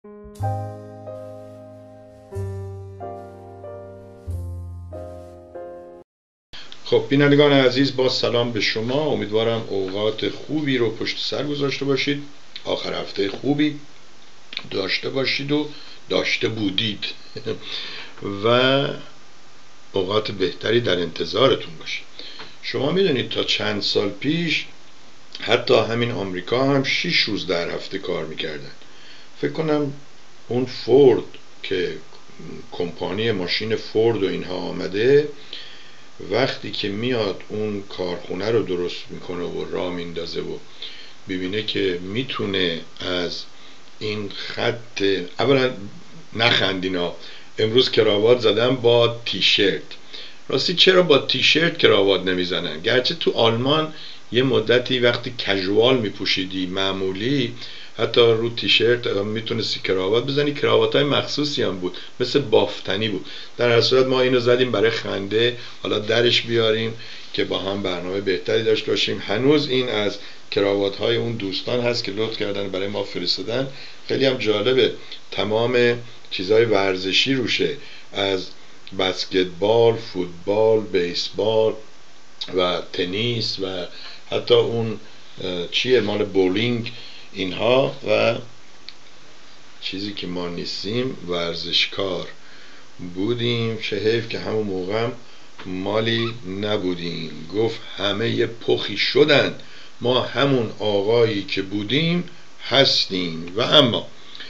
خب بینندگان عزیز، با سلام به شما. امیدوارم اوقات خوبی رو پشت سر گذاشته باشید، آخر هفته خوبی داشته باشید و داشته بودید و اوقات بهتری در انتظارتون باشه. شما میدونید تا چند سال پیش حتی همین آمریکا هم 6 روز در هفته کار میکردن. فکر کنم اون فورد که کمپانی ماشین فورد و اینها آمده، وقتی که میاد اون کارخونه رو درست میکنه و راه میندازه و ببینه که میتونه از این خط، اولا نخندینا، امروز کراوات زدن با تیشرت. راستی چرا با تیشرت کراوات نمیزنن؟ گرچه تو آلمان یه مدتی وقتی کژوال میپوشیدی، معمولی، حتی رو تیشرت میتونستی کراوات بزنی. کراوات های مخصوصی هم بود، مثل بافتنی بود. در هر صورت ما اینو زدیم برای خنده، حالا درش بیاریم که با هم برنامه بهتری داشته باشیم. هنوز این از کراوات های اون دوستان هست که لطف کردن برای ما فرستادن. خیلی هم جالبه، تمام چیزهای ورزشی روشه، از بسکتبال، فوتبال، بیسبال و تنیس و حتی اون چیه مال بولینگ، اینها. و چیزی که ما نیستیم ورزشکار بودیم، چه حیف که همون موقع مالی نبودیم. گفت همه یه پخی شدن، ما همون آقایی که بودیم هستیم. و اما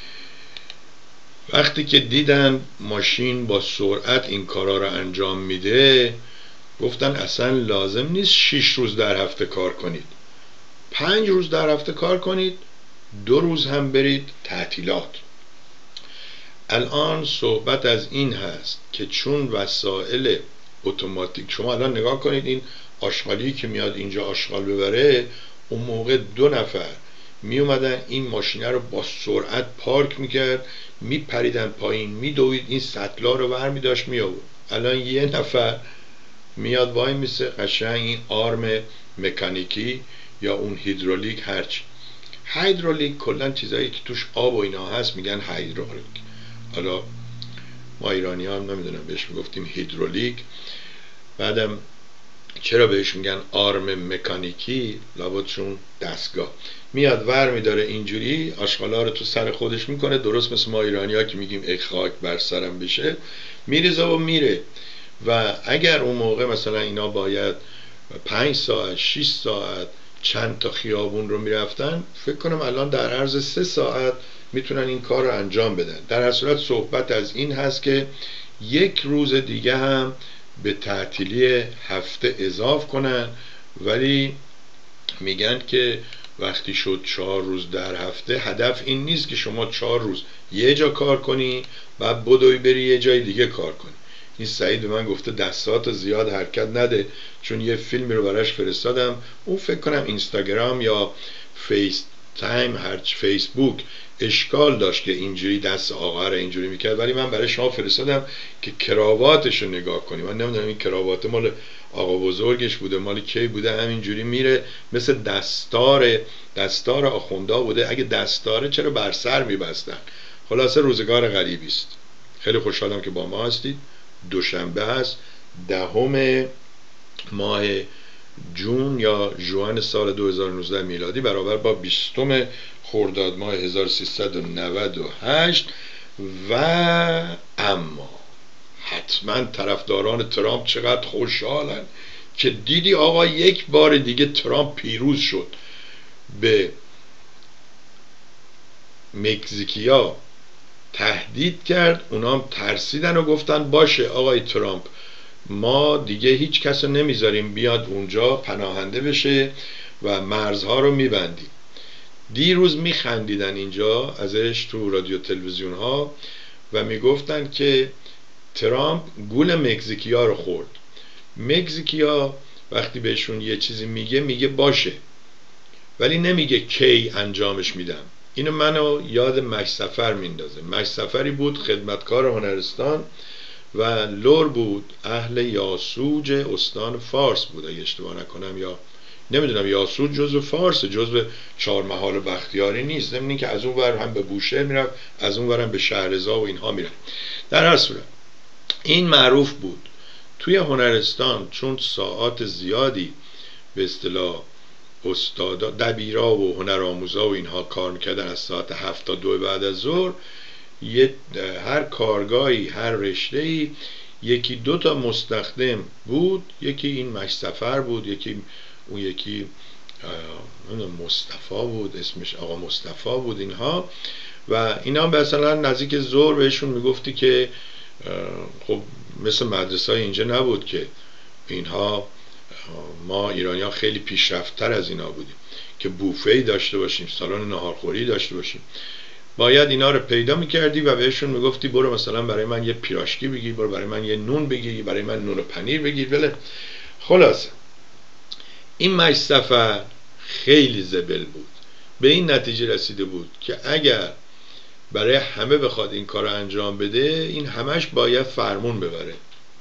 وقتی که دیدن ماشین با سرعت این کارا رو انجام میده، گفتن اصلا لازم نیست 6 روز در هفته کار کنید، 5 روز در هفته کار کنید، 2 روز هم برید تعطیلات. الان صحبت از این هست که چون وسایل اتوماتیک، شما الان نگاه کنید این آشغالی که میاد اینجا آشغال ببره، اون موقع 2 نفر می اومدن این ماشینه رو با سرعت پارک میکرد، میپریدن پایین، میدوید این سطلا رو ور میداشت می آورد. الان یه نفر میاد وای میسه، قشنگ این آرم مکانیکی یا اون هیدرولیک، هرچی هیدرولیک، کلا چیزایی که توش آب و اینا هست میگن هیدرولیک. حالا ما ایرانی ها نمیدونم بهش میگفتیم هیدرولیک، بعدم چرا بهش میگن آرم مکانیکی؟ لابدشون دستگاه میاد ور میداره اینجوری آشغالا رو تو سر خودش میکنه، درست مثل ما ایرانی ها که میگیم ای خاک بر سرم بشه، میریزه و میره. و اگر اون موقع مثلا اینا باید 5 ساعت 6 ساعت چند تا خیابون رو میرفتن، فکر کنم الان در عرض 3 ساعت میتونن این کار رو انجام بدن. در هر صورت صحبت از این هست که 1 روز دیگه هم به تعطیلی هفته اضاف کنن، ولی میگن که وقتی شد 4 روز در هفته، هدف این نیست که شما 4 روز یه جا کار کنی بعد بدوی بری یه جای دیگه کار کنی. این سعید به من گفته دستات زیاد حرکت نده، چون یه فیلمی رو براش فرستادم، اون فکر کنم اینستاگرام یا فیس تایم، هرچ فیسبوک، اشکال داشت که اینجوری دست آقا رو اینجوری میکرد، ولی من برای شما فرستادم که کراواتش رو نگاه کنی. من نمیدونم این کراوات مال آقا بزرگش بوده، مال کی بوده، همینجوری میره مثل دستار آخوندا بوده. اگه دستاره چرا بر سر میبستن؟ خلاصه روزگار غریبی است. خیلی خوشحالم که با ما هستید. دوشنبه هست، 10 ماه جون یا ژوئن سال 2019 میلادی، برابر با 20 خرداد ماه 1398. و اما حتما طرفداران ترامپ چقدر خوشحالن که دیدی آقا 1 بار دیگه ترامپ پیروز شد. به مکزیکیا تهدید کرد، اونام ترسیدن و گفتن باشه آقای ترامپ، ما دیگه هیچ کس رو نمیذاریم بیاد اونجا پناهنده بشه و مرزها رو میبندیم. دیروز میخندیدن اینجا ازش تو رادیو تلویزیون ها و میگفتن که ترامپ گول مکزیکیا رو خورد. مکزیکیا وقتی بهشون یه چیزی میگه باشه، ولی نمیگه کی انجامش میدم. اینو منو یاد مش سفر میندازه. مش سفری بود خدمتکار هنرستان و لور بود، اهل یاسوج استان فارس بود اگه اشتباه نکنم، یا نمیدونم یاسود جزو فارس، جزو چهارمحال و بختیاری نیست. ضمن که از اون ور هم به بوشهر میرفت، از اون ور هم به شهرضا و اینها میرفت. در هر صورت این معروف بود. توی هنرستان چون ساعات زیادی به اصطلاح استادا دبیرا و هنرآموزا و اینها کار میکردن، از ساعت 7 تا 2 بعد از ظهر، هر کارگاهی، هر رشته‌ای یکی دو تا مستخدم بود. یکی این مشسفر بود، یکی اون یکی مصطفی بود، اسمش آقا مصطفی بود اینها. و اینا مثلا نزدیک ظهر بهشون میگفتی که خب مثل مدرسه های اینجا نبود که اینها، ما ایرانی ها خیلی پیشرفت‌تر از اینا بودیم که بوفه‌ای داشته باشیم، سالن ناهارخوری داشته باشیم. باید اینا رو پیدا میکردی و بهشون میگفتی برو مثلا برای من یه پیراشکی بگیر، برو برای من یه نون بگیر، برای من نون و پنیر بگیر. بله خلاص این مشسفر خیلی زبل بود، به این نتیجه رسیده بود که اگر برای همه بخواد این کار رو انجام بده، این همش باید فرمون ببره.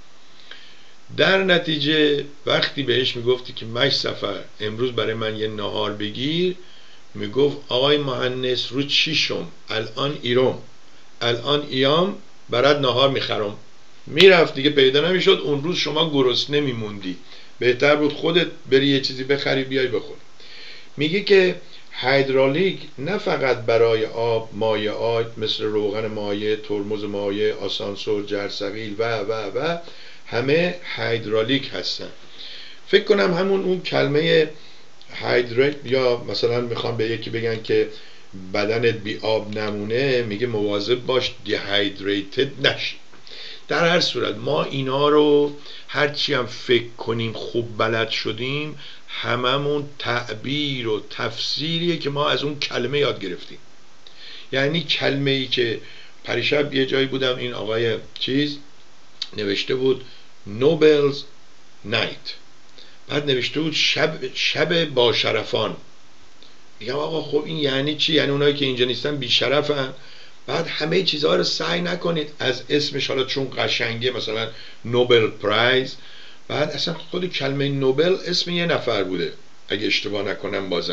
در نتیجه وقتی بهش میگفتی که مشسفر امروز برای من یه نهار بگیر، میگفت آقای مهندس رو چیشم، الان ایرم، الان ایام برات نهار میخرم. میرفت دیگه، پیدا نمیشد. اون روز شما گرسنه میموندی، بهتر بود خودت بری یه چیزی بخری بیای بخور. میگه که هیدرالیک نه فقط برای آب مایعات مثل روغن مایع، ترمز مایع، آسانسور، جرثقیل و همه هیدرالیک هستن. فکر کنم همون اون کلمه هیدریت، یا مثلا میخوام به یکی بگن که بدنت بی آب نمونه، میگه مواظب باش دیهایدریتد نشی. در هر صورت ما اینا رو هرچی هم فکر کنیم خوب بلد شدیم، هممون تعبیر و تفسیریه که ما از اون کلمه یاد گرفتیم. یعنی کلمه ای که پریشب یه جایی بودم، این آقای چیز نوشته بود نوبلز نایت، بعد نوشته بود شب با شرفان. میگم آقا خب این یعنی چی؟ یعنی اونایی که اینجا نیستن بی شرفن؟ بعد همه چیزها رو سعی نکنید از اسمش، حالا چون قشنگه مثلا نوبل پرایز، بعد اصلا خود کلمه نوبل اسم یه نفر بوده اگه اشتباه نکنم، بازم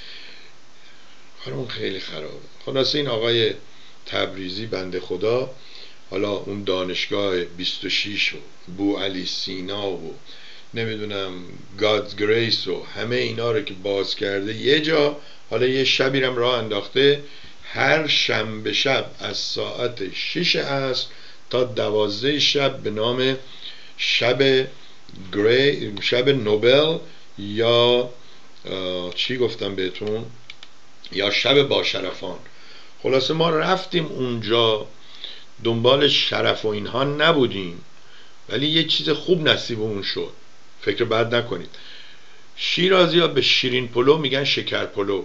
اون خیلی خرابه. خلاصه این آقای تبریزی بنده خدا، حالا اون دانشگاه 26 و بو علی سینا و نمیدونم گادز گریس و همه اینا رو که باز کرده یه جا، حالا یه شبی رم راه انداخته، هر شنبه شب از ساعت 6 عصر تا 12 شب به نام شب نوبل، یا چی گفتم بهتون، یا شب با شرفان. خلاصه ما رفتیم اونجا، دنبال شرف و اینها نبودیم، ولی یه چیز خوب نصیبمون شد. فکر بد نکنید. شیرازی ها به شیرین پلو میگن شکر پلو،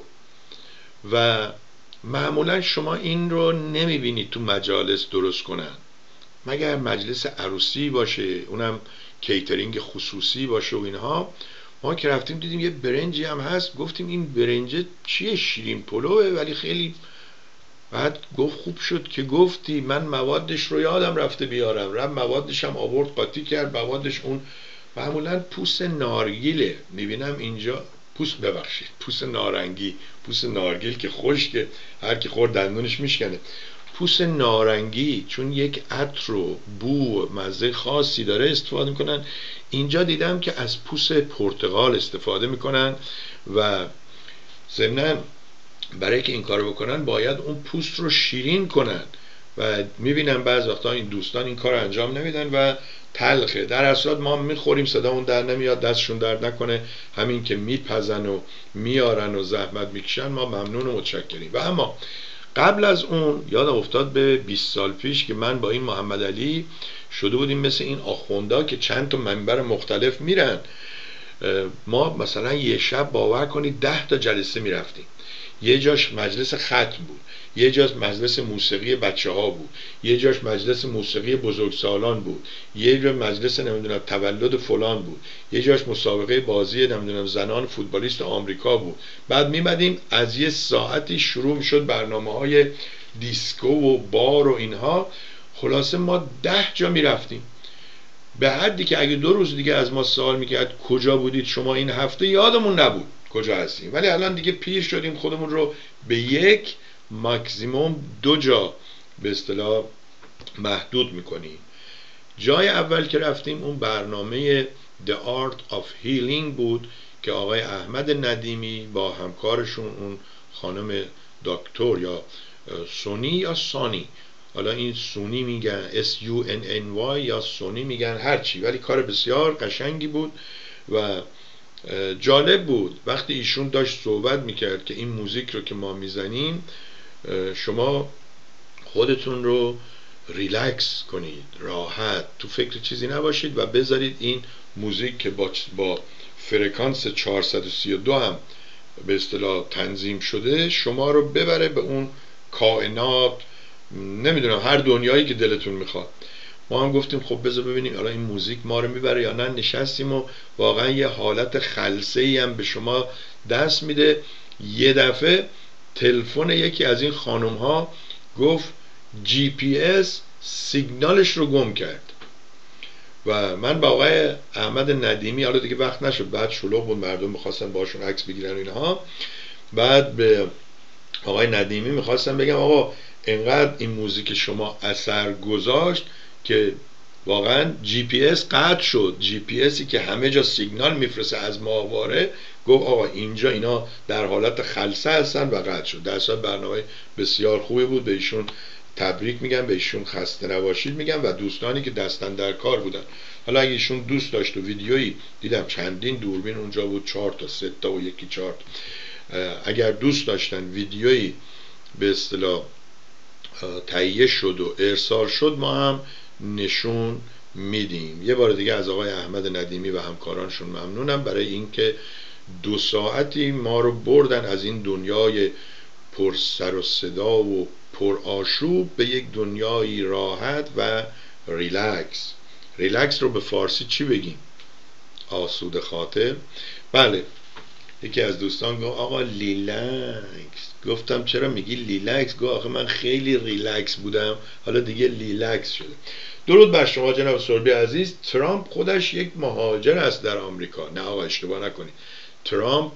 و معمولا شما این رو نمیبینید تو مجالس درست کنن، مگر مجلس عروسی باشه، اونم کیترینگ خصوصی باشه و اینها. ما که رفتیم دیدیم یه برنجی هم هست، گفتیم این برنج چیه؟ شیرین پلوه، ولی خیلی. بعد گفت خوب شد که گفتی، من موادش رو یادم رفته بیارم. موادش هم آورد قاطی کرد. موادش اون معمولا پوست نارگیله، میبینم اینجا پوست نارنگی، پوست نارگیل که خشکه، هر کی خورد دندونش میشکنه. پوست نارنگی چون یک عطر و بو و مزه خاصی داره استفاده میکنن. اینجا دیدم که از پوست پرتقال استفاده میکنن، و ضمناً برای که این کارو بکنن باید اون پوست رو شیرین کنن، و میبینم بعض وقتا این دوستان این کار انجام نمیدن و تلخه. در اصل ما میخوریم، صدامون در نمیاد، دستشون درد نکنه، همین که میپزن و میارن و زحمت میکشن ما ممنون و متشکریم. و اما قبل از اون یادم افتاد به 20 سال پیش که من با این محمد علی شده بودیم مثل این آخوندا که چند تا منبر مختلف میرن. ما مثلا یه شب باور کنید 10 تا جلسه میرفتیم. یه جاش مجلس ختم بود، یه جاش مجلس موسیقی بچه ها بود، یه جاش مجلس موسیقی بزرگسالان بود، یه جاش مجلس نمیدونم تولد فلان بود، یه جاش مسابقه بازی نمیدونم زنان فوتبالیست آمریکا بود. بعد میمدیم از یه ساعتی شروع میشد برنامه‌های دیسکو و بار و اینها. خلاصه ما 10 جا میرفتیم. به حدی که اگه 2 روز دیگه از ما سوال میکرد کجا بودید شما این هفته، یادمون نبود کجا هستیم. ولی الان دیگه پیر شدیم، خودمون رو به 1 ماکسیموم 2 جا به اصطلاح محدود میکنیم. جای اول که رفتیم اون برنامه The Art of Healing بود که آقای احمد ندیمی با همکارشون اون خانم دکتر یا سونی یا سانی، حالا این سونی میگن SUNNY یا سونی میگن هرچی، ولی کار بسیار قشنگی بود و جالب بود. وقتی ایشون داشت صحبت میکرد که این موزیک رو که ما میزنیم شما خودتون رو ریلکس کنید، راحت، تو فکر چیزی نباشید و بذارید این موزیک که با فرکانس 432 هم به اصطلاح تنظیم شده شما رو ببره به اون کائنات، نمیدونم هر دنیایی که دلتون میخواد. ما هم گفتیم خب بذار ببینیم حالا این موزیک ما رو میبره یا نه. نشستیم و واقعا یه حالت خلسه‌ای هم به شما دست میده. یه دفعه تلفن یکی از این خانم ها گفت GPS سیگنالش رو گم کرد و من با آقای احمد ندیمی، حالا دیگه وقت نشد، بعد شلوغ بود، مردم میخواستن باشون عکس بگیرن و اینها، بعد به آقای ندیمی میخواستم بگم آقا اینقدر این موزیک شما اثر گذاشت که واقعا GPS قطع شد. GPSی که همه جا سیگنال میفرسته از ماهواره گفت آقا اینجا اینا در حالت خلسه هستن و قطع شد. در اصل برنامه بسیار خوبی بود، به ایشون تبریک میگم، به ایشون خسته نباشید میگم و دوستانی که دستن در کار بودن. حالا اگه ایشون دوست داشت و ویدیویی دیدم چندین دوربین اونجا بود، 4 تا 3 تا و یکی 4 تا، اگر دوست داشتن ویدیویی به اصطلاح تهیه شد و ارسال شد ما هم نشون میدیم. یه بار دیگه از آقای احمد ندیمی و همکارانشون ممنونم برای اینکه 2 ساعتی ما رو بردن از این دنیای پر سر و صدا و پر آشوب به یک دنیای راحت و ریلکس. ریلکس رو به فارسی چی بگیم؟ آسوده خاطر. بله، یکی از دوستان گفت آقا لیلکس. گفتم چرا میگی لیلکس؟ گفت آخه من خیلی ریلکس بودم حالا دیگه لیلکس شده. درود بر شما جناب سوربی عزیز. ترامپ خودش یک مهاجر است در آمریکا. نه آقا اشتباه نکنید، ترامپ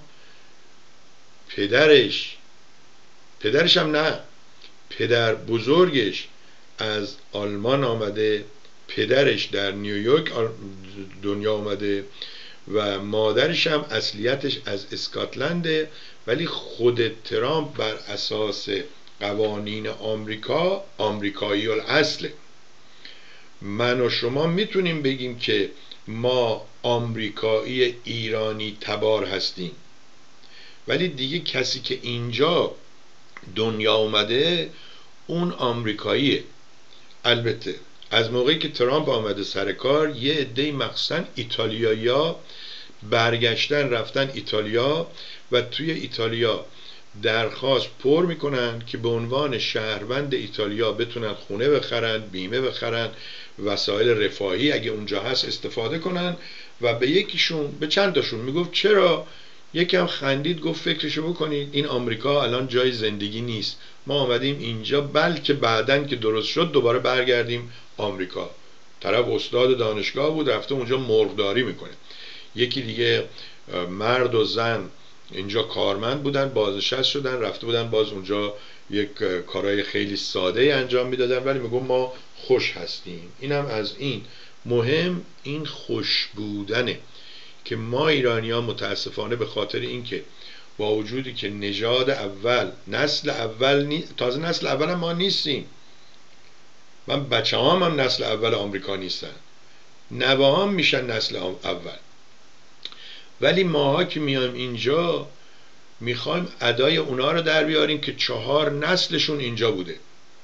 پدرش هم نه، پدر بزرگش از آلمان آمده، پدرش در نیویورک دنیا آمده و مادرش هم اصلیتش از اسکاتلنده، ولی خود ترامپ بر اساس قوانین آمریکا آمریکایی الاصله. من و شما میتونیم بگیم که ما آمریکایی ایرانی تبار هستیم، ولی دیگه کسی که اینجا دنیا اومده اون آمریکاییه. البته از موقعی که ترامپ آمده سر کار یه عده مخصوصا ایتالیایی‌ها برگشتن رفتن ایتالیا و توی ایتالیا درخواست پر میکنن که به عنوان شهروند ایتالیا بتونن خونه بخرن، بیمه بخرن، وسایل رفاهی اگه اونجا هست استفاده کنن. و به یکیشون، به چند تاشون میگفت چرا؟ یکم خندید گفت فکرشو بکنید این آمریکا الان جای زندگی نیست، ما آمدیم اینجا بلکه بعدن که درست شد دوباره برگردیم آمریکا. طرف استاد دانشگاه بود رفته اونجا مرغداری میکنه. یکی دیگه مرد و زن اینجا کارمند بودن، بازنشسته شدن رفته بودن باز اونجا یک کارهای خیلی ساده انجام میدادن، ولی میگم ما خوش هستیم. اینم از این مهم، این خوش بودنه که ما ایرانی ها متاسفانه به خاطر اینکه با وجودی که نژاد اول، نسل اول تازه نسل اول هم ما نیستیم، من بچه هم نسل اول آمریکا نیستن، نوه هم میشن نسل اول، ولی ماها که میایم اینجا میخوایم ادای اونا رو در بیاریم که 4 نسلشون اینجا بوده.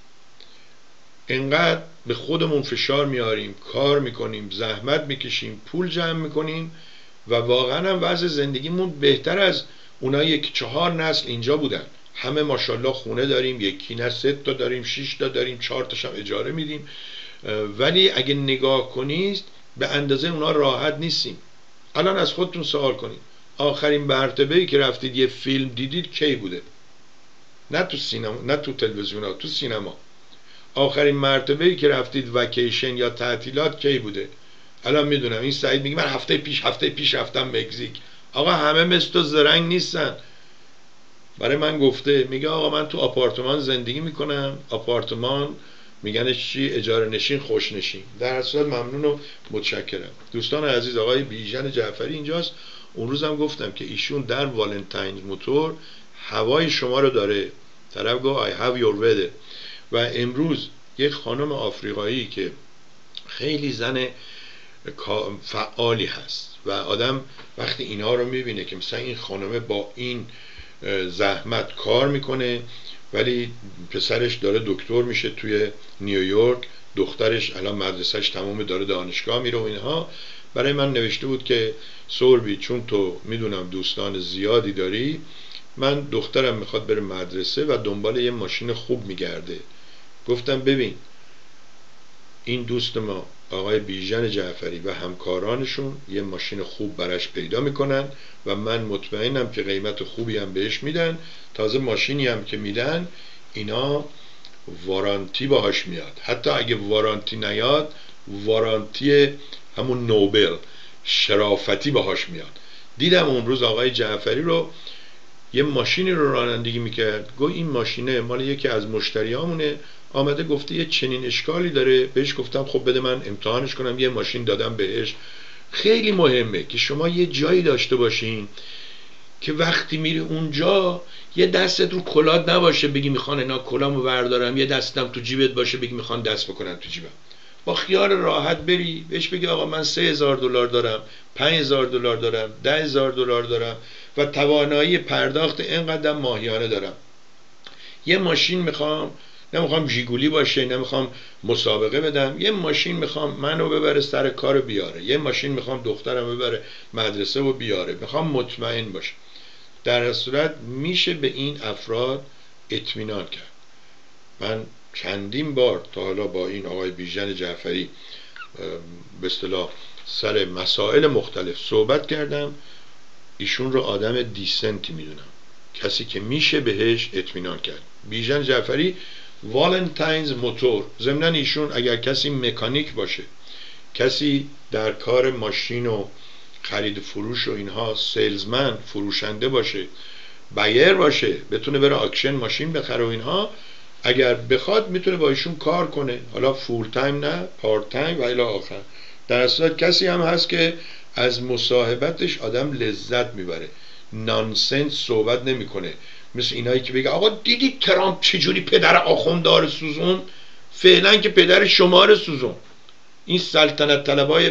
انقدر به خودمون فشار میاریم، کار میکنیم، زحمت میکشیم، پول جمع میکنیم و واقعا هم وضع زندگیمون بهتر از اونایی که 4 نسل اینجا بودن. همه ماشاءالله خونه داریم، یکی نه 3 تا داریم، 6 تا داریم، 4 تاش هم اجاره میدیم، ولی اگه نگاه کنید به اندازه اونا راحت نیستیم. الان از خودتون سوال کنید آخرین مرتبه‌ای که رفتید یه فیلم دیدید کی بوده؟ نه تو سینما، نه تو تلویزیون ها، تو سینما. آخرین مرتبه‌ای که رفتید وکیشن یا تعطیلات کی بوده؟ الان میدونم این سعید میگه من هفته پیش رفتم مکزیک. آقا همه مثل تو زرنگ نیستن. برای من گفته، میگه آقا من تو آپارتمان زندگی میکنم، آپارتمان میگنش چی؟ اجاره نشین، خوش نشین. در صورت ممنون و متشکرم. دوستان عزیز، آقای بیژن جعفری اینجاست. اون روزم گفتم که ایشون در والنتاینز موتور هوای شما رو داره. طرف گفت I have your weather. و امروز یک خانم آفریقایی که خیلی زن فعالی هست و آدم وقتی اینها رو میبینه که مثلا این خانمه با این زحمت کار میکنه، ولی پسرش داره دکتر میشه توی نیویورک، دخترش الان مدرسهش تمومه داره دانشگاه میره و اینها، برای من نوشته بود که سوربی چون تو میدونم دوستان زیادی داری، من دخترم میخواد بره مدرسه و دنبال یه ماشین خوب میگرده. گفتم ببین این دوست ما آقای بیژن جعفری و همکارانشون یه ماشین خوب براش پیدا میکنن و من مطمئنم که قیمت خوبی هم بهش میدن. تازه ماشینی هم که میدن اینا وارانتی باهاش میاد، حتی اگه وارانتی نیاد وارانتی همون نوبل شرافتی باهاش میاد. دیدم اون روز آقای جعفری رو یه ماشینی رو رانندگی میکرد، گفت این ماشینه مال یکی از مشتریامونه، آمده گفته یه چنین اشکالی داره. بهش گفتم خب بده من امتحانش کنم، یه ماشین دادم بهش. خیلی مهمه که شما یه جایی داشته باشین که وقتی میری اونجا یه دستت رو کلات نباشه بگی میخوان اینا کلامو بردارم، یه دستم تو جیبت باشه بگی میخوان دست بکنن تو جیبم. با خیال راحت بری بهش بگی آقا من $3000 دارم، $5000 دارم، $10,000 دارم و توانایی پرداخت اینقدر ماهیانه دارم. یه ماشین میخوام، نمیخوام ژیگولی باشه، نمیخوام مسابقه بدم، یه ماشین میخوام منو ببره سر کار بیاره، یه ماشین میخوام دخترم ببره مدرسه و بیاره، میخوام مطمئن باشه. در صورت میشه به این افراد اطمینان کرد. من چندین بار تا حالا با این آقای بیژن جعفری به اصطلاح سر مسائل مختلف صحبت کردم. ایشون رو آدم دیسنتی میدونم، کسی که میشه بهش اطمینان کرد. بیژن جعفری والنتاینز موتور، ضمن ایشون اگر کسی مکانیک باشه، کسی در کار ماشین و خرید فروش و اینها سیلزمن فروشنده باشه، بایر باشه، بتونه بره اکشن ماشین بخره و اینها، اگر بخواد میتونه با ایشون کار کنه، حالا فول تایم نه پارت تایم و الی آخر. در اصل کسی هم هست که از مصاحبتش آدم لذت میبره، نانسنس صحبت نمیکنه، مثل اینایی که بگه آقا دیدی ترامپ چجوری پدر آخوندار سوزون، فعلا که پدر شما رو سوزون. این سلطنت طلبای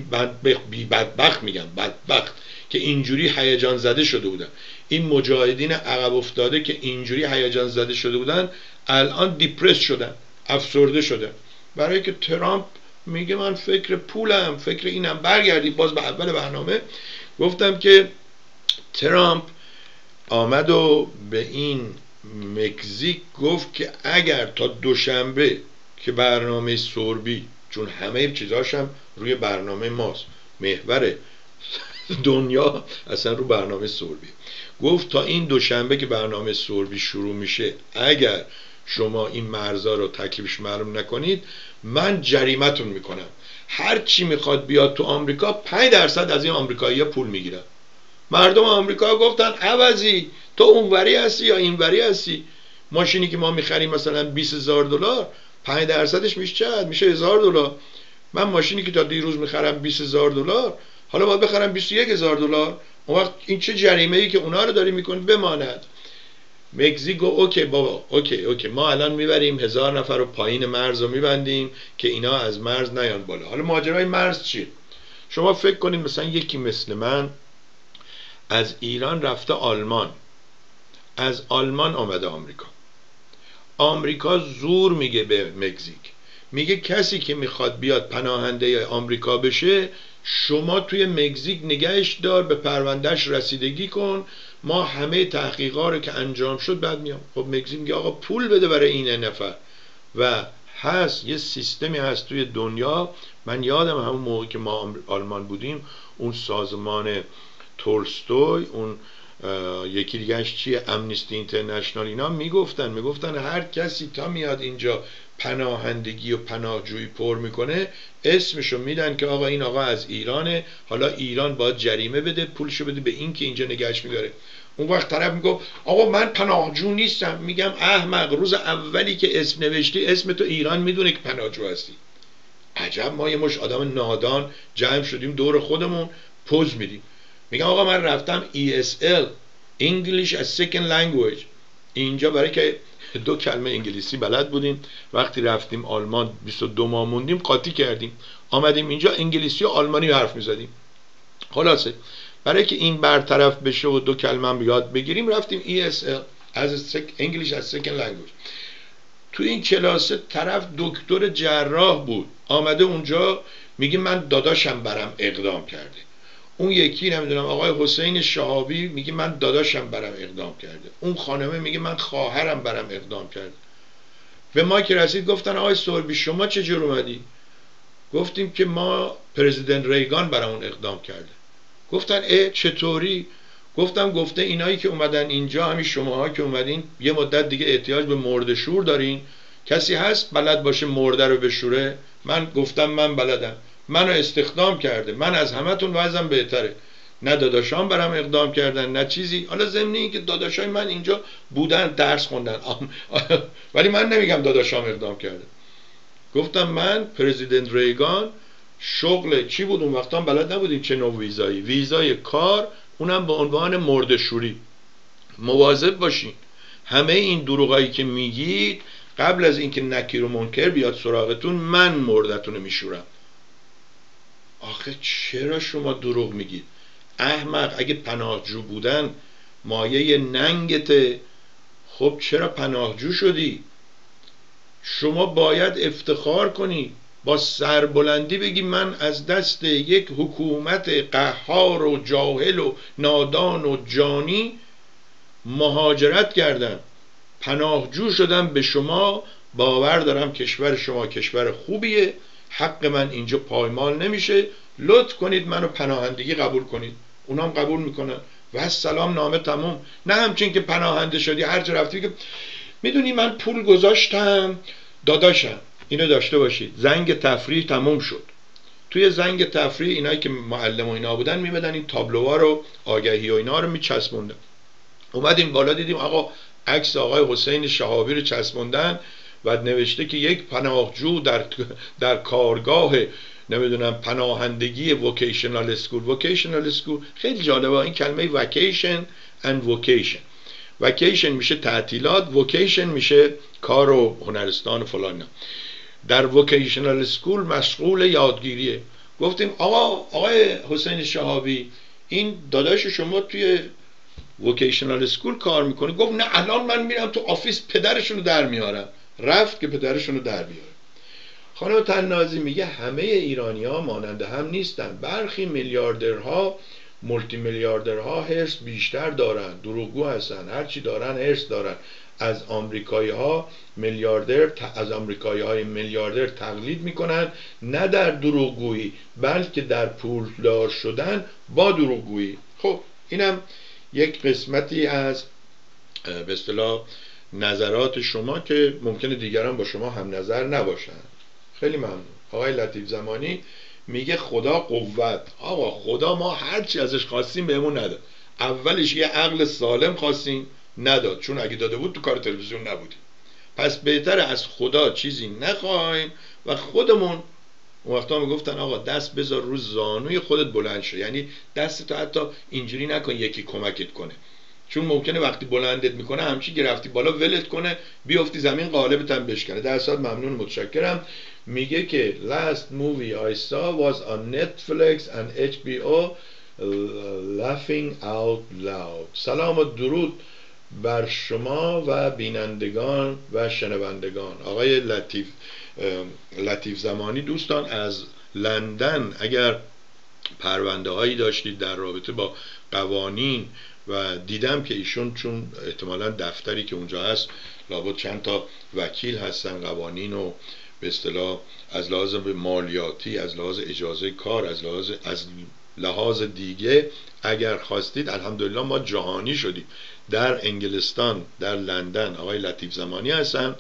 بی بدبخت میگم بدبخت که اینجوری هیجان زده شده بودن، این مجاهدین عقب افتاده که اینجوری هیجان زده شده بودن الان دیپرس شدن، افسرده شدن، برای که ترامپ میگه من فکر پولم، فکر اینم. برگردی باز به اول برنامه گفتم که ترامپ آمد و به این مکزیک گفت که اگر تا دوشنبه که برنامه سوربی، چون همه چیزاشم روی برنامه ماست، محور دنیا اصلا رو برنامه سوربی، گفت تا این دوشنبه که برنامه سوربی شروع میشه اگر شما این مرزا رو تکلیفش معلوم نکنید من جریمتون میکنم. هر چی میخواد بیاد تو آمریکا 5% از این آمریکایی‌ها پول میگیرن. مردم آمریکا گفتن عوضی تو اونوری هستی یا اینوری هستی. ماشینی که ما میخریم مثلا $20,000 5%ش میشه چقدر؟ میشه $1,000. من ماشینی که تا دیروز میخرم $20,000 حالا باید بخرم $21,000. اون وقت این چه جریمه ای که اونا رو داری میکنی بماند. مکزیک اوکی بابا، اوکی ما الان میبریم 1000 نفر رو پایین مرز رو میبندیم که اینا از مرز نیان بالا. حالا ماجرای مرز چیه؟ شما فکر کنید مثلا یکی مثل من از ایران رفته آلمان، از آلمان آمده آمریکا، آمریکا زور میگه به مکزیک، میگه کسی که میخواد بیاد پناهنده آمریکا بشه شما توی مکزیک نگهش دار، به پروندهش رسیدگی کن، ما همه تحقیقا رو که انجام شد بعد میام. خب مکزیک میگه آقا پول بده برای این نفر. و هست یه سیستمی هست توی دنیا، من یادم همون موقع که ما آلمان بودیم اون سازمان تولستوی، اون یکی دیگهش چیه، امنیستی اینترنشنال، اینا میگفتن هر کسی تا میاد اینجا پناهندگی و پناهجویی پر میکنه اسمشو میدن که آقا این آقا از ایرانه، حالا ایران باید جریمه بده، پولشو بده به این که اینجا نگهش میداره. اون وقت طرف میگه آقا من پناهجو نیستم. میگم احمق، روز اولی که اسم نوشتی اسم تو ایران میدونه که پناهجو هستی. عجب ما یه مش آدم نادان جمع شدیم دور خودمون پوز میدیم. میگم آقا من رفتم ESL English as Second Language اینجا برای که 2 کلمه انگلیسی بلد بودیم. وقتی رفتیم آلمان 22 ماه موندیم قاطی کردیم، آمدیم اینجا انگلیسی و آلمانی حرف میزدیم. خلاصه برای که این برطرف بشه و 2 کلمه هم یاد بگیریم رفتیم ESL English as Second Language. تو این کلاس طرف دکتر جراح بود، آمده اونجا میگه من داداشم برم اقدام کرده. اون یکی نمیدونم آقای حسین شهابی میگه من داداشم برم اقدام کرده. اون خانمه میگه من خواهرم برم اقدام کرده. به ما که رسید گفتن آقای سوربی شما چجور اومدی؟ گفتیم که ما پرزیدنت ریگان برامون اقدام کرده. گفتن چطوری؟ گفته اینایی که اومدن اینجا، همین شماها که اومدین یه مدت دیگه احتیاج به مرده شور دارین، کسی هست بلد باشه مرده رو بشوره؟ من گفتم من بلدم، منو استخدام کرده، من از همتون وضعم بهتره. نه داداشام برام اقدام کردن نه چیزی. حالا ضمن این که داداشای من اینجا بودن درس خوندن ولی من نمیگم داداشام اقدام کرده. گفتم من پرزیدنت ریگان شغل چی بود اون وقتا بلد نبودیم چه نوع ویزایی، ویزای کار، اونم به عنوان مرده‌شوری. مواظب باشین همه این دروغایی که میگید قبل از اینکه نکیر و منکر بیاد سراغتون من مردتون رو میشورم. آخه چرا شما دروغ میگید؟ احمق، اگه پناهجو بودن مایه ننگته، خب چرا پناهجو شدی؟ شما باید افتخار کنی، با سربلندی بگی من از دست یک حکومت قهار و جاهل و نادان و جانی مهاجرت کردم، پناهجو شدم به شما، باور دارم کشور شما کشور خوبیه، حق من اینجا پایمال نمیشه، لطف کنید منو پناهندگی قبول کنید. اونام قبول میکنن و سلام نامه تموم. نه همچین که پناهنده شدی هر جا رفتی که میدونی من پول گذاشتم داداشم. اینو داشته باشید زنگ تفریح تموم شد. توی زنگ تفریح اینایی که معلم و اینا بودن میمدن این تابلوها رو آگهی و اینا رو میچسبوندن. اومدیم بالا دیدیم آقا عکس آقای حسین شهابی رو چسبوندن و نوشته که یک پناهجو در کارگاه نمیدونم پناهندگی ووکیشنال اسکول. ووکیشنال اسکول خیلی جالبه این کلمه وکیشن اند ووکیشن. وکیشن میشه تعطیلات، ووکیشن میشه کار و هنرستان و فلان. در ووکیشنال اسکول مشغول یادگیریه. گفتیم آقای حسین شهابی این داداش شما توی ووکیشنال اسکول کار میکنه؟ گفت نه الان من میرم تو آفیس پدرشونو در میارم. رفت که پدرشونو در بیاره. خانم طنازی میگه همه ایرانی ها مانند هم نیستن، برخی میلیاردرها مولتی میلیاردرها هرس بیشتر دارن، دروغگو هستن، هرچی دارن هرس دارن، از آمریکایی ها میلیاردر تقلید میکنن، نه در دروغگویی بلکه در پولدار شدن با دروغگویی. خب اینم یک قسمتی از به اصطلاح نظرات شما که ممکنه دیگران با شما هم نظر نباشن. خیلی ممنون. آقای لطیف زمانی میگه خدا قوت. آقا خدا ما هرچی ازش خواستیم بهمون نداد. اولش یه عقل سالم خواستیم نداد، چون اگه داده بود تو کار تلویزیون نبودیم. پس بهتره از خدا چیزی نخواهیم و خودمون. اون وقتا میگفتن آقا دست بذار رو زانوی خودت بلند شو، یعنی دستتو حتی اینجوری نکن یکی کمکت کنه، چون ممکنه وقتی بلندت میکنه همچی گرفتی بالا ولت کنه بیفتی زمین قالبت هم بشکنه. در اصل ممنون متشکرم. میگه که last movie I saw was on Netflix and HBO laughing out loud. سلام و درود بر شما و بینندگان و شنوندگان. آقای لطیف زمانی دوستان از لندن، اگر پرونده هایی داشتید در رابطه با قوانین و دیدم که ایشون چون احتمالاً دفتری که اونجا هست لابد چند تا وکیل هستن، قوانین و به اصطلاح از لحاظ مالیاتی، از لحاظ اجازه کار، از لحاظ دیگه اگر خواستید، الحمدلله ما جهانی شدیم. در انگلستان، در لندن آقای لطیف زمانی هستن،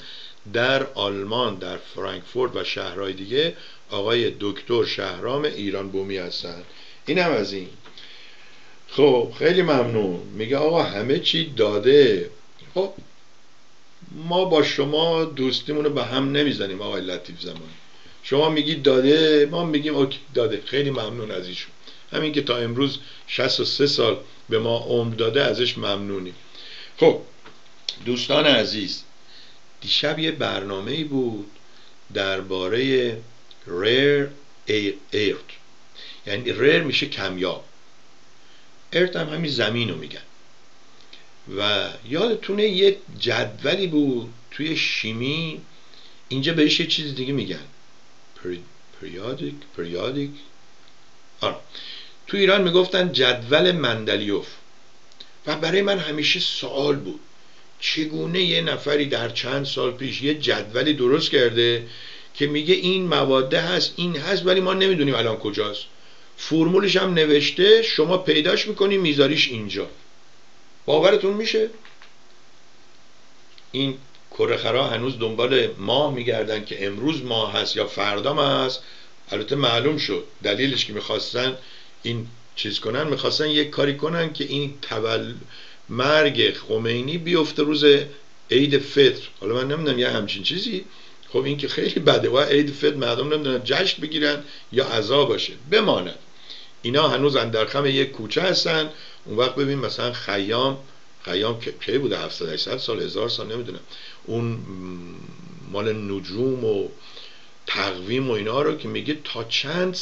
در آلمان، در فرانکفورت و شهرهای دیگه آقای دکتر شهرام ایران بومی هستن. اینم از این. خب خیلی ممنون. میگه آقا همه چی داده. خب ما با شما دوستیمونو به هم نمیزنیم آقای لطیف زمانی. شما میگید داده، ما میگیم اوکی داده. خیلی ممنون از ایشون. همین که تا امروز 63 سال به ما عمر داده ازش ممنونیم. خب دوستان عزیز، دیشب یه برنامه‌ای بود درباره rare earth، یعنی rare میشه کمیاب، earth هم همین زمین رو میگن. و یادتونه یه جدولی بود توی شیمی، اینجا بهش یه چیز دیگه میگن periodic تو ایران میگفتن جدول مندلیوف. و برای من همیشه سوال بود چگونه یه نفری در چند سال پیش یه جدولی درست کرده که میگه این مواده هست، این هست، ولی ما نمیدونیم الان کجاست. فرمولش هم نوشته، شما پیداش میکنی میذاریش اینجا. باورتون میشه؟ این کره‌خرا هنوز دنبال ماه میگردن که امروز ماه هست یا فردا هست. البته معلوم شد دلیلش که میخواستن این چیز کنن، میخواستن یک کاری کنن که این مرگ خمینی بیفته روز عید فطر. حالا من نمیدونم یه همچین چیزی. خب این که خیلی بده، و عید فطر مردم نمیدونن جشن بگیرن یا عزا باشه. بماند اینا هنوز اندرخم یک کوچه هستن. اون وقت ببین مثلا خیام کی بوده، 700 سال 1000 سال نمیدونم، اون مال نجوم و تقویم و اینا رو که میگه تا چند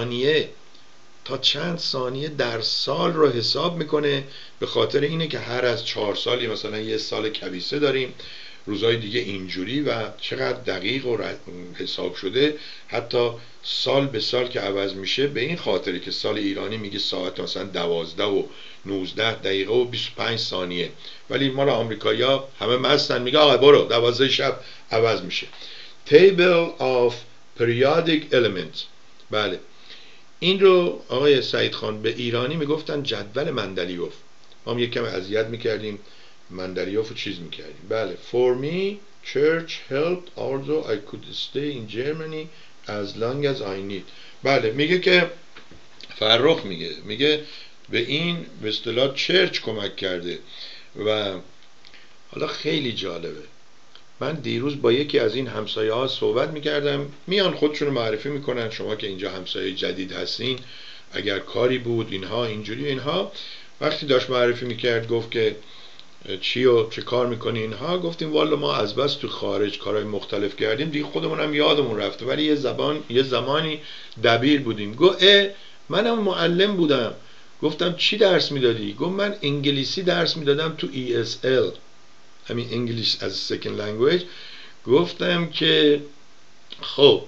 ثانیه در سال رو حساب میکنه. به خاطر اینه که هر از 4 سالی مثلا یه سال کبیسه داریم، روزهای دیگه اینجوری، و چقدر دقیق و حساب شده. حتی سال به سال که عوض میشه، به این خاطره که سال ایرانی میگه ساعت مثلا 12 و 19 دقیقه و 25 ثانیه، ولی مال آمریکایی‌ها همه مستن، میگه آقا برو 12 شب عوض میشه. Table of Periodic Elements. بله این رو آقای سعید خان به ایرانی میگفتن جدول مندلیوف. ما هم یک کم اذیت میکردیم، مندلیوف رو چیز میکردیم. بله for me church helped although I could stay in Germany as long as I need. بله میگه که فرخ میگه به این به اصطلاح چرچ کمک کرده. و حالا خیلی جالبه، من دیروز با یکی از این همسایه ها صحبت میکردم، میان خودشونو معرفی میکنن، شما که اینجا همسایه جدید هستین اگر کاری بود اینها اینجوری اینها. وقتی داشت معرفی میکرد گفت که چی و چه کار میکنی اینها، گفتیم والا ما از بس تو خارج کارهای مختلف کردیم دیگه خودمون هم یادمون رفته، ولی یه زمانی دبیر بودیم. گفت منم معلم بودم. گفتم چی درس میدادی؟ گفت من انگلیسی درس میدادم تو ESL، همین انگلیش از سکند لنگویج. گفتم که خب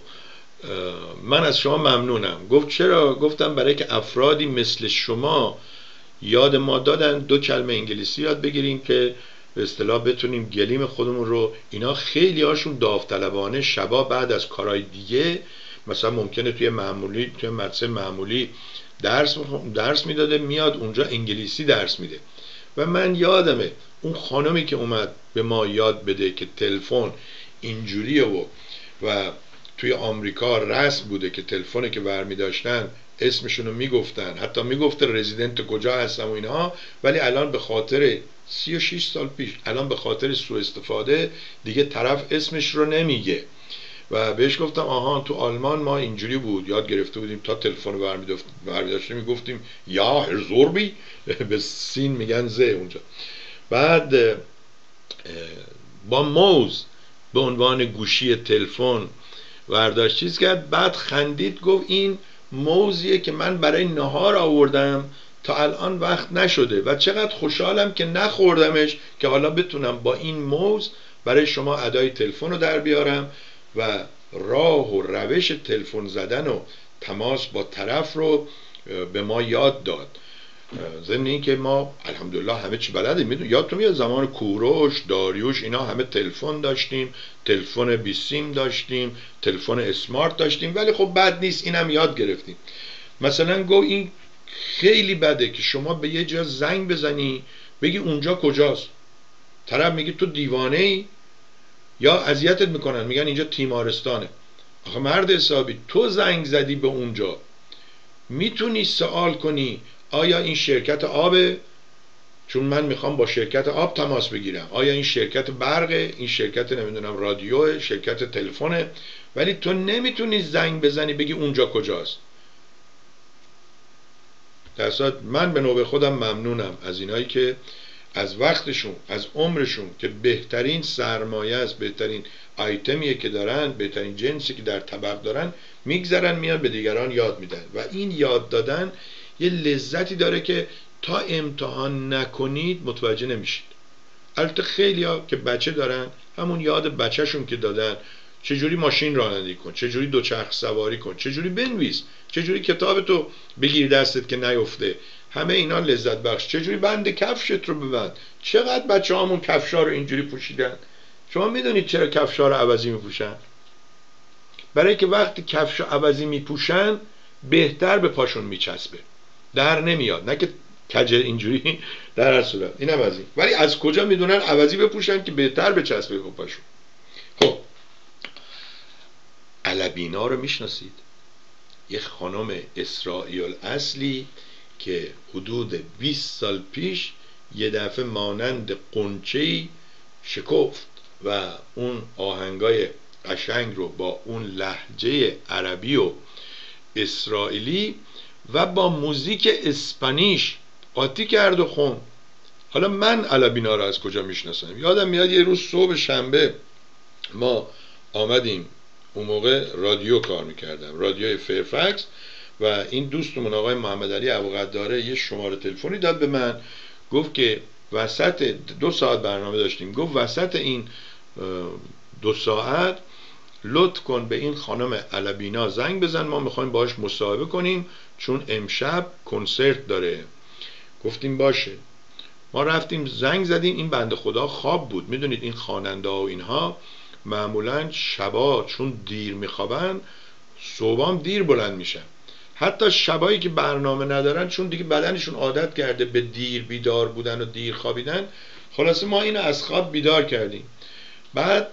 من از شما ممنونم. گفت چرا؟ گفتم برای که افرادی مثل شما یاد ما دادن 2 کلمه انگلیسی یاد بگیریم که به اصطلاح بتونیم گلیم خودمون رو. اینا خیلی هاشون داوطلبانه شبا بعد از کارهای دیگه مثلا ممکنه توی مدرسه معمولی درس میداده، میاد اونجا انگلیسی درس میده. و من یادمه اون خانمی که اومد به ما یاد بده که تلفن اینجوریه و توی آمریکا رسم بوده که تلفنی که برمی داشتن اسمشونو میگفتن، حتی میگفته رزیدنت کجا هستم و اینها، ولی الان به خاطر 36 سال پیش الان به خاطر سوء استفاده دیگه طرف اسمش رو نمیگه. و بهش گفتم آها تو آلمان ما اینجوری بود، یاد گرفته بودیم تا تلفن برمی داشتیم میگفتیم یا هرزوربی، به سین میگن ز اونجا. بعد با موز به عنوان گوشی تلفن ورداشت چیز کرد، بعد خندید گفت این موزیه که من برای نهار آوردم تا الان وقت نشده و چقدر خوشحالم که نخوردمش که حالا بتونم با این موز برای شما ادای تلفن رو در بیارم و راه و روش تلفن زدن و تماس با طرف رو به ما یاد داد. ضمن این که ما الحمدلله همه چی بلدیم. میدونی یادتون میاد زمان کوروش، داریوش، اینا همه تلفن داشتیم، تلفن بیسیم داشتیم، تلفن اسمارت داشتیم، ولی خب بد نیست اینم یاد گرفتیم. مثلا گو این خیلی بده که شما به یه جا زنگ بزنی بگی اونجا کجاست، طرف میگه تو دیوانه ای یا اذیتت میکنن میگن اینجا تیمارستانه. آخه مرد حسابی تو زنگ زدی به اونجا، میتونی سوال کنی آیا این شرکت آبه؟ چون من میخوام با شرکت آب تماس بگیرم. آیا این شرکت برقه؟ این شرکت نمیدونم رادیوه، شرکت تلفنه؟ ولی تو نمیتونی زنگ بزنی بگی اونجا کجاست. در صورت من به نوبه خودم ممنونم از اینایی که از وقتشون، از عمرشون که بهترین سرمایه است، بهترین آیتمیه که دارن، بهترین جنسی که در طبق دارن، میگذرن میان به دیگران یاد میدن. و این یاد دادن یه لذتی داره که تا امتحان نکنید متوجه نمیشید. البته خیلیا که بچه دارن همون یاد بچهشون که دادن، چجوری ماشین رانندگی کن، چجوری دوچرخ سواری کن، چجوری بنویس، چجوری کتابتو بگیر دستت که نیفته، همه اینا لذت بخش. چجوری بند کفشت رو ببند. چقدر بچه همون کفشا رو اینجوری پوشیدن. شما میدونید چرا کفشا رو عوضی میپوشن؟ برای که وقتی کفشا عوضی میپوشن بهتر به پاشون میچسبه، در نمیاد، نه که کج اینجوری. در هر صورت اینم از این. ولی از کجا میدونن عوضی بپوشن که بهتر بچسبه به پاشون؟ خب علبینا رو میشناسید؟ یه خانم اسرائیل اصلی که حدود 20 سال پیش یه دفعه مانند قنچه‌ای شکفت و اون آهنگای قشنگ رو با اون لهجه عربی و اسرائیلی و با موزیک اسپانیش قاطی کرد و خون. حالا من علبینا رو از کجا میشناسم؟ یادم میاد یه روز صبح شنبه ما آمدیم، اون موقع رادیو کار میکردم، رادیوی فیرفکس، و این دوستمون آقای محمد علی ابوقداره یه شماره تلفنی داد به من، گفت که وسط 2 ساعت برنامه داشتیم، گفت وسط این 2 ساعت لطف کن به این خانم علبینا زنگ بزن، ما میخوایم باهاش مصاحبه کنیم چون امشب کنسرت داره. گفتیم باشه. ما رفتیم زنگ زدیم، این بنده خدا خواب بود. میدونید این خواننده ها و اینها معمولا شبا چون دیر میخوابن صبحام دیر بلند میشن. حتی شبایی که برنامه ندارن چون دیگه بدنشون عادت کرده به دیر بیدار بودن و دیر خوابیدن، خلاصه ما اینو از خواب بیدار کردیم. بعد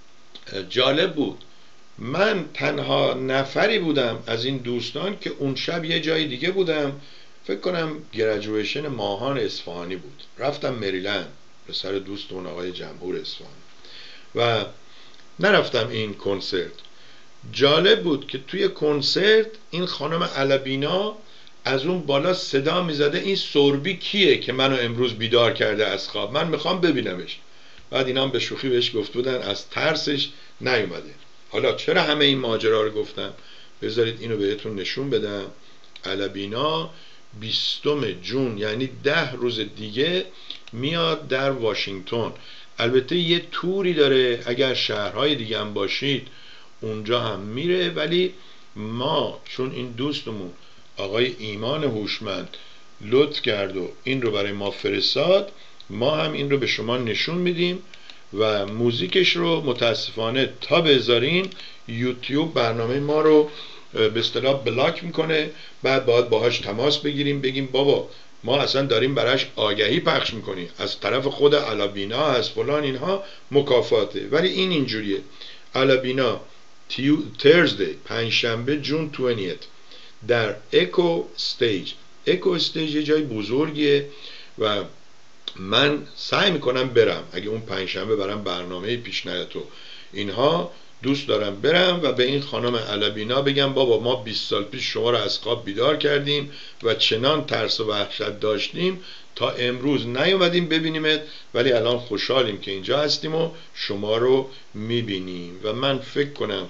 جالب بود، من تنها نفری بودم از این دوستان که اون شب یه جای دیگه بودم، فکر کنم گریجویشن ماهان اصفهانی بود، رفتم مریلند به سر دوستمون آقای جمهور اصفهانی و نرفتم این کنسرت. جالب بود که توی کنسرت این خانم علبینا از اون بالا صدا میزده این سربی کیه که منو امروز بیدار کرده از خواب، من میخوام ببینمش. بعد اینا هم به شوخی بهش گفت بودن از ترسش نیومده. حالا چرا همه این ماجرا رو گفتم؟ بذارید اینو بهتون نشون بدم. علبینا 20 جون یعنی 10 روز دیگه میاد در واشنگتن. البته یه توری داره، اگر شهرهای دیگه هم باشید اونجا هم میره، ولی ما چون این دوستمون آقای ایمان هوشمند لطف کرد و این رو برای ما فرستاد، ما هم این رو به شما نشون میدیم و موزیکش رو متاسفانه تا بذارین یوتیوب برنامه ما رو به اصطلاح بلاک میکنه. بعد باید باهاش تماس بگیریم بگیم بابا ما اصلا داریم براش آگهی پخش میکنیم از طرف خود علبینا از فلان اینها مکافاته. ولی این اینجوریه. علبینا ترزدی 5 جون 20 در اکو استیج. اکو استیج یه جای بزرگیه و من سعی میکنم برم، اگه اون 5 برم برنامه پیشنهاد و اینها دوست دارم برم و به این خانم علبینا بگم بابا ما 20 سال پیش شما رو از خواب بیدار کردیم و چنان ترس و وحشت داشتیم تا امروز نیومدیم ببینیمت، ولی الان خوشحالیم که اینجا هستیم و شما رو میبینیم. و من فکر کنم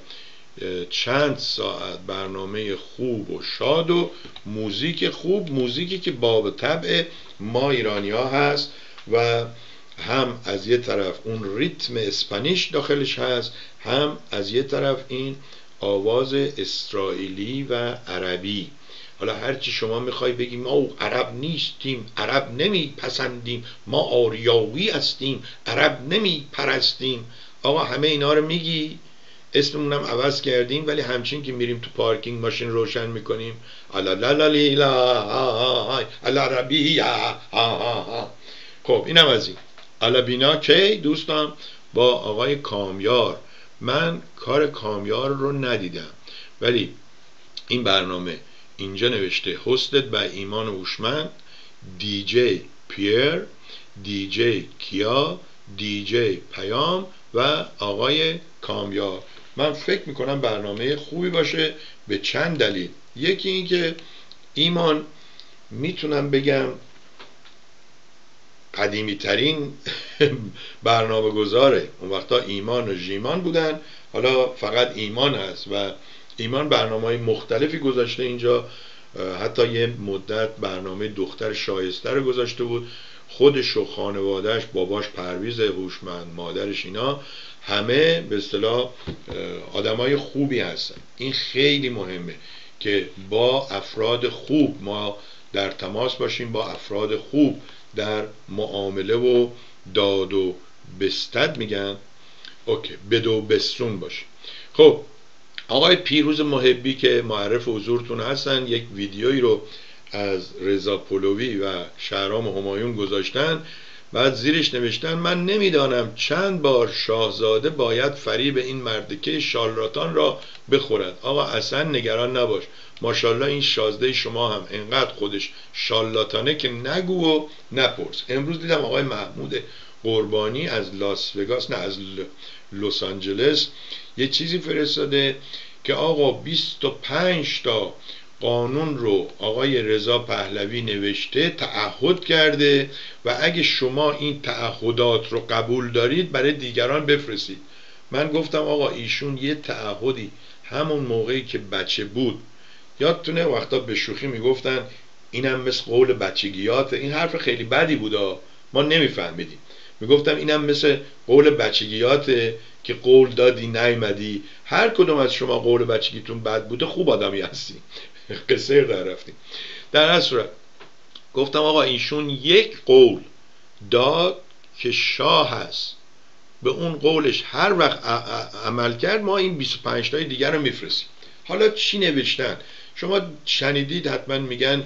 چند ساعت برنامه خوب و شاد و موزیک خوب، موزیکی که باب طبع ما ایرانی ها هست و هم از یه طرف اون ریتم اسپانیش داخلش هست، هم از یه طرف این آواز اسرائیلی و عربی. حالا هرچی شما میخوای بگیم ما عرب نیستیم، عرب نمی پسندیم، ما آریایی هستیم، عرب نمی پرستیم، آقا همه اینا رو میگی، اسممون هم عوض کردیم، ولی همچین که میریم تو پارکینگ ماشین روشن میکنیم العربیه. خب اینم از این. علبینا کی دوستان با آقای کامیار. من کار کامیار رو ندیدم، ولی این برنامه اینجا نوشته هستد by ایمان هوشمند، دیجی پیر، دیجی کیا، دیجی پیام و آقای کامیار. من فکر میکنم برنامه خوبی باشه به چند دلیل. یکی این که ایمان میتونم بگم قدیمی ترین برنامه گذاره. اون وقتا ایمان و ژیمان بودن، حالا فقط ایمان هست و ایمان برنامه‌های مختلفی گذاشته اینجا. حتی یه مدت برنامه دختر شایسته رو گذاشته بود. خودش و خانوادهش، باباش پرویز هوشمند، مادرش، اینا همه به اصطلاح آدمای خوبی هستن. این خیلی مهمه که با افراد خوب ما در تماس باشیم، با افراد خوب در معامله و داد و بستد میگن، اوکی، بد و بستون باشیم. خب آقای پیروز محبی که معرف حضورتون هستن، یک ویدیویی رو از رضا پهلوی و شهرام همایون گذاشتن، بعد زیرش نوشتن من نمیدانم چند بار شاهزاده باید فریب این مردکه شارلاتان را بخورد. آقا اصلا نگران نباش، ماشاءالله این شازده شما هم انقدر خودش شارلاتانه که نگو و نپرس. امروز دیدم آقای محمود قربانی از لاس وگاس، نه از لس آنجلس، یه چیزی فرستاده که آقا 25 تا قانون رو آقای رضا پهلوی نوشته، تعهد کرده و اگه شما این تعهدات رو قبول دارید برای دیگران بفرستید. من گفتم آقا ایشون یه تعهدی همون موقعی که بچه بود، یادتونه وقتا به شوخی میگفتن اینم مثل قول بچگیات. این حرف خیلی بدی بودا، ما نمیفهمیدیم. میگفتم اینم مثل قول بچگیاته که قول دادی نیومدی. هر کدوم از شما قول بچگیتون بد بوده خوب آدمی هستی. قصه در رفتیم. در هر صورت گفتم آقا ایشون یک قول داد که شاه هست، به اون قولش هر وقت عمل کرد ما این 25 تای دیگر رو میفرستیم. حالا چی نوشتن شما شنیدید حتما، میگن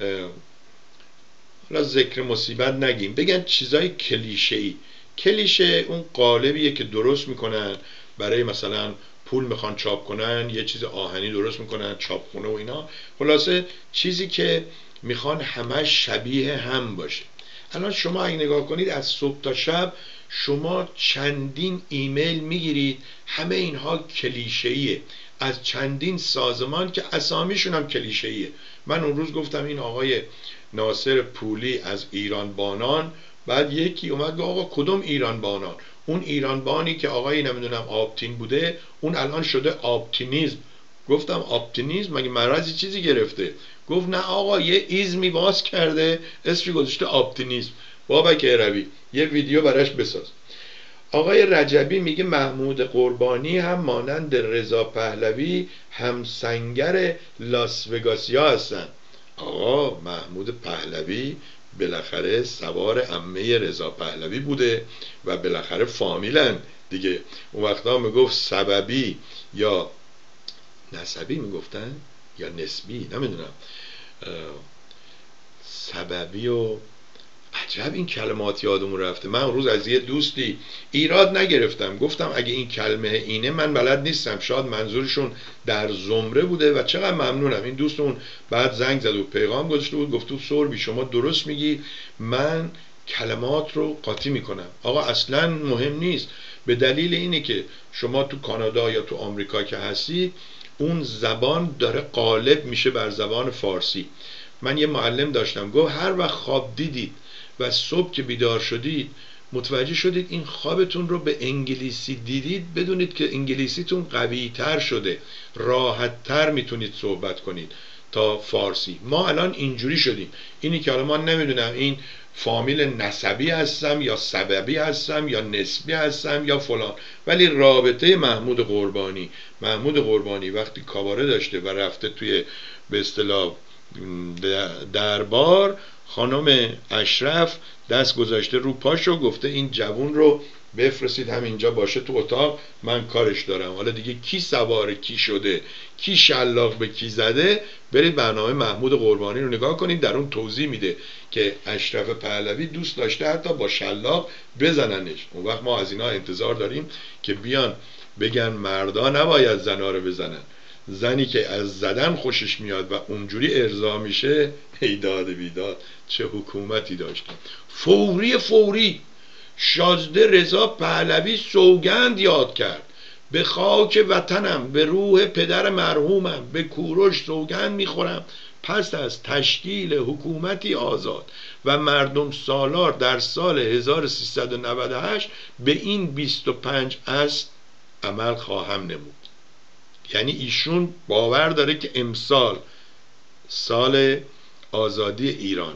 حالا ذکر مصیبت نگیم، بگن چیزای کلیشه‌ای. کلیشه اون قالبیه که درست میکنن برای مثلا پول میخوان چاپ کنن، یه چیز آهنی درست میکنن، چاپخونه و اینا، خلاصه چیزی که میخوان همش شبیه هم باشه. الان شما اگه نگاه کنید از صبح تا شب شما چندین ایمیل میگیرید، همه اینها کلیشه‌ایه، از چندین سازمان که اسامیشون هم کلیشه‌ایه. من اون روز گفتم این آقای ناصر پولی از ایران بانان، بعد یکی اومد گفت آقا کدوم ایران بانان؟ اون ایران بانی که آقای نمیدونم آپتین بوده اون الان شده آپتینیزم. گفتم آپتینیزم مگه مرضی چیزی گرفته؟ گفت نه آقا یه ایزمی باز کرده اسمش گذاشته آپتینیزم. بابک عربی یه ویدیو براش بساز. آقای رجبی میگه محمود قربانی هم مانند رضا پهلوی همسنگر لاس وگاسیا هستن. آقا محمود پهلوی بالاخره سوار عمه رضا پهلوی بوده و بالاخره فامیلن دیگه. اون وقتا میگفت سببی یا نسبی میگفتن یا نسبی، نمیدونم، سببی و عجب این کلمات یادمون رفته. من روز از یه دوستی ایراد نگرفتم، گفتم اگه این کلمه اینه من بلد نیستم، شاید منظورشون در زمره بوده و چقدر ممنونم. این دوستون بعد زنگ زد و پیغام گذاشته بود، گفت تو سوربی شما درست میگی، من کلمات رو قاطی میکنم. آقا اصلا مهم نیست، به دلیل اینه که شما تو کانادا یا تو آمریکا که هستی اون زبان داره غالب میشه بر زبان فارسی. من یه معلم داشتم گفت هر وقت خواب دیدید و صبح که بیدار شدید متوجه شدید این خوابتون رو به انگلیسی دیدید، بدونید که انگلیسیتون قوی تر شده، راحت تر میتونید صحبت کنید تا فارسی. ما الان اینجوری شدیم. اینی که حالا ما نمیدونم این فامیل نسبی هستم یا سببی هستم یا نسبی هستم یا فلان، ولی رابطه محمود قربانی وقتی کاباره داشته و رفته توی به اصطلاح دربار، خانم اشرف دست گذاشته رو پاشو، گفته این جوون رو بفرستید همینجا باشه تو اتاق، من کارش دارم. حالا دیگه کی سوار کی شده، کی شلاق به کی زده، برید برنامه محمود قربانی رو نگاه کنید، در اون توضیح میده که اشرف پهلوی دوست داشته حتی با شلاق بزننش. اون وقت ما از اینا انتظار داریم که بیان بگن مردا نباید زنا رو بزنن، زنی که از زدن خوشش میاد و اونجوری ارضا میشه، ایداد بیداد چه حکومتی داشتیم. فوری شازده رضا پهلوی سوگند یاد کرد، به خاک وطنم، به روح پدر مرحومم، به کوروش سوگند میخورم پس از تشکیل حکومتی آزاد و مردم سالار در سال 1398 به این 25 اصل عمل خواهم نمود. یعنی ایشون باور داره که امسال سال آزادی ایران،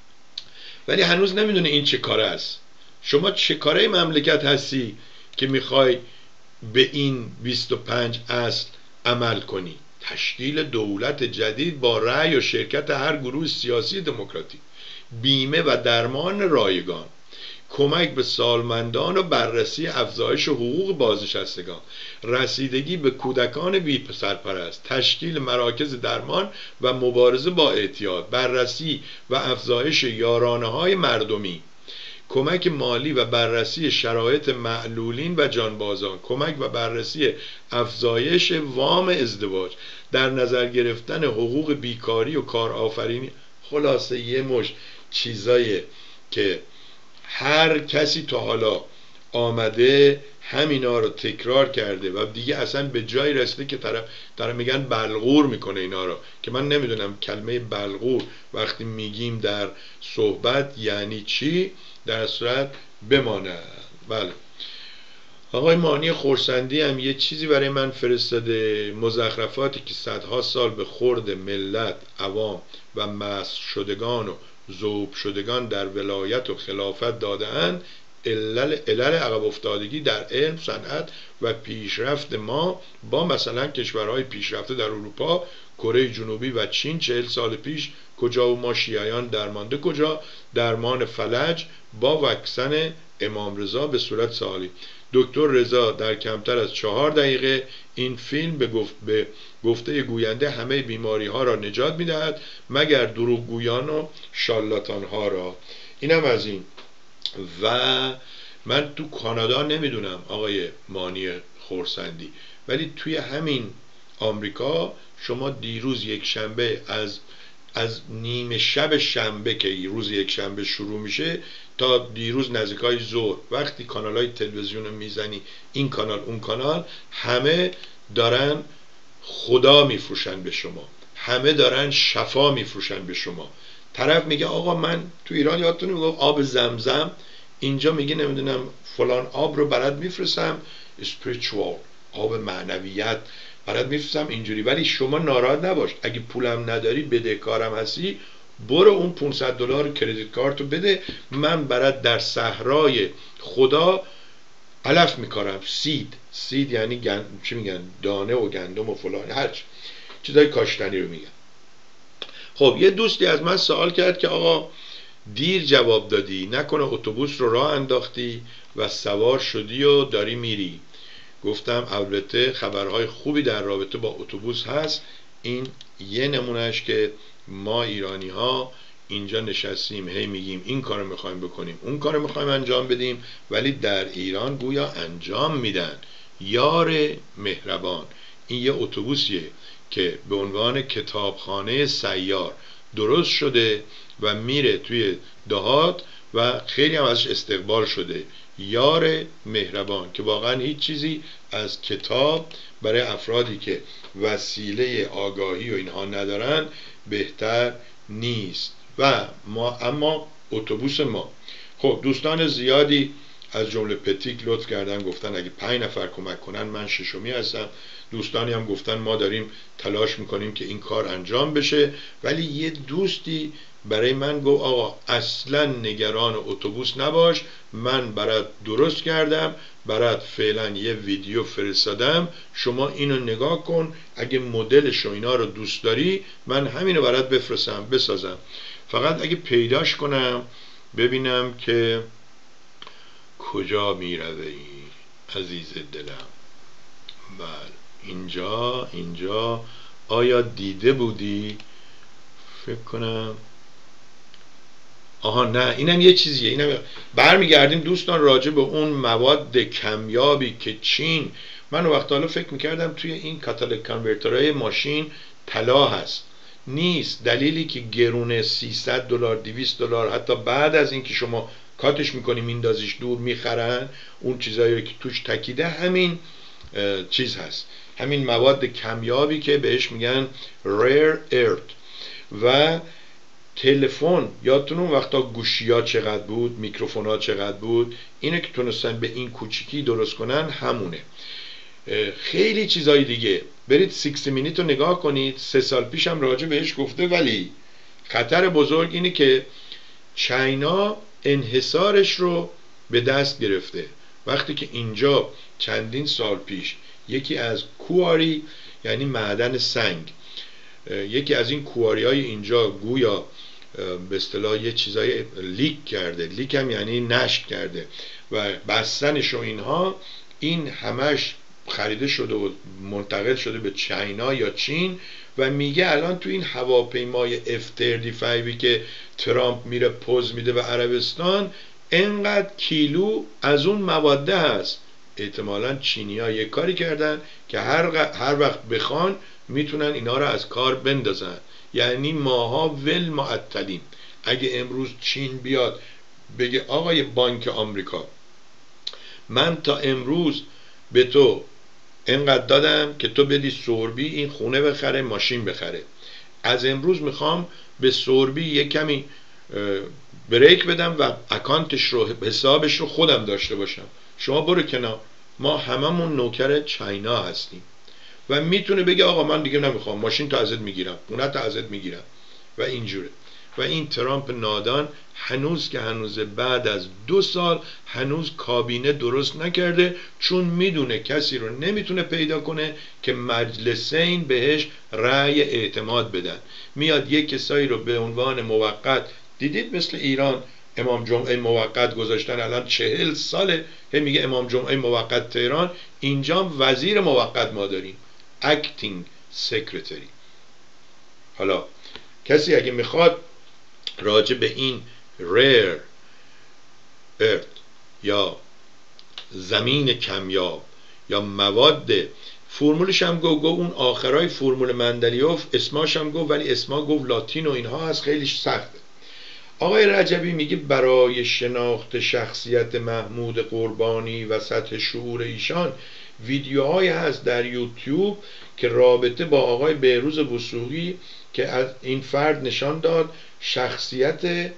ولی هنوز نمیدونه این چه کاره است. شما چه کاره مملکت هستی که میخوای به این 25 اصل عمل کنی؟ تشکیل دولت جدید با رأی و شرکت هر گروه سیاسی دموکراتیک، بیمه و درمان رایگان، کمک به سالمندان و بررسی افزایش حقوق بازنشستگان، رسیدگی به کودکان بی سرپرست، تشکیل مراکز درمان و مبارزه با اعتیاد، بررسی و افزایش یارانه‌های مردمی، کمک مالی و بررسی شرایط معلولین و جانبازان، کمک و بررسی افزایش وام ازدواج، در نظر گرفتن حقوق بیکاری و کارآفرینی. خلاصه یه مش چیزایی که هر کسی تا حالا آمده همینا رو تکرار کرده و دیگه اصلا به جایی رسیده که طرف میگن بلغور میکنه اینا رو، که من نمیدونم کلمه بلغور وقتی میگیم در صحبت یعنی چی. در صورت بمانه. بله، آقای مانی خورسندی هم یه چیزی برای من فرستاده، مزخرفاتی که صدها سال به خورد ملت، عوام و مسخ شدگان و ذوب شدگان در ولایت و خلافت داده‌اند، علل عقب افتادگی در علم، صنعت و پیشرفت ما با مثلا کشورهای پیشرفته در اروپا، کره جنوبی و چین 40 سال پیش کجا و ما شیعیان درمانده کجا؟ درمان فلج با واکسن امام رضا به صورت سالی. دکتر رضا در کمتر از 4 دقیقه این فیلم به گفته گوینده همه بیماری ها را نجات میدهد مگر دروغگویان و شالاتان ها را. اینم از این. و من تو کانادا نمیدونم آقای مانی خورسندی، ولی توی همین آمریکا شما دیروز یک شنبه از نیمه شب شنبه که روز یک شنبه شروع میشه تا دیروز نزدیکای ظهر، وقتی کانالهای تلویزیون رو میزنی این کانال اون کانال، همه دارن خدا میفروشن به شما، همه دارن شفا میفروشن به شما. طرف میگه آقا من تو ایران یادتونه میگه آب زمزم، اینجا میگه نمیدونم فلان آب رو برات میفرستم spiritual، آب معنویت برات میفرستم اینجوری. ولی شما ناراحت نباش، اگه پولم نداری بدهکارم هستی، برو اون $500 کردیت کارت رو بده، من برات در صحرای خدا علف میکارم. سید یعنی چی میگن، دانه و گندم و فلان، هر چیزای کاشتنی رو میگن. خب یه دوستی از من سوال کرد که آقا دیر جواب دادی، نکنه اتوبوس رو راه انداختی و سوار شدی و داری میری. گفتم البته خبرهای خوبی در رابطه با اتوبوس هست. این یه نمونهش که ما ایرانی ها اینجا نشستیم هی میگیم این کارو میخوایم بکنیم اون کارو میخوایم انجام بدیم، ولی در ایران گویا انجام میدن. یار مهربان، این یه اتوبوسیه که به عنوان کتابخانه سیار درست شده و میره توی دهات و خیلی هم ازش استقبال شده. یار مهربان که واقعا هیچ چیزی از کتاب برای افرادی که وسیله آگاهی و اینها ندارن بهتر نیست. و اما اتوبوس ما، خب دوستان زیادی از جمله پتیک لطف کردن گفتن اگه 5 نفر کمک کنن من ششمی هستم. دوستانی هم گفتن ما داریم تلاش میکنیم که این کار انجام بشه. ولی یه دوستی برای من گفت آقا اصلا نگران اتوبوس نباش، من برات درست کردم، برات فعلا یه ویدیو فرستادم، شما اینو نگاه کن، اگه مدلش و اینا رو دوست داری من همینو برات بفرستم بسازم. فقط اگه پیداش کنم ببینم که کجا می روی عزیز دلم؟ بله اینجا آیا دیده بودی؟ فکر کنم آها نه، اینم یه چیزیه. اینم برمیگردیم دوستان راجع به اون مواد کمیابی که چین، من وقت حالا فکر میکردم توی این کاتالیک کانورترهای ماشین طلا هست، نیست. دلیلی که گرونه $300 $200 حتی بعد از اینکه شما کاتش میکنی میندازیش دور میخرن اون چیزایی که توش تکیده، همین چیز هست، همین مواد کمیابی که بهش میگن rare earth. و تلفن، یادتون اون وقتا گوشی ها چقدر بود، میکروفون ها چقدر بود، اینه که تونستن به این کوچیکی درست کنن، همونه. خیلی چیزای دیگه، برید 60 مینیت رو نگاه کنید، 3 سال پیش هم راجع بهش گفته. ولی خطر بزرگ اینه که چاینا انحصارش رو به دست گرفته. وقتی که اینجا چندین سال پیش یکی از کواری، یعنی معدن سنگ، یکی از این کواری های اینجا گویا به اصطلاح یه چیزای لیک کرده، لیک هم یعنی نشت کرده و بستنش و اینها، این همش خریده شده و منتقل شده به چاینا یا چین و میگه الان تو این هواپیمای F-35 که ترامپ میره پوز میده به عربستان، انقدر کیلو از اون مواده هست. احتمالاً چینی‌ها یه کاری کردن که هر وقت بخوان میتونن اینا رو از کار بندازن. یعنی ماها ول معطلیم. اگه امروز چین بیاد بگه آقای بانک آمریکا، من تا امروز به تو اینقدر دادم که تو بدی سوربی این خونه بخره، ماشین بخره، از امروز میخوام به سوربی یک کمی بریک بدم و اکانتش رو، حسابش رو خودم داشته باشم، شما برو کنار. ما هممون نوکر چاینا هستیم و میتونه بگه آقا من دیگه نمیخوام، ماشین تا ازت میگیرم، خونه تا ازت میگیرم و اینجوره. و این ترامپ نادان هنوز که هنوز بعد از 2 سال هنوز کابینه درست نکرده، چون میدونه کسی رو نمیتونه پیدا کنه که مجلسین بهش رأی اعتماد بدن. میاد یک کسایی رو به عنوان موقت، دیدید مثل ایران امام جمعه موقت گذاشتن، الان 40 ساله میگه امام جمعه موقت تهران، اینجا وزیر موقت ما داریم، acting secretary. حالا کسی اگه میخواد راجع به این rare earth یا زمین کمیاب یا مواد، فرمولش هم گو اون آخرای فرمول مندلیوف اسماش هم گفت، ولی اسما گفت لاتین و اینها هست، خیلی سخته. آقای رجبی میگه برای شناخت شخصیت محمود قربانی و سطح شعور ایشان ویدیوهایی هست در یوتیوب که رابطه با آقای بهروز وثوقی که از این فرد نشان داد شخصیت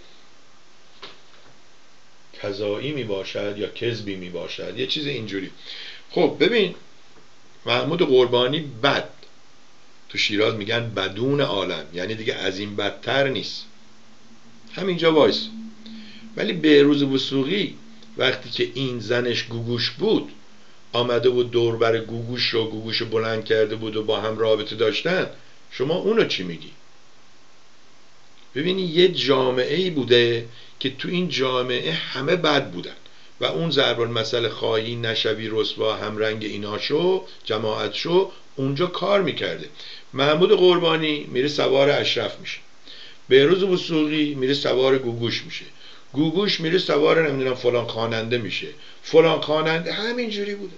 کذایی می باشد یا کذبی می باشد، یه چیز اینجوری. خب ببین، محمود قربانی بد، تو شیراز میگن بدون عالم، یعنی دیگه از این بدتر نیست، همینجا وایس. ولی بهروز وثوقی وقتی که این زنش گوگوش بود آمده بود دوربر گوگوش رو، گوگوش بلند کرده بود و با هم رابطه داشتن، شما اونو چی میگی؟ ببینی یه جامعه‌ای بوده که تو این جامعه همه بد بودن و اون ضرب المثل خواهی نشوی رسوا همرنگ اینا شو، جماعت شو، اونجا کار میکرده. محمود قربانی میره سوار اشرف میشه، بهروز وثوقی میره سوار گوگوش میشه، گوگوش میره سوار نمیدونم فلان خواننده میشه، فلان خواننده، همینجوری بوده.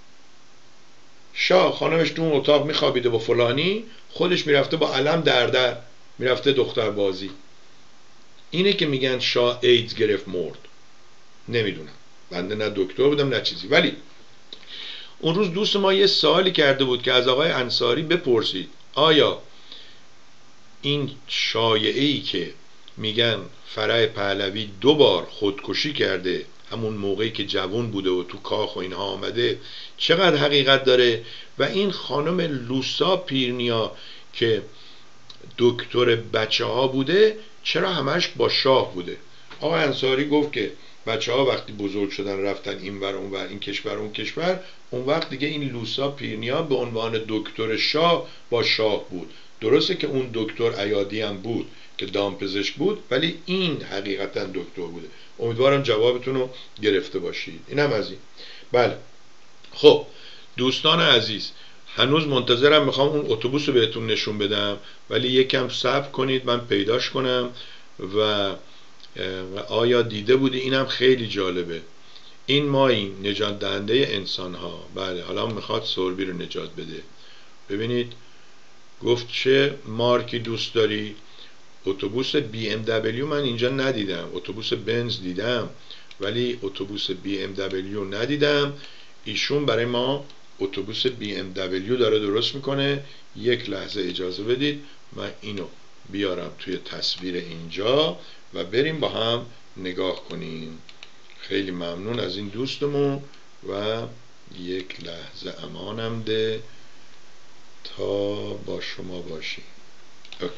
شاه خانمش تو اون اتاق میخوابیده با فلانی، خودش میرفته با علم در میرفته دختر بازی. اینه که میگن شاه ایدز گرفت مرد. نمیدونم، بنده نه دکتر بودم نه چیزی. ولی اون روز دوست ما یه سوالی کرده بود که از آقای انصاری بپرسید آیا این شایعه‌ای که میگن فرح پهلوی 2 بار خودکشی کرده همون موقعی که جوان بوده و تو کاخ و اینها آمده چقدر حقیقت داره؟ و این خانم لوسا پیرنیا که دکتر بچه ها بوده چرا همش با شاه بوده؟ آقای انصاری گفت که بچه ها وقتی بزرگ شدن رفتن این ور اون ور، این کشور اون کشور، اون وقت دیگه این لوسا پیرنیا به عنوان دکتر شاه با شاه بود. درسته که اون دکتر ایادی هم بود که دامپزشک بود، ولی این حقیقتا دکتر بوده. امیدوارم جوابتون رو گرفته باشید. اینم از این. بله خب دوستان عزیز، هنوز منتظرم، میخوام اون اتوبوس رو بهتون نشون بدم، ولی یکم صبر کنید من پیداش کنم. و آیا دیده بودی؟ اینم خیلی جالبه. این ماییم نجات دهنده انسان ها. بله حالا میخواد سوربی رو نجات بده. ببینید گفت چه مارکی دوست داری؟ اتوبوس BMW من اینجا ندیدم، اتوبوس بنز دیدم ولی اتوبوس BMW ندیدم. ایشون برای ما اتوبوس BMW داره درست میکنه. یک لحظه اجازه بدید من اینو بیارم توی تصویر اینجا و بریم با هم نگاه کنیم. خیلی ممنون از این دوستمون و یک لحظه امانم ده تا با شما باشیم. اوکی.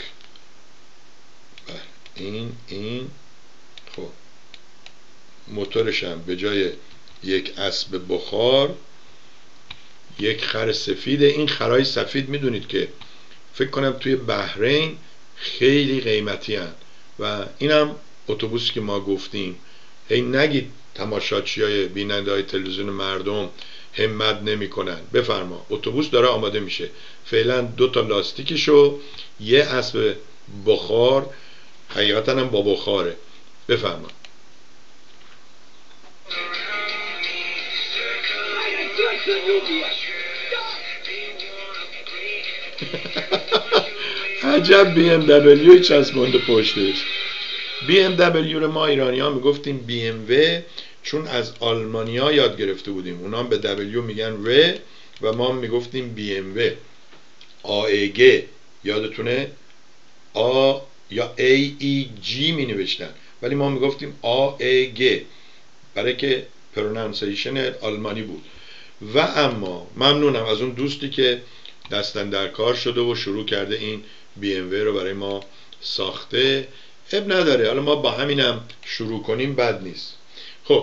این خب موتورشم به جای یک اسب بخار یک خر سفیده. این خرای سفید میدونید که فکر کنم توی بحرین خیلی قیمتی هن. و اینم اتوبوسی که ما گفتیم. هی نگید تماشاچی های بیننده های تلویزیون مردم همت نمی کنن. بفرما اتوبوس داره آماده میشه. فعلا 2 تا لاستیکشو، یه اسب بخار، حقیقتا هم با بخاره. بفرما. عجب BMW چسبانده پشتش. BMW رو ما ایرانی ها میگفتیم BMW چون از آلمانیا یاد گرفته بودیم. اونا به W میگن و و ما میگفتیم BMW. AEG یادتونه؟ A یا AEG می نوشتن ولی ما میگفتیم AEG برای که پرونانسیشن آلمانی بود. و اما ممنونم از اون دوستی که دستن در کار شده و شروع کرده این BMW رو برای ما ساخته. اب نداره، حالا ما با همینم شروع کنیم بد نیست. خب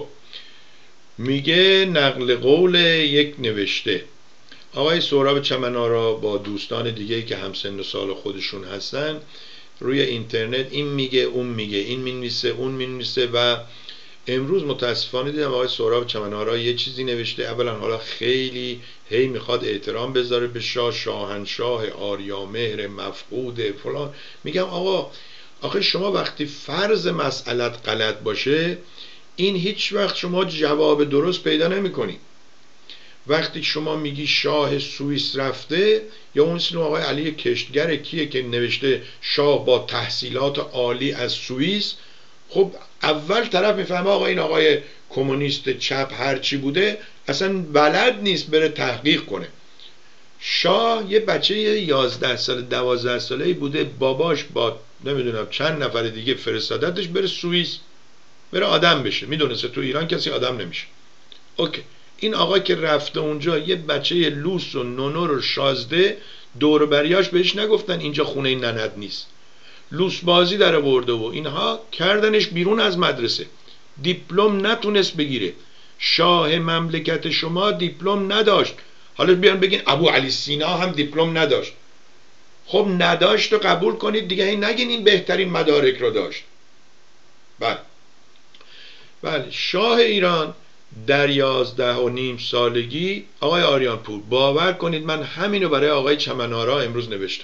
میگه نقل قول یک نوشته. آقای سهراب چمن‌آرا با دوستان دیگه‌ای که همسن و سال خودشون هستن روی اینترنت این میگه اون میگه، این مینویسه اون مینویسه و امروز متاسفانه دیدم آقای سهراب چمن‌آرا یه چیزی نوشته. اولا حالا خیلی هی میخواد احترام بذاره به شاه، شاهنشاه آریامهر مفقود فلان. میگم آقا آخه شما وقتی فرض مسئلت غلط باشه این هیچ وقت شما جواب درست پیدا نمی کنی. وقتی شما میگی شاه سوئیس رفته یا اون سنو آقای علی کشتگر کیه که نوشته شاه با تحصیلات عالی از سوئیس، خب اول طرف میفهمه آقا این آقای کمونیست چپ هرچی بوده اصلا بلد نیست بره تحقیق کنه. شاه یه بچه 11 ساله 12 ساله‌ای بوده، باباش با نمیدونم چند نفر دیگه فرستادتش بره سوئیس بره آدم بشه. میدونسته تو ایران کسی آدم نمیشه. اوکی. این آقا که رفته اونجا یه بچه لوس و نونو رو شازده، دور بریاش بهش نگفتن اینجا خونه ننت نیست، لوس بازی در آورده و اینها کردنش بیرون از مدرسه. دیپلم نتونست بگیره. شاه مملکت شما دیپلم نداشت. حالا بیان بگین ابو علی سینا هم دیپلم نداشت. خب نداشت و قبول کنید دیگه، این نگین این بهترین مدارک رو داشت. بله شاه ایران در 11.5 سالگی آقای آریانپور، باور کنید من همینو برای آقای چمن‌آرا امروز نوشتم.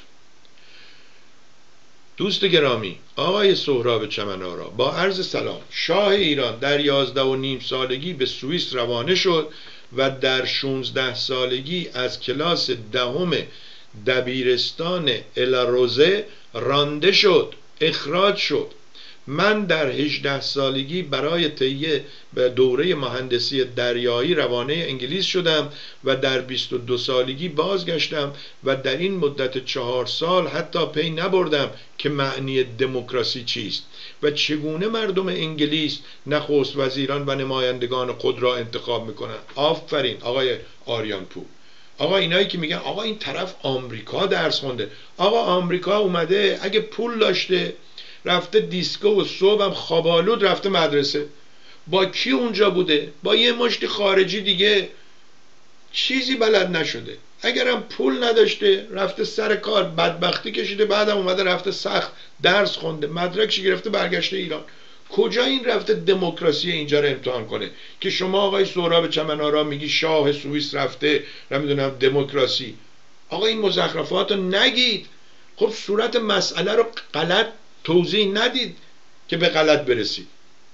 دوست گرامی آقای سهراب چمن‌آرا با عرض سلام، شاه ایران در 11.5 سالگی به سوئیس روانه شد و در 16 سالگی از کلاس 10 دبیرستان الاروزه رانده شد، اخراج شد. من در 18 سالگی برای طی دوره مهندسی دریایی روانه انگلیس شدم و در 22 سالگی بازگشتم و در این مدت 4 سال حتی پی نبردم که معنی دموکراسی چیست و چگونه مردم انگلیس نخست وزیران و نمایندگان خود را انتخاب میکنن. آفرین آقای آریانپور. آقا اینایی که میگن آقا این طرف آمریکا درس خونده، آقا آمریکا اومده اگه پول داشته رفته دیسکو و صبح هم خوابالود رفته مدرسه. با کی اونجا بوده؟ با یه مشت خارجی دیگه. چیزی بلد نشده. اگرم پول نداشته رفته سر کار بدبختی کشیده، بعدم اومده رفته سخت درس خونده مدرکش گرفته برگشته ایران. کجا این رفته دموکراسی اینجا رو امتحان کنه که شما آقای سهراب چمن‌آرا میگی شاه سوئیس رفته نمیدونم دموکراسی؟ آقا این مزخرفات رو نگید. خب صورت مسئله رو غلط توضیح ندید که به غلط برسید.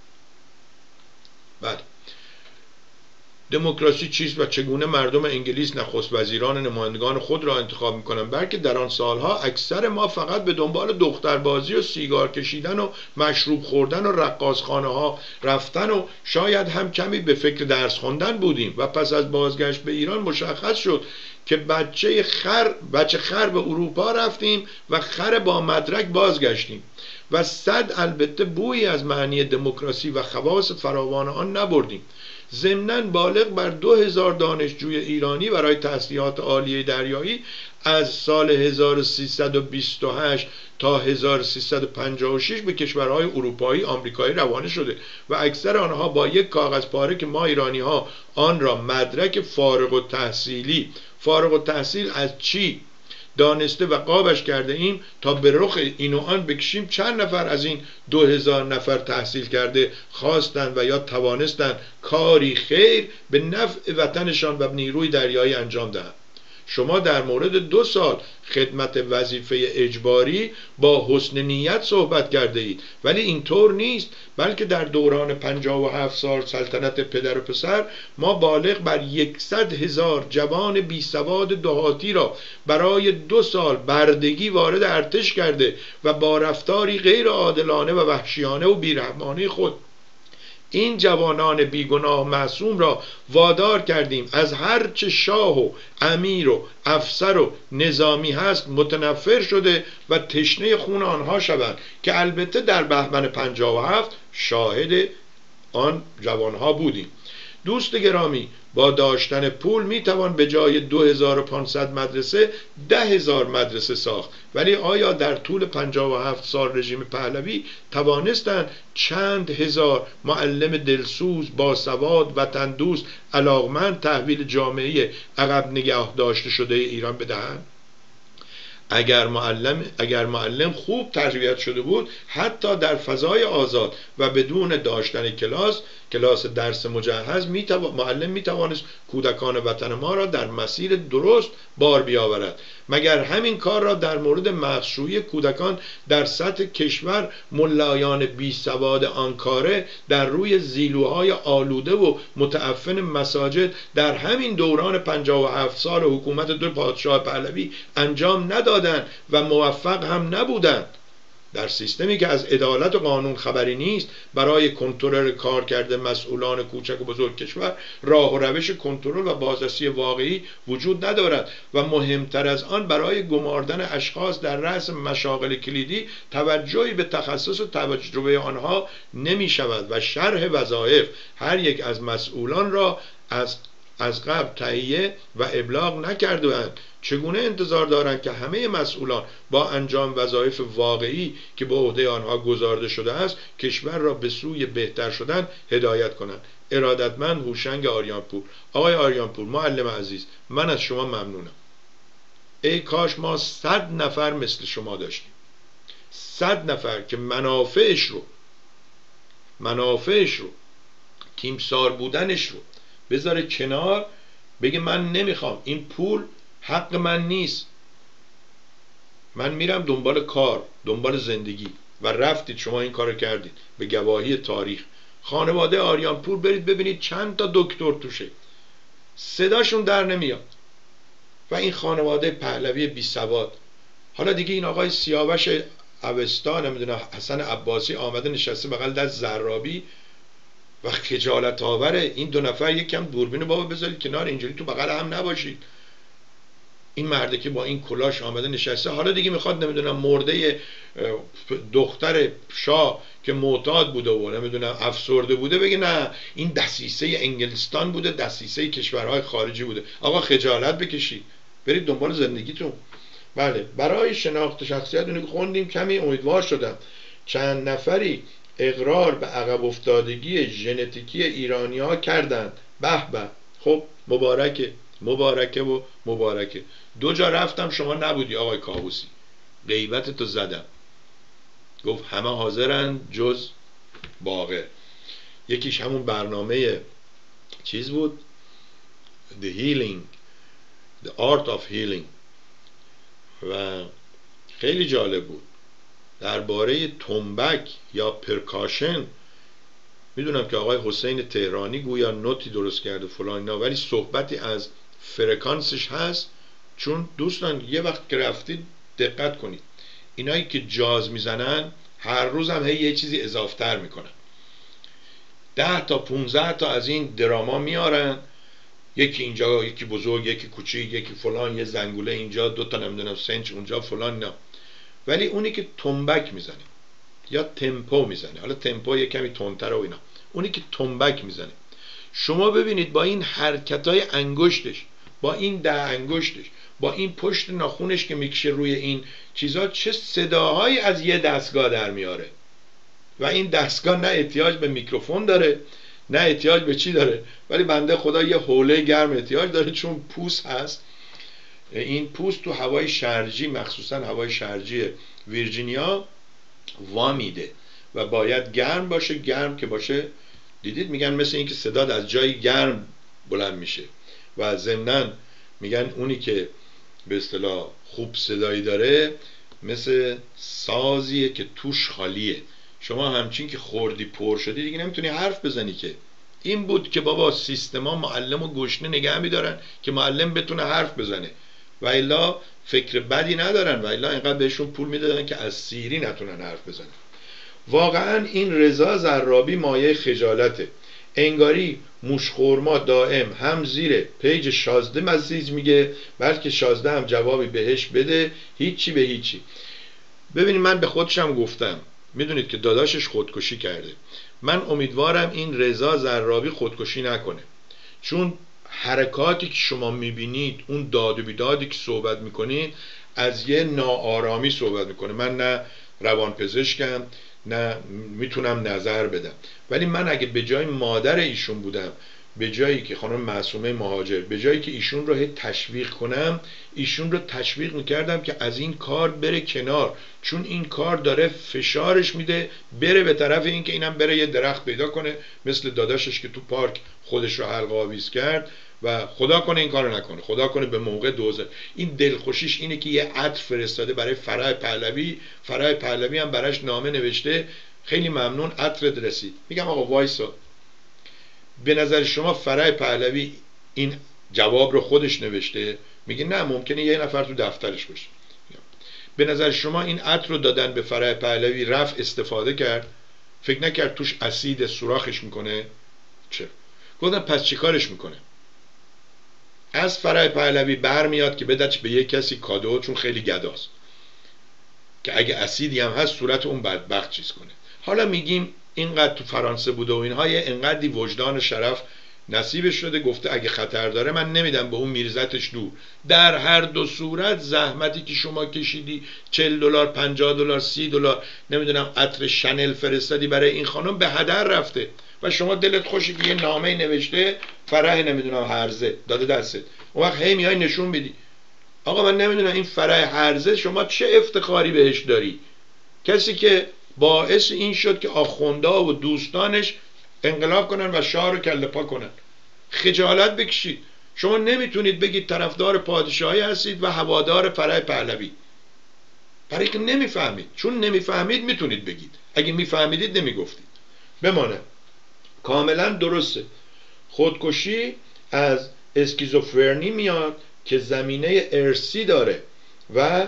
بله، دموکراسی چیست و چگونه مردم انگلیس نخست وزیران نمایندگان خود را انتخاب میکنند؟ بلکه در آن سالها اکثر ما فقط به دنبال دختربازی و سیگار کشیدن و مشروب خوردن و رقاصخانه ها رفتن و شاید هم کمی به فکر درس خوندن بودیم و پس از بازگشت به ایران مشخص شد که بچه خر به اروپا رفتیم و خر با مدرک بازگشتیم و صد البته بویی از معنی دموکراسی و خواص فراوان آن نبردیم. ضمناً بالغ بر 2000 دانشجوی ایرانی برای تحصیلات عالیه دریایی از سال 1328 تا 1356 به کشورهای اروپایی آمریکایی روانه شده و اکثر آنها با یک کاغذ پاره که ما ایرانی ها آن را مدرک فارغ التحصیل از چی دانسته و قابش کرده ایم تا به رخ این و آن بکشیم چند نفر از این 2000 نفر تحصیل کرده خواستند و یا توانستند کاری خیر به نفع وطنشان و نیروی دریایی انجام دهند. شما در مورد 2 سال خدمت وظیفه اجباری با حسن نیت صحبت کرده اید، ولی اینطور نیست، بلکه در دوران 57 سال سلطنت پدر و پسر ما بالغ بر 100,000 جوان بی سواد دهاتی را برای 2 سال بردگی وارد ارتش کرده و با رفتاری غیر عادلانه و وحشیانه و بیرحمانه خود این جوانان بیگناه معصوم را وادار کردیم از هر چه شاه و امیر و افسر و نظامی هست متنفر شده و تشنه خون آنها شوند که البته در بهمن 57 شاهد آن جوانها بودیم. دوست گرامی، با داشتن پول میتوان به جای 2500 مدرسه 10,000 مدرسه ساخت، ولی آیا در طول 57 سال رژیم پهلوی توانستند چند هزار معلم دلسوز باسواد وطن دوست علاقمند تحویل جامعه عقب نگه داشته شده ایران بدهند؟ اگر معلم خوب تربیت شده بود، حتی در فضای آزاد و بدون داشتن کلاس درس مجهز معلم میتوانست کودکان وطن ما را در مسیر درست بار بیاورد. مگر همین کار را در مورد مغزشویی کودکان در سطح کشور ملایان بی سواد آنکاره در روی زیلوهای آلوده و متعفن مساجد در همین دوران 57 سال حکومت 2 پادشاه پهلوی انجام ندادند و موفق هم نبودند؟ در سیستمی که از عدالت و قانون خبری نیست، برای کنترل کار کرده مسئولان کوچک و بزرگ کشور راه و روش کنترل و بازرسی واقعی وجود ندارد و مهمتر از آن برای گماردن اشخاص در رأس مشاغل کلیدی توجهی به تخصص و تجربه آنها نمی شود و شرح وظایف هر یک از مسئولان را از قبل تهیه و ابلاغ نکرده‌اند. چگونه انتظار دارند که همه مسئولان با انجام وظایف واقعی که به عهده آنها گذارده شده است کشور را به سوی بهتر شدن هدایت کنند؟ ارادتمند هوشنگ آریانپور. آقای آریانپور معلم عزیز، من از شما ممنونم. ای کاش ما 100 نفر مثل شما داشتیم، 100 نفر که منافعش رو تیمسار بودنش رو بذاره کنار، بگه من نمیخوام، این پول حق من نیست، من میرم دنبال کار، دنبال زندگی. و رفتید شما این کارو کردید به گواهی تاریخ. خانواده آریانپور برید ببینید چند تا دکتر توشه، صداشون در نمیاد. و این خانواده پهلوی بی سواد، حالا دیگه این آقای سیاوش اوستا نمیدونه حسن عباسی آمده نشسته بغل دست زرابی و خجالت آوره. این 2 نفر یکم دوربین بابا بذارید کنار، اینجوری تو بغل هم نباشید. این مرده که با این کلاش آمده نشسته، حالا دیگه میخواد نمیدونم مرده دختر شاه که معتاد بوده و نمیدونم افسرده بوده بگه نه این دسیسه انگلستان بوده، دسیسه کشورهای خارجی بوده. آقا خجالت بکشید، برید دنبال زندگیتون. بله، برای شناخت شخصیت اونی که خوندیم کمی امیدوار شدم. چند نفری اقرار به عقب افتادگی ژنتیکی ایرانی ها کردند. به به، خب مبارکه، مبارکه و مبارکه. 2 جا رفتم شما نبودی آقای کاووسی، غیبتتو زدم. گفت همه حاضرن جز باقر. یکیش همون برنامه چیز بود، The Healing The Art of Healing و خیلی جالب بود. درباره تنبک یا پرکاشن میدونم که آقای حسین تهرانی گویا نوتی درست کرده فلان اینا، ولی صحبتی از فرکانسش هست. چون دوستان یه وقت که رفتید دقت کنید، اینایی که جاز میزنن هر روز هم یه چیزی اضافتر میکنن. 10 تا 15 تا از این دراما میارن، یکی اینجا، یکی بزرگ، یکی کوچیک، یکی فلان، یه زنگوله اینجا، 2 تا نمیدونم سنچ اونجا فلان نه. ولی اونی که تنبک میزنه یا تمپو میزنه، حالا تمپو یه کمی تندتر و اینا، اونی که تنبک میزنه، شما ببینید با این حرکتای انگشتش، با این 10 انگشتش، با این پشت ناخونش که میکشه روی این چیزا، چه صداهایی از یه دستگاه در میاره. و این دستگاه نه احتیاج به میکروفون داره نه احتیاج به چی داره، ولی بنده خدا یه حوله گرم احتیاج داره، چون پوست هست. این پوست تو هوای شرجی، مخصوصا هوای شرجی ویرجینیا وامیده و باید گرم باشه. گرم که باشه، دیدید میگن مثل این که صدا از جای گرم بلند میشه. و ضمناً میگن اونی که به اصطلاح خوب صدایی داره مثل سازیه که توش خالیه. شما همچین که خوردی پر شدی دیگه نمیتونی حرف بزنی که. این بود که بابا سیستما معلم و گشنه نگه میدارن که معلم بتونه حرف بزنه، و الا فکر بدی ندارن، و الا اینقدر بهشون پول میدادن که از سیری نتونن حرف بزنن. واقعا این رضا زرابی مایه خجالته. انگاری موشخورما دائم هم زیر پیج شازده مزیز میگه، بلکه شازده هم جوابی بهش بده، هیچی به هیچی. ببینید من به خودشم گفتم، میدونید که داداشش خودکشی کرده. من امیدوارم این رضا زرابی خودکشی نکنه، چون حرکاتی که شما میبینید، اون داد و بیدادی که صحبت میکنید، از یه ناآرامی صحبت میکنه. من نه روانپزشکم نه میتونم نظر بدم، ولی من اگه به جای مادر ایشون بودم، به جایی که خانم معصومه مهاجر، به جایی که ایشون رو تشویق کنم، ایشون رو تشویق میکردم که از این کار بره کنار، چون این کار داره فشارش میده بره به طرف این که اینم بره یه درخت پیدا کنه، مثل داداشش که تو پارک خودش رو حلقه آویز کرد و خدا کنه این کارو نکنه، خدا کنه به موقع دوزه. این دلخوشیش اینه که یه عطر فرستاده برای فرح پهلوی، فرح پهلوی هم براش نامه نوشته خیلی ممنون عطرت رسید. میگم آقا وایسا، به نظر شما فرح پهلوی این جواب رو خودش نوشته؟ میگه نه، ممکنه یه نفر تو دفترش باشه. به نظر شما این عطر رو دادن به فرح پهلوی، رفت استفاده کرد، فکر نکرد توش اسید سوراخش میکنه؟ چرا؟ گفتم پس چی کارش میکنه؟ از فرح پهلوی برمیاد که بدهش به یک کسی کادو، چون خیلی گداست، که اگه اسیدی هم هست صورت اون بدبخت چیز کنه. حالا میگیم اینقدر تو فرانسه بوده و اینها، یه اینقدری وجدان و شرف نصیبش شده، گفته اگه خطر داره من نمیدم به اون میرزتش دور. در هر دو صورت زحمتی که شما کشیدی، $40 $50 $30 نمیدونم عطر شنل فرستادی برای این خانم، به هدر رفته و شما دلت خوشی که یه نامه نوشته فرح نمیدونم هرزه داده دستت. اون وقت هی میای نشون میدی. آقا من نمیدونم این فرح هرزه شما چه افتخاری بهش داری؟ کسی که باعث این شد که آخوندا و دوستانش انقلاب کنن و شاه رو کله پا کنن. خجالت بکشید. شما نمیتونید بگید طرفدار پادشاهی هستید و هوادار فرح پهلوی، برای که نمیفهمید. چون نمیفهمید میتونید بگید، اگه میفهمیدید نمیگفتید. بمانه کاملا درسته. خودکشی از اسکیزوفرنی میاد که زمینه ارثی داره و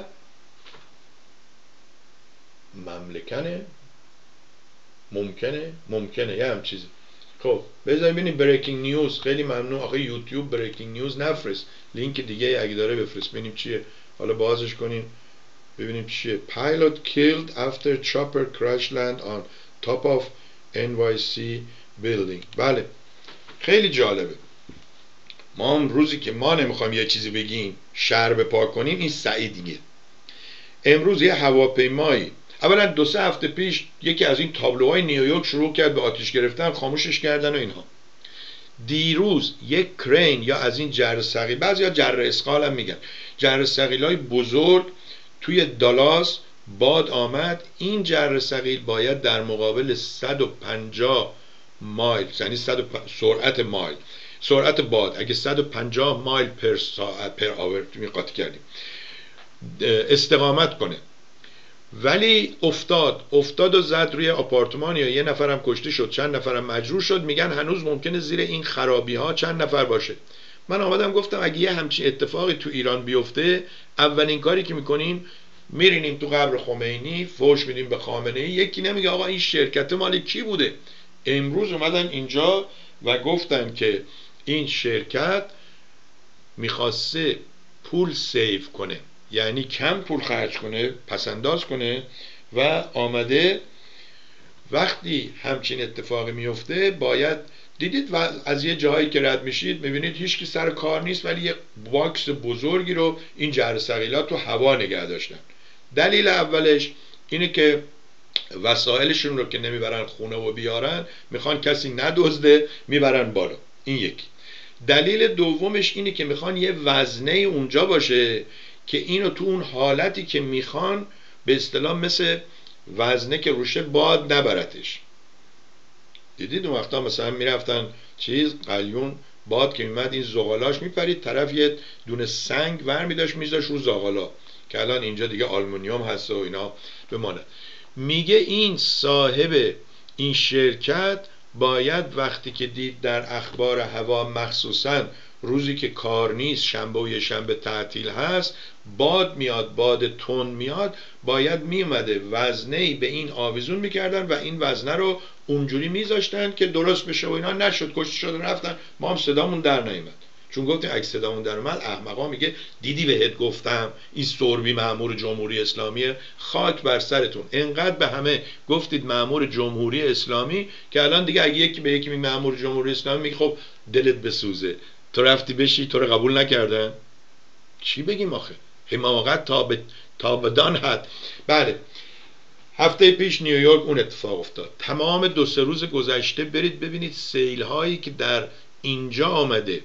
ممکنه یه هم چیزی. خب بذاریم ببینیم بریکینگ نیوز. خیلی ممنون. آخه یوتیوب بریکینگ نیوز نفرست، لینک دیگه اگه داره بفرست ببینیم چیه. حالا بازش کنیم ببینیم چیه. Pilot killed after chopper crash land on top of NYC building. بله خیلی جالبه. ما هم روزی که ما نمیخوایم یه چیزی بگیم شر بپا کنیم، این سعیدیه. امروز یه هواپیمایی، اولا 2-3 هفته پیش یکی از این تابلوهای نیویورک شروع کرد به آتش گرفتن، خاموشش کردن و اینها. دیروز یک کرین یا از این جره ثقیل، بعضیا جره اسقال هم میگن، جره ثقیل‌های بزرگ توی دالاس باد آمد. این جره ثقیل باید در مقابل 150 مایل، یعنی سرعت باد اگه 150 مایل پر ساعت پر آور قاطی کردیم استقامت کنه. ولی افتاد و زد روی آپارتمان، یا یه نفرم کشته شد، چند نفرم مجروح شد. میگن هنوز ممکنه زیر این خرابی ها چند نفر باشه. من آمدم گفتم اگه یه همچین اتفاقی تو ایران بیفته، اولین کاری که میکنیم میرینیم تو قبر خمینی، فوش میدیم به خامنه ای. یکی نمیگه آقا این شرکت مال کی بوده؟ امروز اومدن اینجا و گفتن که این شرکت میخواسته پول سیو کنه، یعنی کم پول خرج کنه، پسنداز کنه، و آمده وقتی همچین اتفاقی میفته باید دیدید و از یه جایی که رد میشید میبینید هیچ کی سر کار نیست، ولی یه باکس بزرگی رو این جره ثقیلات تو هوا نگه داشتن. دلیل اولش اینه که وسایلشون رو که نمیبرن خونه و بیارن، میخوان کسی ندزده، میبرن بالا. این یکی. دلیل دومش اینه که میخوان یه وزنه اونجا باشه که اینو تو اون حالتی که میخوان، به اصطلاح مثل وزنه که روشه باد نبرتش. دیدید اون وقتا مثلا میرفتن قلیون باد که میمد این زغالاش میپرید، طرف یه دونه سنگ ور میداشت میذاش رو زغالا، که الان اینجا دیگه آلومینیوم هست و اینا بمانه. میگه این صاحب این شرکت باید وقتی که دید در اخبار هوا، مخصوصا روزی که کار نیست، شنبه و یه شنبه تعطیل هست، باد میاد، باد تون میاد، باید میومده وزنه‌ای به این آویزون میکردن و این وزنه رو اونجوری میذاشتن که درست بشه و اینا. نشد، کشته شد رفتن. ما هم صدامون در نیامد، چون گفتیم اگه صدامون در اومد احمقا میگه دیدی بهت گفتم این سربی مأمور جمهوری اسلامیه. خاک بر سرتون، انقدر به همه گفتید مأمور جمهوری اسلامی که الان دیگه اگه یکی به یکی میگه مأمور جمهوری اسلامی، میگه خب دلت بسوزه، تو رفتی بشی، تو رو قبول نکردن، چی بگیم آخه؟ حماقت تا به دان حد. بله، هفته پیش نیویورک اون اتفاق افتاد. تمام 2-3 روز گذشته برید ببینید سیل هایی که در اینجا آمده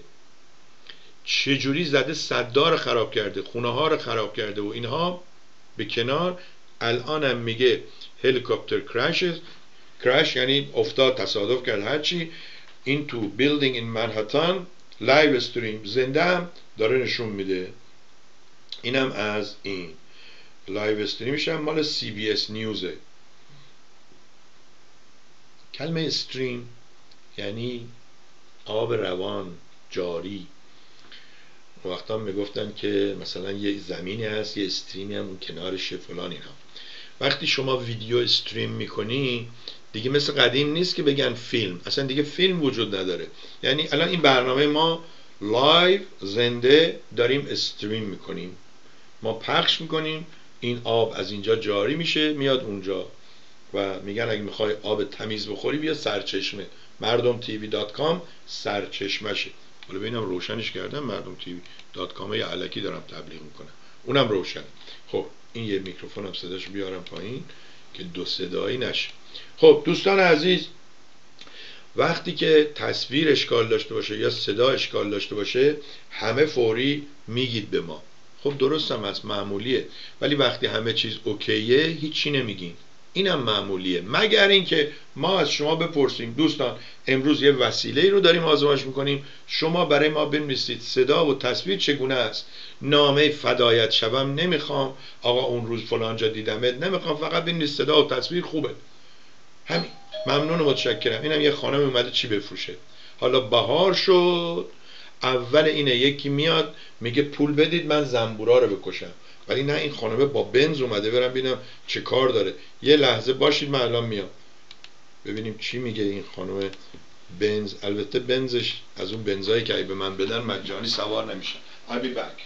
چجوری زده، صدا رو خراب کرده، خونه ها رو خراب کرده و اینها به کنار. الانم میگه هلیکوپتر کراش، یعنی افتاد، تصادف کرد، هرچی. این تو بیلدینگ این منهتن، لایو استریم زنده هم داره نشون میده. اینم از این لایو استریمش هم مال CBS نیوزه. کلمه استریم یعنی آب روان، جاری. وقتا میگفتن که مثلا یه زمینی هست، یه استریمی هم اون کنارشه، فلان اینا. وقتی شما ویدیو استریم میکنی دیگه مثل قدیم نیست که بگن فیلم، اصلا دیگه فیلم وجود نداره. یعنی الان این برنامه ما لایو زنده داریم استریم میکنیم، ما پخش میکنیم، این آب از اینجا جاری میشه میاد اونجا. و میگن اگه میخوای آب تمیز بخوری بیا سرچشمه، mardomtv.com سرچشمشه. حالا ببینم روشنش کردم، mardomtv.com یا الکی دارم تبلیغ میکنم، اونم روشن. خب این یه میکروفونم صداش بیارم پایین که دو صدایی نشه. خب دوستان عزیز، وقتی که تصویر اشکال داشته باشه یا صدا اشکال داشته باشه همه فوری میگید به ما. خب درست هم هست، معمولیه. ولی وقتی همه چیز اوکیه هیچی نمیگین، اینم معمولیه. مگر اینکه ما از شما بپرسیم دوستان امروز یه وسیله رو داریم آزمایش میکنیم، شما برای ما بنویسید صدا و تصویر چگونه است. نامه فدایت شوم نمیخوام، آقا اون روز فلان جا دیدمت نمیخوام، فقط بنویسید صدا و تصویر خوبه. همین، ممنون و متشکرم. اینم یه خانم اومده چی بفروشه. حالا بهار شد، اول اینه یکی میاد میگه پول بدید من زنبورا رو بکشم، ولی نه، این خانمه با بنز اومده، برم ببینم چه کار داره. یه لحظه باشید من الان میام ببینیم چی میگه این خانم بنز. البته بنزش از اون بنزایی که به من بدن مجانی سوار نمیشن. I'll be back.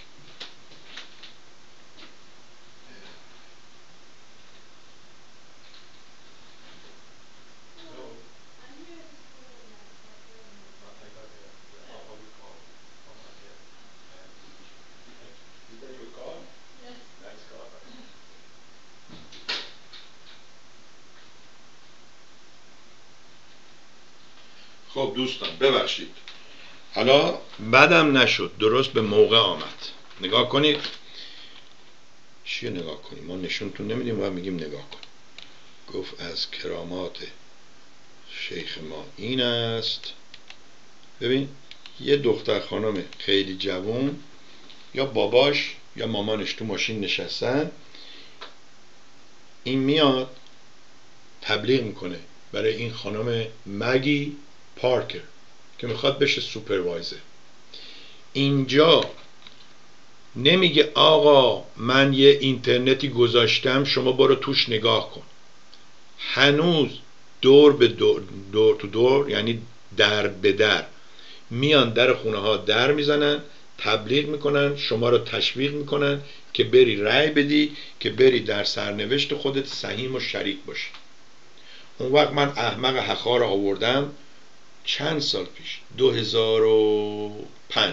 خب دوستان ببخشید، حالا بدم نشد، درست به موقع آمد. نگاه کنید. چیه نگاه کنید؟ ما نشونتون نمیدیم و میگیم نگاه کن. گفت از کرامات شیخ ما این است. ببین یه دختر خانم خیلی جوان، یا باباش یا مامانش تو ماشین نشستن، این میاد تبلیغ میکنه برای این خانم مگی پارکر که میخواد بشه سوپروایزر. اینجا نمیگه آقا من یه اینترنتی گذاشتم شما برو توش نگاه کن. هنوز دور به دور تو دور، یعنی در به در میان در خونه ها در میزنن، تبلیغ میکنن، شما رو تشویق میکنن که بری رأی بدی، که بری در سرنوشت خودت سهیم و شریک باشی. اون وقت من احمق حخا رو آوردم چند سال پیش، 2005،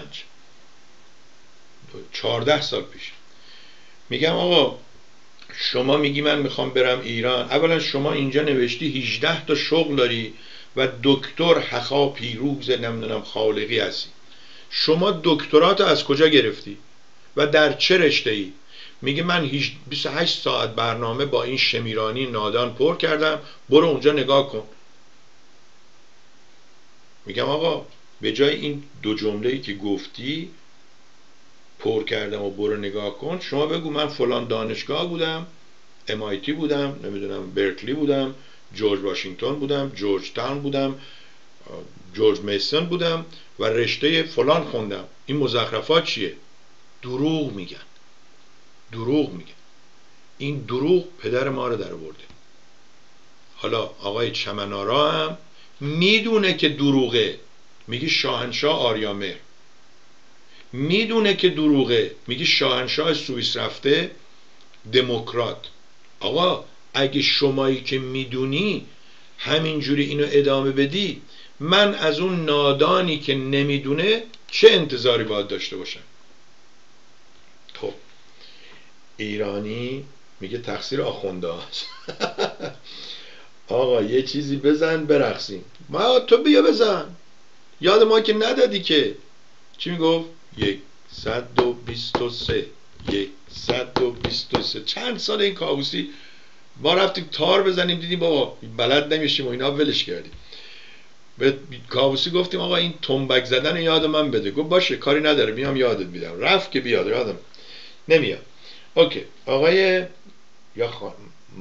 14 سال پیش. میگم آقا شما میگی من میخوام برم ایران، اولا شما اینجا نوشتی 18 تا شغل داری و دکتر حخا پیروز نمیدونم خالقی هستی. شما دکترات از کجا گرفتی و در چه رشته ای؟ میگه من 28 ساعت برنامه با این شمیرانی نادان پر کردم، برو اونجا نگاه کن. میگم آقا به جای این دو جمله‌ای که گفتی پر کردم و برو نگاه کن، شما بگو من فلان دانشگاه بودم، MIT بودم، نمیدونم برکلی بودم، جورج واشنگتن بودم، جورج تاون بودم، جورج میسون بودم و رشته فلان خوندم. این مزخرفات چیه؟ دروغ میگن. دروغ میگن. این دروغ پدر ما رو در آورده. حالا آقای چمنارا هم میدونه که دروغه، میگه شاهنشاه آریامهر. میدونه که دروغه، میگه شاهنشاه سوئیس رفته دموکرات. آقا اگه شمایی که میدونی همینجوری اینو ادامه بدی، من از اون نادانی که نمیدونه چه انتظاری باید داشته باشم؟ خب ایرانی میگه تقصیر آخونده هست. آقا یه چیزی بزن برقصیم. ما تو بیا بزن. یاد ما که ندادی که. چی میگفت؟ 123 123. چند سال این کابوسی ما رفتیم تار بزنیم، دیدیم بابا بلد نمیشیم و اینا، ولش کردیم. به کابوسی گفتیم آقا این تنبک زدن رو یاد من بده. گفت باشه کاری نداره میام یادت میدم. رفت که بیاد یادم نمیاد. اوکی. آقای یا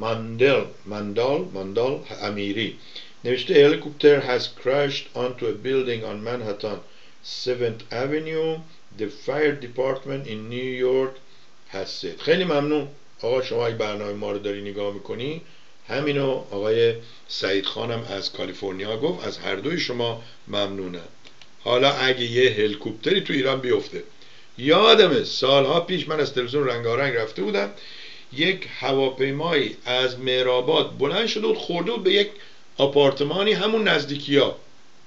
ماندال امیری نوشته helicopter has crashed onto a building on Manhattan 7th Avenue. The fire department in New York has said. خیلی ممنون آقا، شما این برنامه ما رو داری نگاه میکنی. همینو آقای سعید خانم از کالیفرنیا گفت. از هر دوی شما ممنونم. حالا اگه یه هلیکوپتری تو ایران بیفته، یادمه سالها پیش من از تلویزیون رنگارنگ رفته بودم، یک هواپیمایی از مهرآباد بلند شده بود خورده بود به یک آپارتمانی همون نزدیکی ها.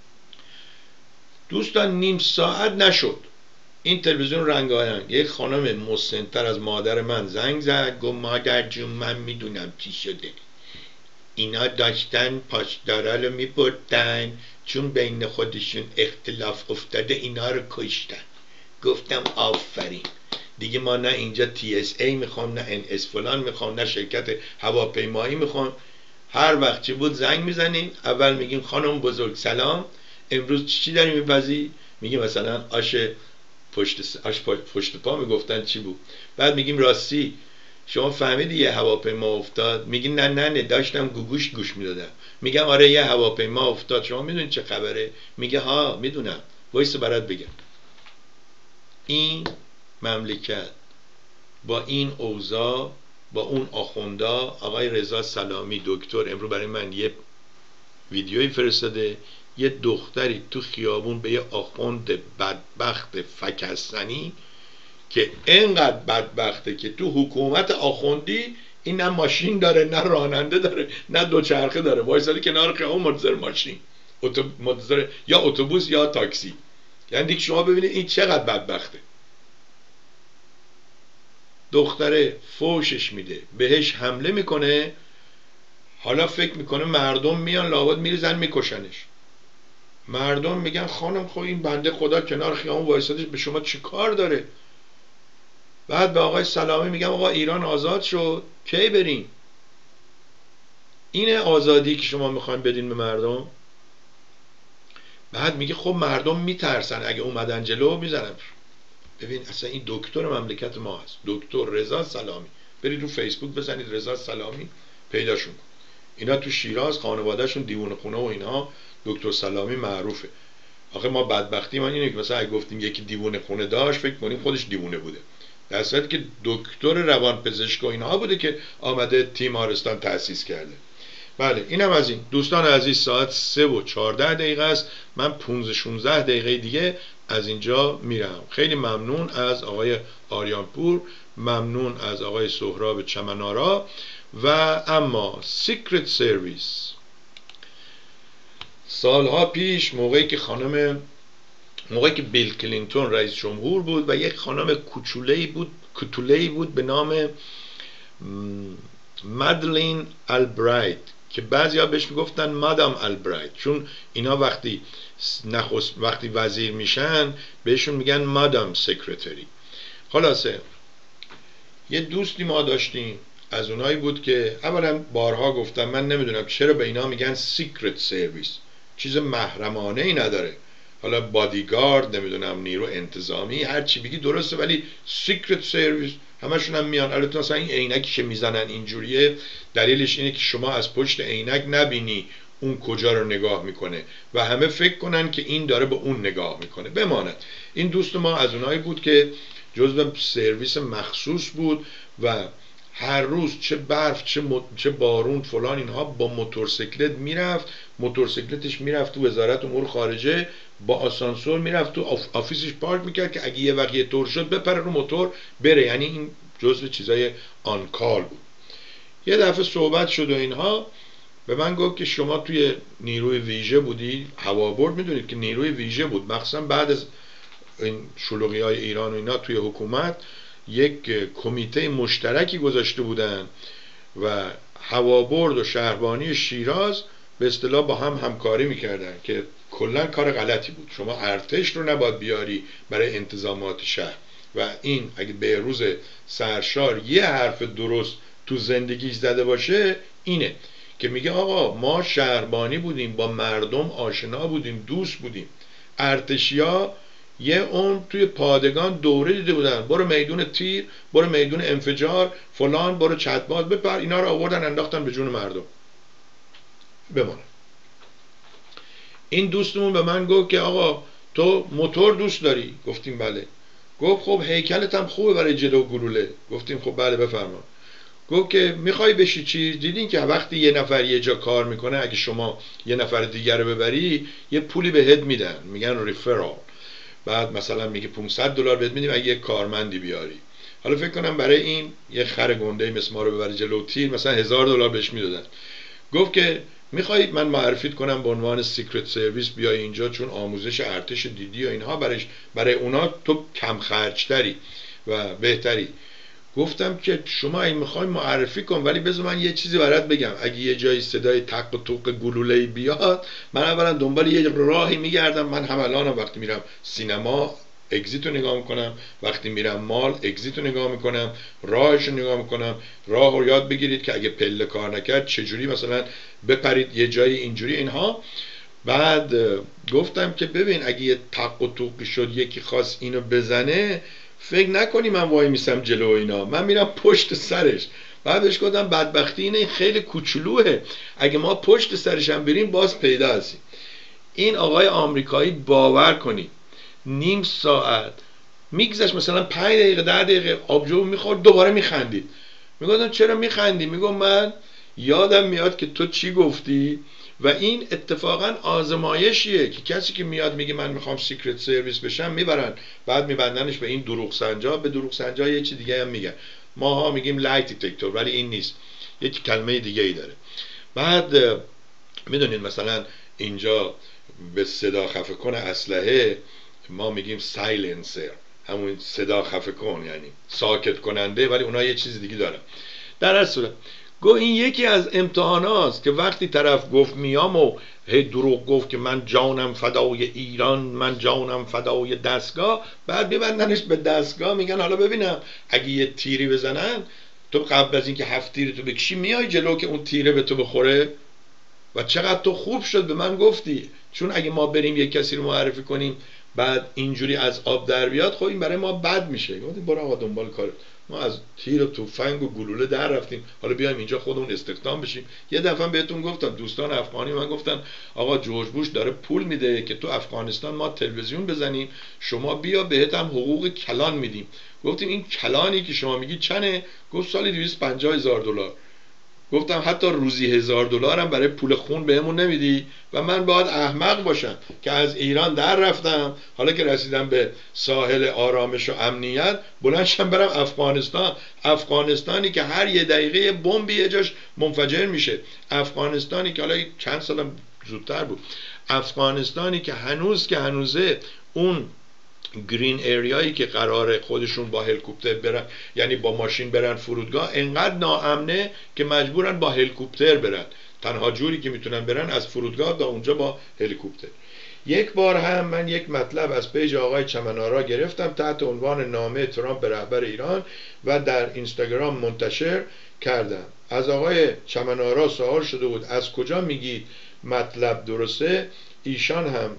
دوستان نیم ساعت نشد این تلویزیون رنگارنگ یک خانم مسن‌تر از مادر من زنگ زد، گفت مادر جون من میدونم چی شده، اینا داشتن پاسدارا رو میبردن چون بین خودشون اختلاف افتاده اینا رو کشتن. گفتم آفرین، دیگه ما نه اینجا TSA میخوام، نه NS فلان میخوام، نه شرکت هواپیمایی میخوام. هر وقت چی بود زنگ میزنیم، اول میگیم خانم بزرگ سلام، امروز چی داریم میپزی؟ میگیم مثلا آش پشت پا میگفتن چی بود. بعد میگیم راستی شما فهمیدی یه هواپیما افتاد؟ میگی نه داشتم گوگوش گوش میدادم. میگم آره یه هواپیما افتاد، شما میدونید چه خبره؟ میگه ها میدونم، وایس برات بگم. این مملکت با این اوضاع، با اون آخوندا، آقای رضا سلامی دکتر امروز برای من یه ویدیویی فرستاده، یه دختری تو خیابون به یه آخوند بدبخت فکستنی که اینقدر بدبخته که تو حکومت آخوندی این نه ماشین داره، نه راننده داره، نه دوچرخه داره، وایساده کنار خیابون منتظر ماشین، منتظر یا اتوبوس یا تاکسی. یعنی دیگه شما ببینید این چقدر بدبخته. دختره فوشش میده، بهش حمله میکنه، حالا فکر میکنه مردم میان لابد میریزن میکشنش. مردم میگن خانم خب این بنده خدا کنار خیابون وایسادش، به شما چی کار داره؟ بعد به آقای سلامی میگم آقا ایران آزاد شد، کی بریم؟ اینه آزادی که شما میخواین بدین به مردم؟ بعد میگه خب مردم میترسن اگه اومدن جلو میزنن. ببین اصلا این دکتر مملکت ما هست، دکتر رضا سلامی. برید رو فیسبوک بزنید رضا سلامی پیداشون کن. اینا تو شیراز خانوادهشون دیوونه خونه و اینها، دکتر سلامی معروفه. آخه ما بدبختی ما اینه که مثلا اگه گفتیم یکی دیوونه خونه داشت فکر کنیم خودش دیوونه بوده، در صورتی که دکتر روانپزشک و اینها بوده که آمده تیمارستان تأسیس کرده. بله اینم از این. دوستان عزیز ساعت 3:14 است. من 15-16 دقیقه دیگه از اینجا میرم. خیلی ممنون از آقای آریانپور، ممنون از آقای سهراب چمنارا. و اما سیکرت سرویس سالها پیش موقعی که بیل کلینتون رئیس جمهور بود و یک خانم کوچوله‌ای بود به نام مادلین البرایت که بعضیا بهش میگفتن مادام البرایت، چون اینا وقتی وزیر میشن بهشون میگن مادام سکرتری. خلاصه یه دوستی ما داشتیم از اونایی بود که اولا بارها گفتم من نمیدونم چرا به اینا میگن سیکرت سرویس، چیز محرمانه ای نداره. حالا بادیگارد، نمیدونم نیرو انتظامی، هر چی بگی درسته، ولی سیکرت سرویس همشون هم میان. البته مثلا این عینکی که میزنن اینجوریه، دلیلش اینه که شما از پشت عینک نبینی اون کجا رو نگاه میکنه و همه فکر کنن که این داره به اون نگاه میکنه. بماند این دوست ما از اونایی بود که جزو سرویس مخصوص بود و هر روز چه برف چه بارون فلان اینها با موتورسیکلت میرفت، موتورسیکلتش میرفت تو وزارت امور خارجه، با آسانسور میرفت تو آفیسش پارک میکرد که اگه یه وقت یه طور شد بپره رو موتور بره. یعنی این جزو چیزای آنکال بود. یه دفعه صحبت شد و اینها به من گفت که شما توی نیروی ویژه بودی، هوابرد میدونید که نیروی ویژه بود، مخصوصا بعد از این شلوغی های ایران و اینا توی حکومت یک کمیته مشترکی گذاشته بودن و هوابرد و شهربانی شیراز به اصطلاح با هم همکاری میکردن که کلا کار غلطی بود. شما ارتش رو نباید بیاری برای انتظامات شهر و این اگه به روز سرشار یه حرف درست تو زندگیش زده باشه اینه که میگه آقا ما شهربانی بودیم، با مردم آشنا بودیم، دوست بودیم. ارتشیا یه عمر توی پادگان دوره دیده بودن، برو میدون تیر، برو میدون انفجار فلان، برو چتباز بپر، اینا رو آوردن انداختن به جون مردم. بمانه. این دوستمون به من گفت که آقا تو موتور دوست داری؟ گفتیم بله. گفت خب هیکلت هم خوبه برای جلو گلوله. گفتیم خب بله بفرما. گفت که میخوای بشی چیز؟ دیدین که وقتی یه نفر یه جا کار میکنه اگه شما یه نفر دیگر رو ببری یه پولی بهت میدن، میگن ریفرال. بعد مثلا میگه $500 بهت میدیم اگه یه کارمندی بیاری. حالا فکر کنم برای این یه خر گنده مثل ما رو ببری جلو تیر مثلا $1000 بهش میدادن. گفت که میخوای من معرفیت کنم به عنوان سیکرت سرویس بیای اینجا، چون آموزش ارتش دیدی و اینها برای اونا تو کم خرجتری و بهتری. گفتم که شما این میخوای معرفی کن، ولی بذار من یه چیزی برات بگم. اگه یه جایی صدای تق و توق گلوله‌ای بیاد، من اولا دنبال یه راهی میگردم. من هم الانم وقتی میرم سینما اگزیت رو نگاه میکنم، وقتی میرم مال اگزیت رو نگاه میکنم، راهش رو نگاه میکنم. راه رو یاد بگیرید که اگه پله کار نکرد چجوری مثلا بپرید یه جایی اینجوری اینها. بعد گفتم که ببین اگه یه تق و توقی شد یکی خواست اینو بزنه، فکر نکنی من وای میسم جلو اینا، من میرم پشت سرش. بعدش گفتم بدبختی اینه خیلی کوچولوه، اگه ما پشت سرش هم بریم باز پیدا هستیم. این آقای آمریکایی باور کنید نیم ساعت میگذشت، مثلا 5 دقیقه 10 دقیقه آبجو میخورد دوباره میخندید. میگفتم چرا میخندی؟ میگم من یادم میاد که تو چی گفتی و این اتفاقا آزمایشیه که کسی که میاد میگه من میخوام سیکرت سرویس بشم میبرن، بعد میبندنش به این دروغ سنجا. به دروغ سنجا یه چی دیگه هم میگن، ماها میگیم لایت دیتکتور ولی این نیست، یک کلمه دیگه ای داره. بعد میدونید مثلا اینجا به صدا خفه کن اسلحه ما میگیم سایلنسر، همون صدا خفه کن یعنی ساکت کننده، ولی اونا یه چیز دیگه دارن. در اصل گو این یکی از امتحاناست که وقتی طرف گفت میام و هی دروغ گفت که من جانم فدای ایران، من جانم فدای دستگاه، بعد ببندنش به دستگاه میگن حالا ببینم اگه یه تیری بزنن تو قبل از اینکه 7 تیر تو بکشی میای جلو که اون تیره به تو بخوره؟ و چقدر تو خوب شد به من گفتی، چون اگه ما بریم یک کسی رو معرفی کنیم بعد اینجوری از آب در بیاد، خب این برای ما بد میشه. گفتیم برو آقا دنبال کار، ما از تیر و تفنگ و گلوله در رفتیم، حالا بیایم اینجا خودمون استخدام بشیم. یه دفعه بهتون گفتم دوستان افغانی من گفتن آقا جورج بوش داره پول میده که تو افغانستان ما تلویزیون بزنیم، شما بیا بهت هم حقوق کلان میدیم. گفتیم این کلانی که شما میگی چنه؟ گفت سالی 250,000 دلار. گفتم حتی روزی 1000 دلار هم برای پول خون بهمون نمیدی؟ و من باید احمق باشم که از ایران در رفتم، حالا که رسیدم به ساحل آرامش و امنیت بلندشم برم افغانستان. افغانستانی که هر یه دقیقه بمبی یه جاش منفجر میشه، افغانستانی که حالا چند سالم زودتر بود، افغانستانی که هنوزه اون گرین اریایی که قراره خودشون با هلیکوپتر برن، یعنی با ماشین برن فرودگاه، انقدر ناامنه که مجبورن با هلیکوپتر برن. تنها جوری که میتونن برن از فرودگاه تا اونجا با هلیکوپتر. یک بار هم من یک مطلب از پیج آقای چمنارا گرفتم تحت عنوان نامه ترامپ به رهبر ایران و در اینستاگرام منتشر کردم. از آقای چمنارا سوال شده بود از کجا میگید مطلب درسته؟ ایشان هم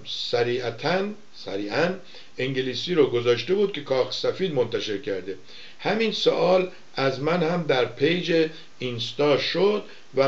سریعاً انگلیسی رو گذاشته بود که کاخ سفید منتشر کرده. همین سوال از من هم در پیج اینستا شد و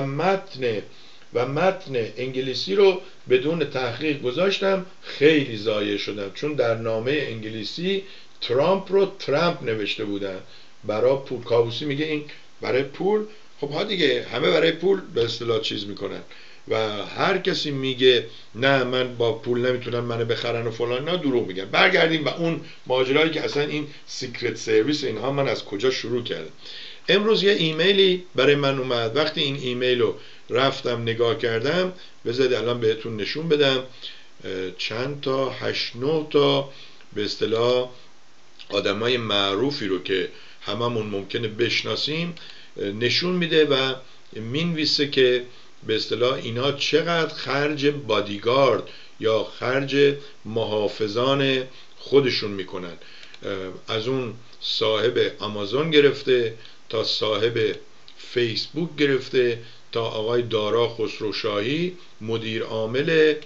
متن انگلیسی رو بدون تحقیق گذاشتم. خیلی ضایع شدم چون در نامه انگلیسی ترامپ رو ترامپ نوشته بودن برای پول. کاووسی میگه این برای پول. خب ها دیگه همه برای پول به اصطلاح چیز میکنن و هر کسی میگه نه من با پول نمیتونم منو بخرن و فلان، نه دروغ میگن. برگردیم و اون ماجرایی که اصلا این سیکرت سرویس اینها من از کجا شروع کردم. امروز یه ایمیلی برای من اومد. وقتی این ایمیل رو رفتم نگاه کردم، بذارید الان بهتون نشون بدم، چند تا 8-9 تا به اصطلاح آدمای معروفی رو که هممون ممکنه بشناسیم نشون میده و مینویسه که به اصطلاح اینا چقدر خرج بادیگارد یا خرج محافظان خودشون میکنن. از اون صاحب آمازون گرفته تا صاحب فیسبوک گرفته تا آقای دارا خسروشاهی مدیر عامل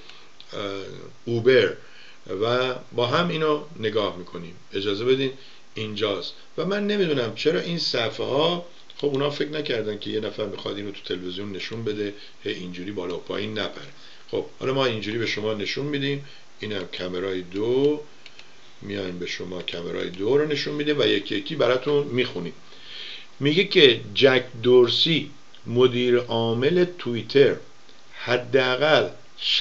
اوبر و با هم اینو نگاه میکنیم. اجازه بدین اینجاست و من نمیدونم چرا این صفحه ها، خب اونا فکر نکردن که یه نفر میخواد اینو تو تلویزیون نشون بده اینجوری بالا و پایین نپره. خب حالا ما اینجوری به شما نشون میدیم. اینم کامرای 2، میایم به شما کامرای 2 رو نشون میدیم و یکی یکی براتون میخونیم. میگه که جک دورسی مدیر عامل توییتر حداقل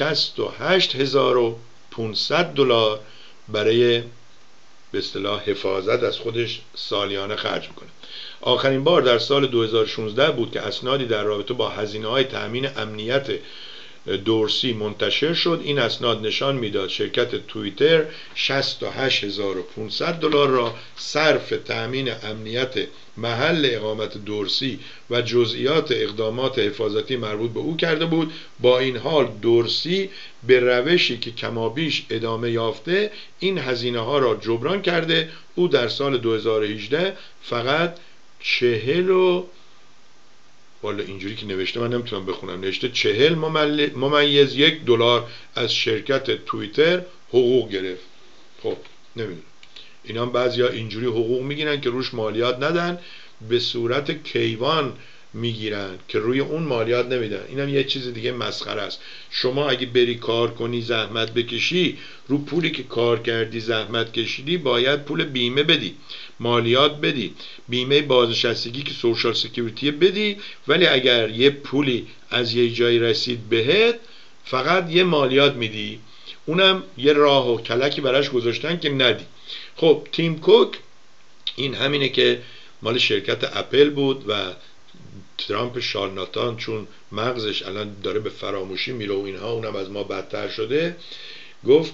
68,500 دلار برای به اصطلاح حفاظت از خودش سالیانه خرج میکنه. آخرین بار در سال 2016 بود که اسنادی در رابطه با هزینه‌های تأمین امنیت دورسی منتشر شد. این اسناد نشان میداد شرکت توییتر 68,500 دلار را صرف تأمین امنیت محل اقامت دورسی و جزئیات اقدامات حفاظتی مربوط به او کرده بود. با این حال دورسی به روشی که کمابیش ادامه یافته این هزینه ها را جبران کرده. او در سال 2018 فقط 40 والا اینجوری که نوشته من نمیتونم بخونم، نوشته 40 $1 از شرکت توییتر حقوق گرفت. خب نمیدونم، اینا هم بعضیا اینجوری حقوق میگیرن که روش مالیات ندن، به صورت کیوان میگیرن که روی اون مالیات نمیدن. اینم یه چیز دیگه مسخره است. شما اگه بری کار کنی زحمت بکشی، رو پولی که کار کردی زحمت کشیدی باید پول بیمه بدی، مالیات بدی، بیمه بازنشستگی که سوشال سکیوریتی بدی. ولی اگر یه پولی از یه جایی رسید بهت فقط یه مالیات میدی، اونم یه راه و کلکی براش گذاشتن که ندی. خب تیم کوک این همینه که مال شرکت اپل بود و ترامپ شارلاتان چون مغزش الان داره به فراموشی میره و اینها، اونم از ما بدتر شده، گفت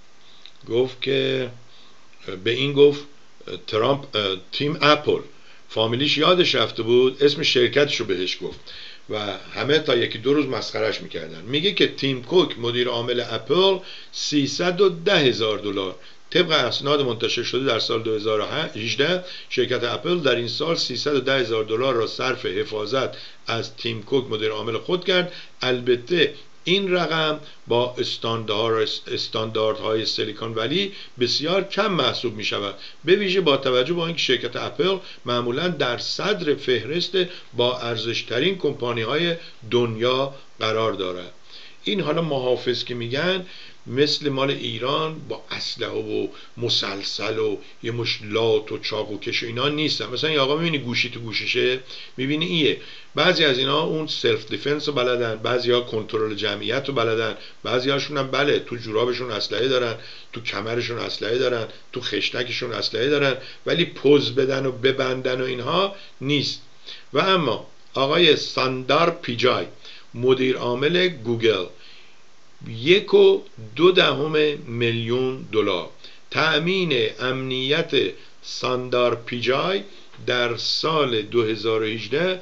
که به این گفت ترامپ تیم اپل فامیلیش یادش رفته بود، اسم شرکتش رو بهش گفت و همه تا یکی دو روز مسخرش میکردن. میگه که تیم کوک مدیر عامل اپل $310,000 طبق اسناد منتشر شده در سال 2018 شرکت اپل در این سال $310,000 را صرف حفاظت از تیم کوک مدیر عامل خود کرد. البته این رقم با استانداردهای سیلیکون ولی بسیار کم محسوب می شود، به ویژه با توجه به اینکه شرکت اپل معمولا در صدر فهرست با ارزشترین کمپانی های دنیا قرار دارد. این حالا محافظ که میگن مثل مال ایران با اسلحه و مسلسل و یه مش لات و چاقوکش و اینا نیستن. مثلا این آقا میبینی گوشی تو گوششه، میبینی ایه. بعضی از اینا اون سلف دیفنس رو بلدن، بعضی ها کنترل جمعیت رو بلدن، بعضی هاشون هم بله تو جورابشون اسلحه دارن، تو کمرشون اسلحه دارن، تو خشتکشون اسلحه دارن، ولی پوز بدن و ببندن و اینها نیست. و اما آقای ساندار پیچای مدیر عامل گوگل $1.2 میلیون تأمین امنیت ساندار پیچای در سال 2018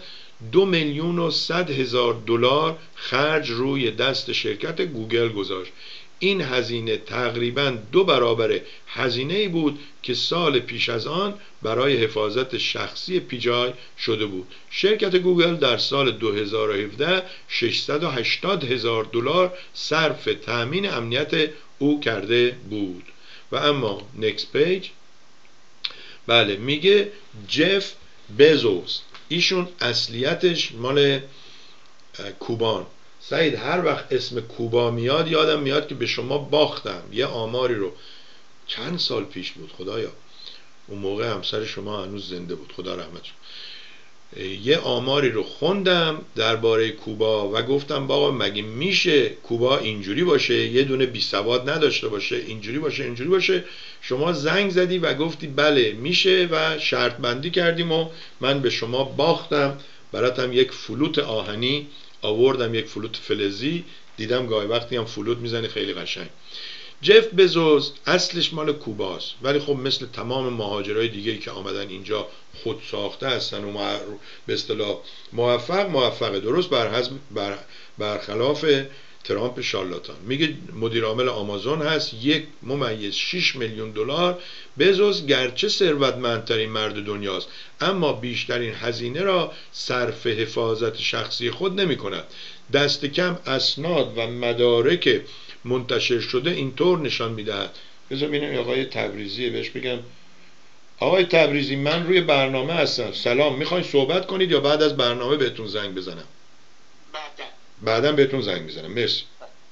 $2,100,000 خرج روی دست شرکت گوگل گذاشت. این هزینه تقریباً 2 برابر هزینه‌ای بود که سال پیش از آن برای حفاظت شخصی پیچای شده بود. شرکت گوگل در سال 2017 $680,000 صرف تأمین امنیت او کرده بود. و اما next page بله میگه جف بزوس، ایشون اصلیتش مال کوبان. سعید هر وقت اسم کوبا میاد یادم میاد که به شما باختم یه آماری رو چند سال پیش بود خدایا، اون موقع همسر شما هنوز زنده بود خدا رحمتش، یه آماری رو خوندم درباره کوبا و گفتم بابا مگه میشه کوبا اینجوری باشه، یه دونه بی سواد نداشته باشه، اینجوری باشه اینجوری باشه. شما زنگ زدی و گفتی بله میشه و شرط بندی کردیم و من به شما باختم. براتم یک فلوت آهنی آوردم، یک فلوت فلزی، دیدم گاهی وقتی هم فلوت میزنی خیلی قشنگ. جف بزوس اصلش مال کوباست، ولی خب مثل تمام مهاجرای دیگه‌ای که آمدن اینجا خود ساخته هستن و به اصطلاح موفق درست برخلاف ترامپ شارلاتان. میگه مدیر عامل آمازون هست، $1.6 میلیون. بزوس گرچه ثروتمندترین مرد دنیاست اما بیشترین هزینه را صرف حفاظت شخصی خود نمی کند. دست کم اسناد و مدارک منتشر شده اینطور نشان میدهد. بذار ببینم آقای تبریزی بهش بگم آقای تبریزی من روی برنامه هستم، سلام، میخواین صحبت کنید یا بعد از برنامه بهتون زنگ بزنم؟ بعدم بهتون زنگ بزنم. مرسی.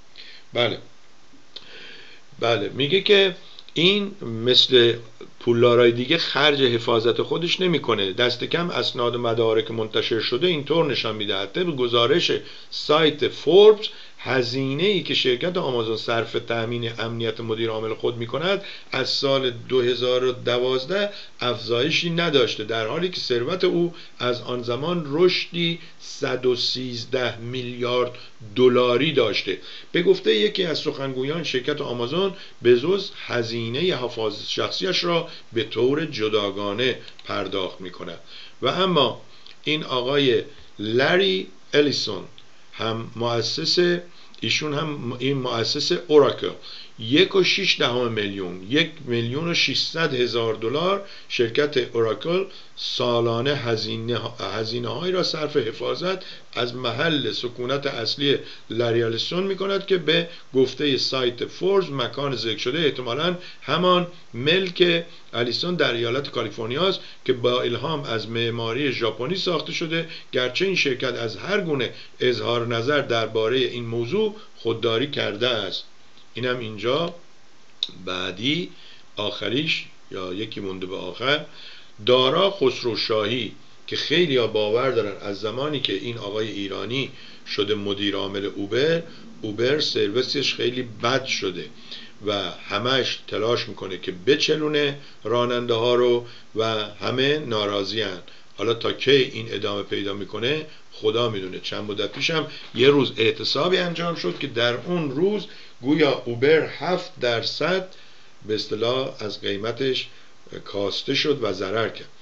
بله میگه که این مثل پولدارای دیگه خرج حفاظت خودش نمیکنه. دست کم اسناد و مدارک منتشر شده اینطور نشان میدهد. طبق گزارش سایت فوربس هزینه ای که شرکت آمازون صرف تأمین امنیت مدیر عامل خود میکند از سال 2012 افزایشی نداشته، در حالی که ثروت او از آن زمان رشدی 113 میلیارد دلاری داشته. به گفته یکی از سخنگویان شرکت آمازون، بزوس هزینه حفاظت شخصیش را به طور جداگانه پرداخت میکند. و اما این آقای لری الیسون هم مؤسس، ایشون هم این مؤسس اوراکل، $1.6 میلیون $1,600,000 شرکت اوراکل سالانه هزینه هایی را صرف حفاظت از محل سکونت اصلی لری الیسون می کند که به گفته سایت فوربس مکان ذکر شده احتمالاً همان ملک الیسون در ایالت کالیفرنیا است که با الهام از معماری ژاپنی ساخته شده. گرچه این شرکت از هر گونه اظهار نظر درباره این موضوع خودداری کرده است. اینم اینجا بعدی آخریش یا یکی مونده به آخر، دارا خسروشاهی که خیلی ها باور دارن از زمانی که این آقای ایرانی شده مدیر عامل اوبر سرویسش خیلی بد شده و همش تلاش میکنه که بچلونه راننده ها رو و همه ناراضی هن. حالا تا کی این ادامه پیدا میکنه خدا میدونه. چند مدت پیشم یه روز اعتصابی انجام شد که در اون روز گویا اوبر 7% به اصطلاح از قیمتش کاسته شد و ضرر کرد.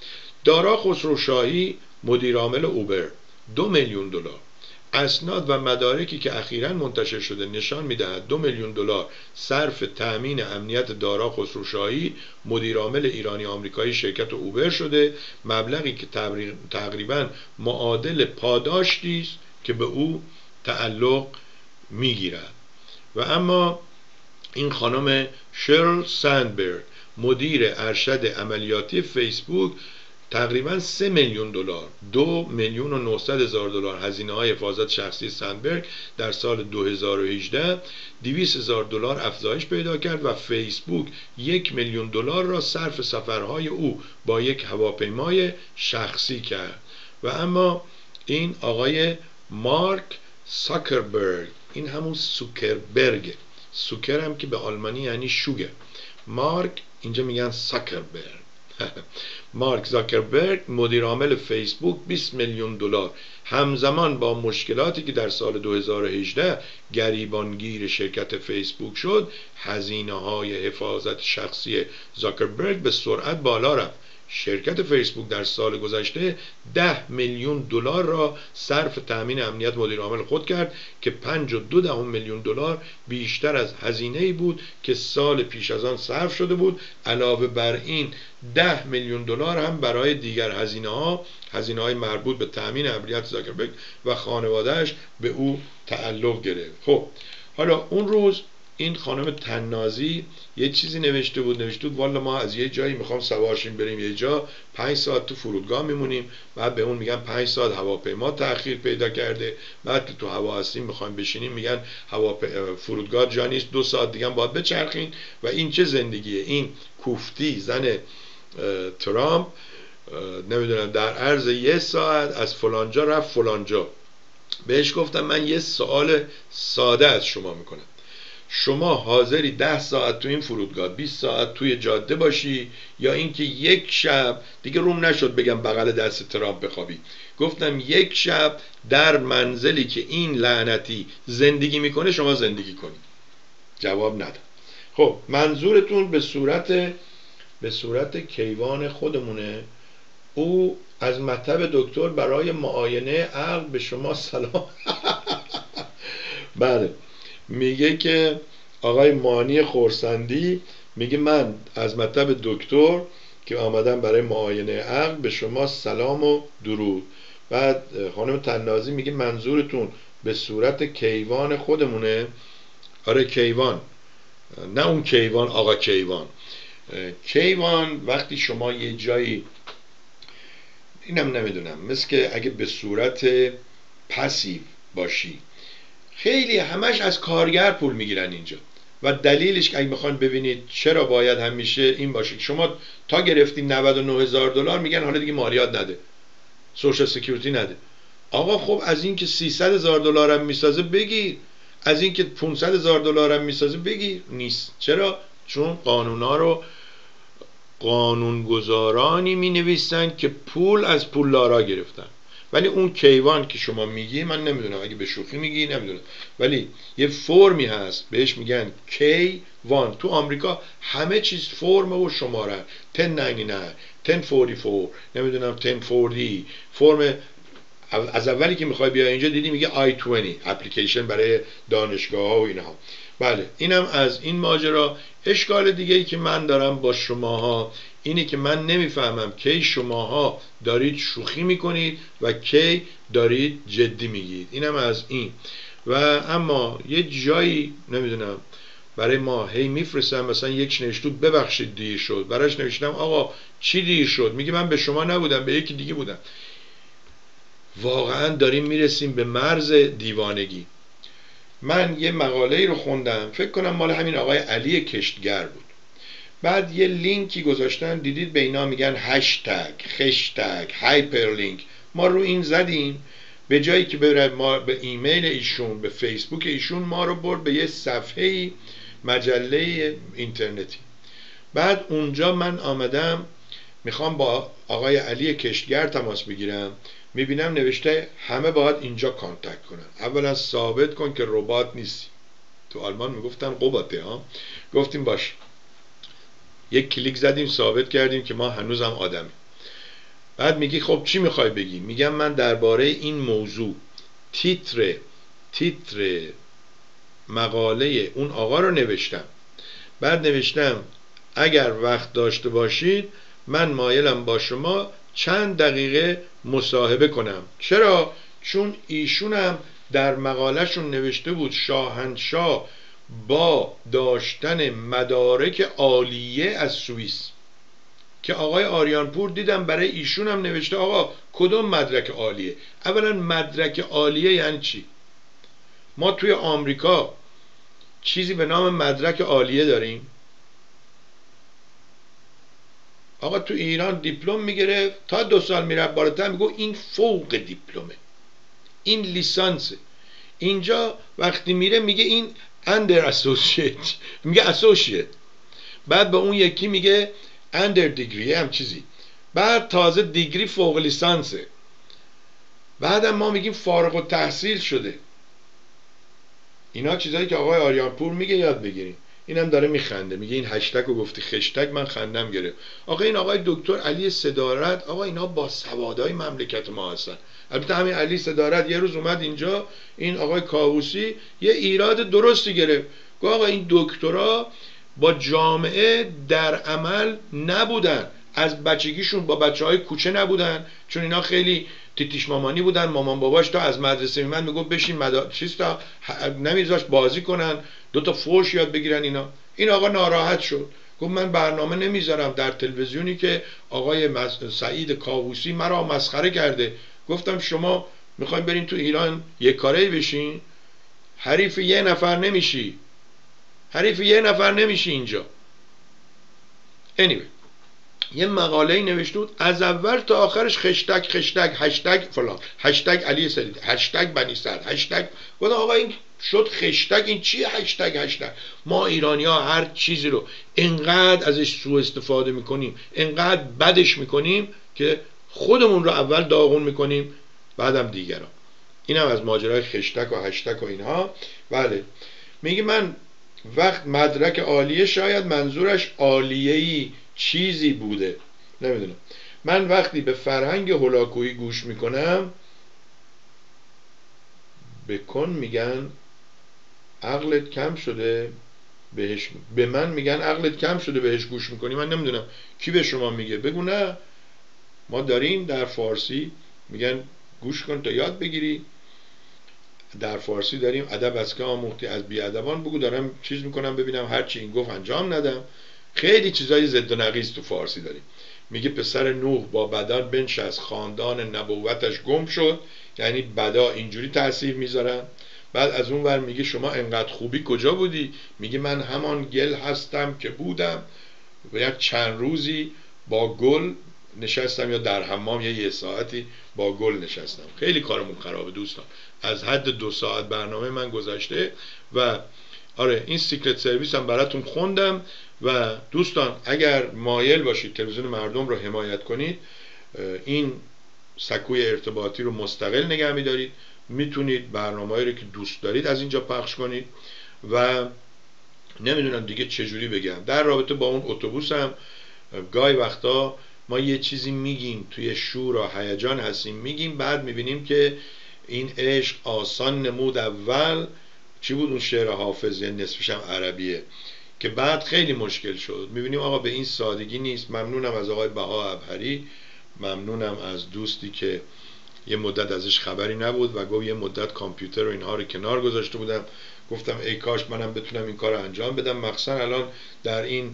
دارا خسروشاهی مدیرعامل اوبر 2 میلیون دلار. اسناد و مدارکی که اخیراً منتشر شده نشان می‌دهد 2 میلیون دلار صرف تأمین امنیت دارا خسروشاهی مدیرعامل ایرانی آمریکایی شرکت اوبر شده، مبلغی که تقریباً معادل پاداشتی است که به او تعلق می‌گیرد. و اما این خانم شرل سندبرگ مدیر ارشد عملیاتی فیسبوک تقریبا 3 میلیون دلار 2 میلیون و 900 هزار دلار هزینه های حفاظت شخصی سندبرگ در سال 2018 200 هزار دلار افزایش پیدا کرد و فیسبوک 1 میلیون دلار را صرف سفرهای او با یک هواپیمای شخصی کرد. و اما این آقای مارک زاکربرگ، این همون سوکربرگ، سوکر هم که به آلمانی یعنی شوگر، مارک اینجا میگن زاکربرگ. مارک زاکربرگ مدیر عامل فیسبوک 20 میلیون دلار همزمان با مشکلاتی که در سال 2018 گریبانگیر شرکت فیسبوک شد، هزینه‌های حفاظت شخصی زاکربرگ به سرعت بالا رفت. شرکت فیسبوک در سال گذشته 10 میلیون دلار را صرف تأمین امنیت مدیر عامل خود کرد که 5.2 میلیون دلار بیشتر از هزینه‌ای بود که سال پیش از آن صرف شده بود. علاوه بر این 10 میلیون دلار هم برای دیگر هزینه‌های مربوط به تأمین امنیت زاکربرگ و خانواده‌اش به او تعلق گرفت. خب حالا اون روز این خانم تنازی یه چیزی نوشته بود والا ما از یه جایی میخوام سوارشیم بریم یه جا، 5 ساعت تو فرودگاه میمونیم، بعد به اون میگن 5 ساعت هواپیما تأخیر پیدا کرده، بعد که تو هوا هستیم میخوایم بشینیم میگن فرودگاه جا نیست، 2 ساعت دیگه هم باید بچرخین. و این چه زندگیه؟ این کوفتی زن ترامپ نمیدونم در عرض 1 ساعت از فلانجا رفت فلانجا. بهش گفتم من یه سوال ساده از شما میکنم، شما حاضری 10 ساعت تو این فرودگاه 20 ساعت توی جاده باشی یا اینکه یک شب دیگه روم نشد بگم بغل دست ترامپ بخوابی، گفتم یک شب در منزلی که این لعنتی زندگی میکنه شما زندگی کنید؟ جواب نداد. خب منظورتون به صورت کیوان خودمونه. او از مطب دکتر برای معاینه عقل به شما سلام بله، میگه که آقای مانی خورسندی میگه من از مطب دکتر که آمدم برای معاینه عقل به شما سلام و درود. بعد خانم تنازی میگه منظورتون به صورت کیوان خودمونه؟ آره کیوان، نه اون کیوان آقا کیوان. کیوان وقتی شما یه جایی، اینم نمیدونم، مثل که اگه به صورت پسیو باشی، خیلی همش از کارگر پول میگیرن اینجا و دلیلش که اگه میخوان ببینید چرا باید همیشه این باشه که شما تا گرفتی 99 هزار دلار میگن حالا دیگه مالیات نده، سوشال سکیوریتی نده. آقا خب از این که 300 هزار دلار هم میسازه بگیر، از این که 500 هزار دلار هم میسازه بگیر. نیست. چرا؟ چون قانونا رو قانونگذارانی می نویسن که پول از پولدارا گرفتن. ولی اون کیوان که شما میگی من نمیدونم، اگه به شوخی میگی نمیدونم، ولی یه فرمی هست بهش میگن کیوان. تو آمریکا همه چیز فرم و شماره 1099 1044 نمیدونم 1040 فرم. از اولی که میخوای بیا اینجا دیدی میگه I-20 اپلیکیشن برای دانشگاه ها و اینها. بله اینم از این ماجرا. اشکال دیگه ای که من دارم با شماها اینه که من نمیفهمم کی شماها دارید شوخی میکنید و کی دارید جدی میگید. اینم از این. و اما یه جایی نمیدونم برای ما هی میفرستم، مثلا یک نوشته ببخشید دیر شد، براش نوشتم آقا چی دیر شد؟ میگه من به شما نبودم به یکی دیگه بودم. واقعا داریم میرسیم به مرز دیوانگی. من یه مقاله رو خوندم، فکر کنم مال همین آقای علی کشتگر بود، بعد یه لینکی گذاشتن، دیدید به اینا میگن هشتگ، خشتگ، هایپرلینک. ما رو این زدیم، به جایی که بره ما به ایمیل ایشون به فیسبوک ایشون ما رو برد به یه صفحه مجله اینترنتی. بعد اونجا من آمدم میخوام با آقای علی کشتگر تماس بگیرم، میبینم نوشته همه باید اینجا کانتکت کنن. اولا ثابت کن که ربات نیستی. تو آلمان میگفتن قباته ها، گفتیم باش، یک کلیک زدیم ثابت کردیم که ما هنوزم آدمیم. بعد میگی خب چی میخوای بگی؟ میگم من درباره این موضوع تیتر مقاله اون آقا رو نوشتم. بعد نوشتم اگر وقت داشته باشید من مایلم با شما چند دقیقه مصاحبه کنم. چرا؟ چون ایشون هم در مقالهشون نوشته بود شاهنشاه با داشتن مدارک عالیه از سوئیس، که آقای آریانپور دیدم برای ایشون هم نوشته آقا کدوم مدرک عالیه. اولا مدرک عالیه یعنی چی؟ ما توی آمریکا چیزی به نام مدرک عالیه داریم؟ آقا تو ایران دیپلم میگرفت تا 2 سال میرفت بالاتر میگو این فوق دیپلمه، این لیسانسه. اینجا وقتی میره میگه این اندر اسوسییت، میگه اسوسییت. بعد به اون یکی میگه اندر دیگری هم چیزی، بعد تازه دیگری فوق لیسانسه. بعدم ما میگیم فارغ التحصیل شده. اینا چیزایی که آقای آریانپور میگه یاد بگیریم. اینم داره میخنده، میگه این هشتگ رو گفتی خشتگ، من خندم گرفت. آقا این آقای دکتر علی صدارت، آقا اینا با سوادای مملکت ما هستن. البته همین علی صدارت یه روز اومد اینجا، این آقای کاووسی یه ایراد درستی گرفت، گفت آقا این دکترا با جامعه در عمل نبودن، از بچگیشون با بچهای کوچه نبودن، چون اینا خیلی تیتیش مامانی بودن. مامان باباش تا از مدرسه میمد میگفت بشین چیز تا نمیذاش بازی کنن، 2 تا فوش یاد بگیرن. این آقا ناراحت شد، گفت من برنامه نمیذارم در تلویزیونی که آقای سعید کاووسی مرا مسخره کرده. گفتم شما میخواین برین تو ایران یک کاره بشین؟ حریف یه نفر نمیشی، حریف یه نفر نمیشی اینجا. anyway یه مقاله نوشته بود از اول تا آخرش خشتگ هشتگ فلان، هشتگ علی سعید، هشتگ بنی سعد، هشتگ. گفتم آقا این شد خشتگ، این چیه هشتگ؟ ما ایرانی ها هر چیزی رو انقدر ازش سوء استفاده میکنیم، انقدر بدش میکنیم که خودمون رو اول داغون میکنیم بعدم دیگران. اینم از ماجرای خشتگ و هشتگ و اینها. بله میگه من وقت مدرک عالیه، شاید منظورش عالیه‌ای چیزی بوده، نمیدونم. من وقتی به فرهنگ هولاکویی گوش میکنم بکن میگن عقلت کم شده بهش، به من میگن عقلت کم شده بهش گوش میکنی. من نمیدونم کی به شما میگه، بگو نه ما داریم در فارسی میگن گوش کن تا یاد بگیری. در فارسی داریم ادب از که آموختی از بیادبان بگو، دارم چیز میکنم ببینم هرچی این گفت انجام ندم. خیلی چیزای ضد و نقیض تو فارسی داریم. میگه پسر نوح با بدان بنشست، خاندان نبوتش گم شد، یعنی بدا اینجوری تاثیر میذارن. بعد از اون ور میگه شما انقدر خوبی کجا بودی؟ میگه من همان گل هستم که بودم و یک چند روزی با گل نشستم، یا در حمام یه ساعتی با گل نشستم. خیلی کارمون خرابه دوستان، از حد 2 ساعت برنامه من گذشته. و آره این سیکرت سرویس هم براتون خوندم. و دوستان اگر مایل باشید تلویزیون مردم رو حمایت کنید، این سکوی ارتباطی رو مستقل نگه می‌دارید، میتونید برنامه‌ای رو که دوست دارید از اینجا پخش کنید. و نمیدونم دیگه چجوری بگم، در رابطه با اون اتوبوس هم گاهی وقتا ما یه چیزی میگیم توی شور و هیجان هستیم میگیم، بعد میبینیم که این عشق آسان نمود اول، چی بود اون شعر حافظ، نصفش هم عربیه، که بعد خیلی مشکل شد. میبینیم آقا به این سادگی نیست. ممنونم از آقای بها ابهری، ممنونم از دوستی که یه مدت ازش خبری نبود و گفت یه مدت کامپیوتر و اینها رو کنار گذاشته بودم. گفتم ای کاش منم بتونم این کار رو انجام بدم، مخصوصا الان در این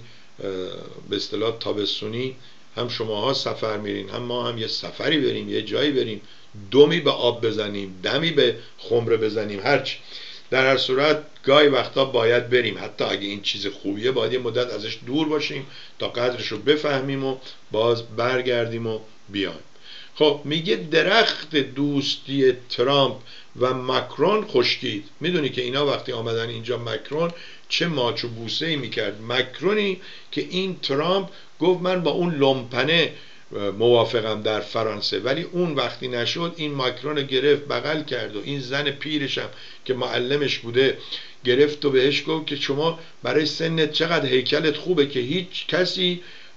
به اصطلاح تابستونی هم شماها سفر میرین هم ما هم یه سفری بریم، یه جایی بریم، دمی به آب بزنیم، دمی به خمره بزنیم، هرچی. در هر صورت گاهی وقتا باید بریم، حتی اگه این چیز خوبیه باید یه مدت ازش دور باشیم تا قدرش رو بفهمیم و باز برگردیم و بیایم. خب میگه درخت دوستی ترامپ و مکرون خشکید. میدونی که اینا وقتی آمدن اینجا مکرون چه ماچ و بوسه ای میکرد. مکرونی که این ترامپ گفت من با اون لومپنه موافقم در فرانسه، ولی اون وقتی نشد این مکرون گرفت بغل کرد و این زن پیرشم که معلمش بوده گرفت و بهش گفت که شما برای سنت چقدر هیکلت خوبه که هیچ کسی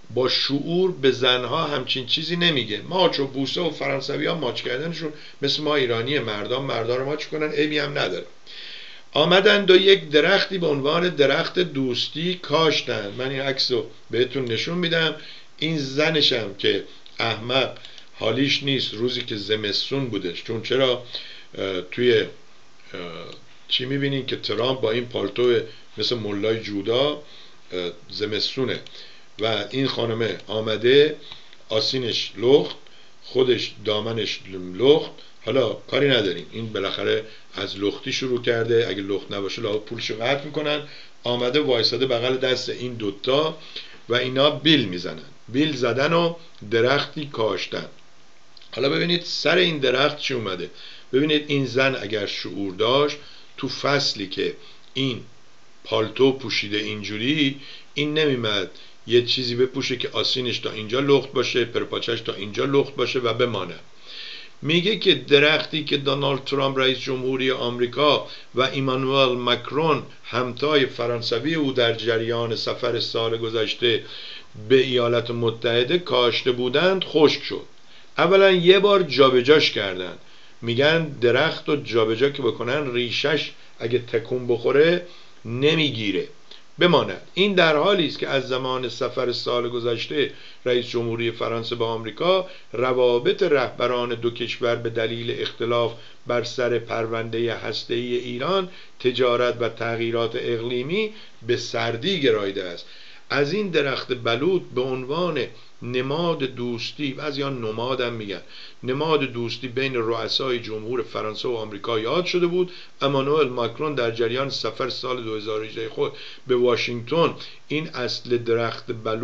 با شعور به زنها همچین چیزی نمیگه. ماچ و بوسه و فرانسوی ها ماچ کردنشون مثل ما ایرانی مردا رو ماچ کنن، عیبی هم نداره. آمدند و یک درختی به عنوان درخت دوستی کاشتن. من این عکس رو بهتون نشون میدم. این زنشم که احمق حالیش نیست روزی که زمستون بودش، چون چرا توی چی میبینین که ترامپ با این پالتو مثل مولای جودا زمستونه و این خانمه آمده آسینش لخت، خودش دامنش لخت. حالا کاری نداریم، این بالاخره از لختی شروع کرده، اگه لخت نباشه لاغت پولشو قطع میکنن. آمده وایساده بغل دست این دوتا و اینا بیل میزنن، بیل زدن و درختی کاشتن. حالا ببینید سر این درخت چی اومده. ببینید این زن اگر شعور داشت تو فصلی که این پالتو پوشیده اینجوری، این نمیمد یه چیزی بپوشه که آسینش تا اینجا لخت باشه، پرپاچش تا اینجا لخت باشه و بمانه. میگه که درختی که دونالد ترامپ رئیس جمهوری آمریکا و ایمانوئل ماکرون همتای فرانسوی او در جریان سفر سال گذشته به ایالات متحده کاشته بودند خشک شد. اولا یه بار جابجاش کردن، میگن درخت رو جابجا که بکنن ریشش اگه تکون بخوره نمیگیره، بماند. این در حالی است که از زمان سفر سال گذشته رئیس جمهوری فرانسه با آمریکا روابط رهبران دو کشور به دلیل اختلاف بر سر پرونده هسته‌ای ایران، تجارت و تغییرات اقلیمی به سردی گراییده است. از این درخت بلوط به عنوان نماد دوستی، بعضیان نماد هم میگن، نماد دوستی بین رؤسای جمهور فرانسه و آمریکا یاد شده بود. امانوئل ماکرون در جریان سفر سال 2018 خود به واشنگتن این اصل درخت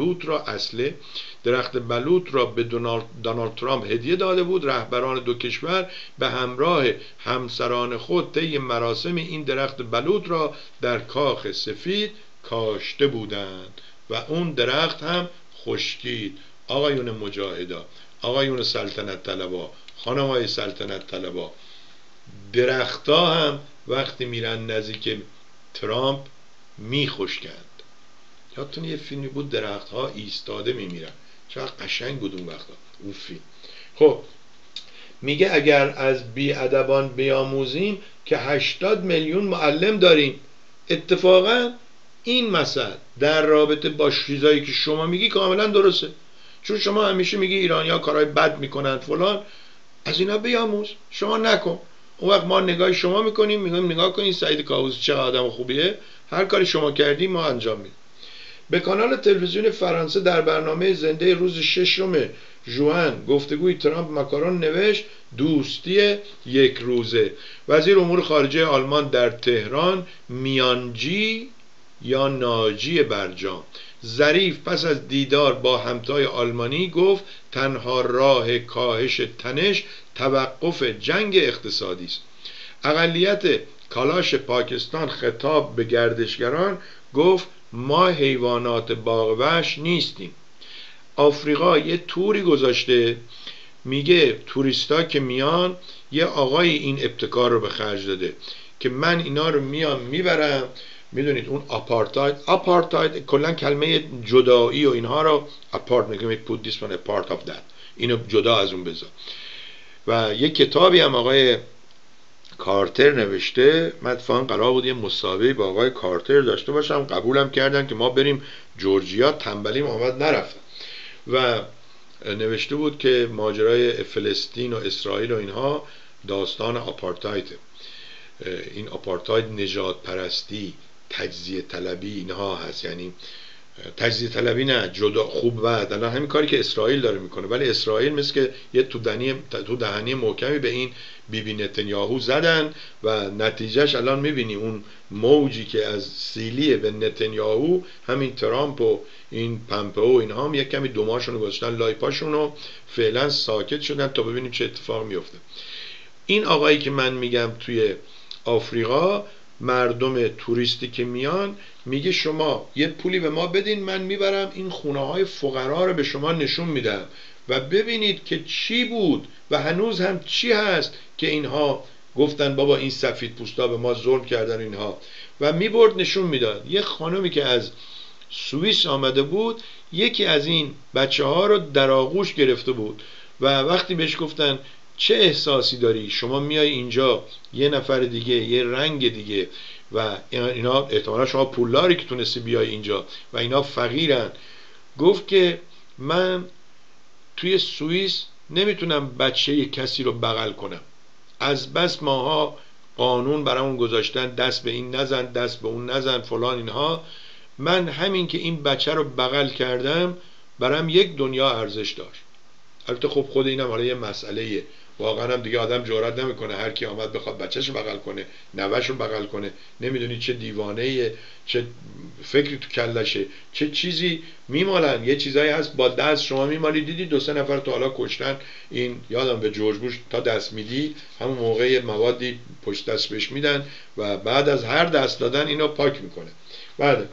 بلوط را به دونالد ترامپ هدیه داده بود. رهبران دو کشور به همراه همسران خود طی مراسم این درخت بلوط را در کاخ سفید کاشته بودند و اون درخت هم خشکید. آقایون مجاهدا، آقایون سلطنت طلبا، خانم‌های سلطنت طلبا، درخت‌ها هم وقتی میرن نزدیک ترامپ میخشکند. یادتون یه فیلمی بود درخت‌ها ایستاده میمیرن، چقدر قشنگ بود اون وقتا اون فیلم. خب میگه اگر از بی‌ادبان بیاموزیم که 80 میلیون معلم داریم. اتفاقا این مثل در رابطه با چیزایی که شما میگی کاملا درسته، چون شما همیشه میگی ایرانی‌ها کارهای بد میکنن فلان، از اینا بیاموز، شما نکن. اون وقت ما نگاه شما میکنیم، میگیم نگاه کنید سعید کاووسی چه آدم خوبیه، هر کاری شما کردی ما انجام میدیم. به کانال تلویزیون فرانسه در برنامه زنده روز 6 ژوئن گفتگوی ترامپ ماکرون نوشت دوستی یک روزه. وزیر امور خارجه آلمان در تهران میانجی یا ناجی برجام ظریف پس از دیدار با همتای آلمانی گفت تنها راه کاهش تنش توقف جنگ اقتصادی است. اقلیت کالاش پاکستان خطاب به گردشگران گفت ما حیوانات باغ وحش نیستیم. آفریقا یه توری گذاشته، میگه توریستا که میان، یه آقای این ابتکار رو به خرج داده که من اینا رو میام میبرم. میدونید اون آپارتاید کلا کلمه جدایی و اینها رو apart میگه put this one a part of that، اینو جدا از اون بذار. و یه کتابی هم آقای کارتر نوشته. من اتفاقا قرار بود یه مسابقه با آقای کارتر داشته باشم، قبولم کردن که ما بریم جورجیا، تنبلیم آمد نرفتم. و نوشته بود که ماجرای فلسطین و اسرائیل و اینها داستان آپارتاید، این آپارتاید نژاد پرستی، تجزیه طلبی اینها هست. یعنی تجزیه طلبی نه، جدا خوب بد، الان همین کاری که اسرائیل داره میکنه، ولی اسرائیل مثل که یه تو دهنی محکمی به این بیبی نتانیاهو زدن و نتیجهش الان میبینی اون موجی که از سیلیه به نتانیاهو، همین ترامپ و این پمپئو اینها هم یک کمی دماشون گذاشتن لای پاشون و فعلا ساکت شدن تا ببینیم چه اتفاق میفته. این آقایی که من میگم توی آفریقا، مردم توریستی که میان، میگه شما یه پولی به ما بدین، من میبرم این خونه های فقرا رو به شما نشون میدم و ببینید که چی بود و هنوز هم چی هست که اینها گفتن بابا این سفید پوستا به ما ظلم کردن اینها. و میبرد نشون میداد. یه خانمی که از سوئیس آمده بود، یکی از این بچه ها رو در آغوش گرفته بود و وقتی بهش گفتن چه احساسی داری، شما میای اینجا یه نفر دیگه یه رنگ دیگه و اینا احتمالا شما پولداری که تونستی بیای اینجا و اینا فقیرن، گفت که من توی سوئیس نمیتونم بچه کسی رو بغل کنم، از بس ماها قانون برامون گذاشتن دست به این نزن، دست به اون نزن، فلان اینها. من همین که این بچه رو بغل کردم برام یک دنیا ارزش داشت. البته خب خود اینم حالا یه مسئله، واقعا هم دیگه آدم جرئت نمیکنه هر کی آمد بخواد بچه‌شو بغل کنه، نوه‌شو بغل کنه، نمیدونی چه دیوانه‌ایه، چه فکری تو کلشه، چه چیزی میمالن. یه چیزایی هست با دست شما میمالی، دیدی 2-3 نفر تو حالا کشتن. این یادم به جورج بوش تا دست میدی همون موقع موادی پشت دست بهش میدن و بعد از هر دست دادن اینو پاک میکنه. بعد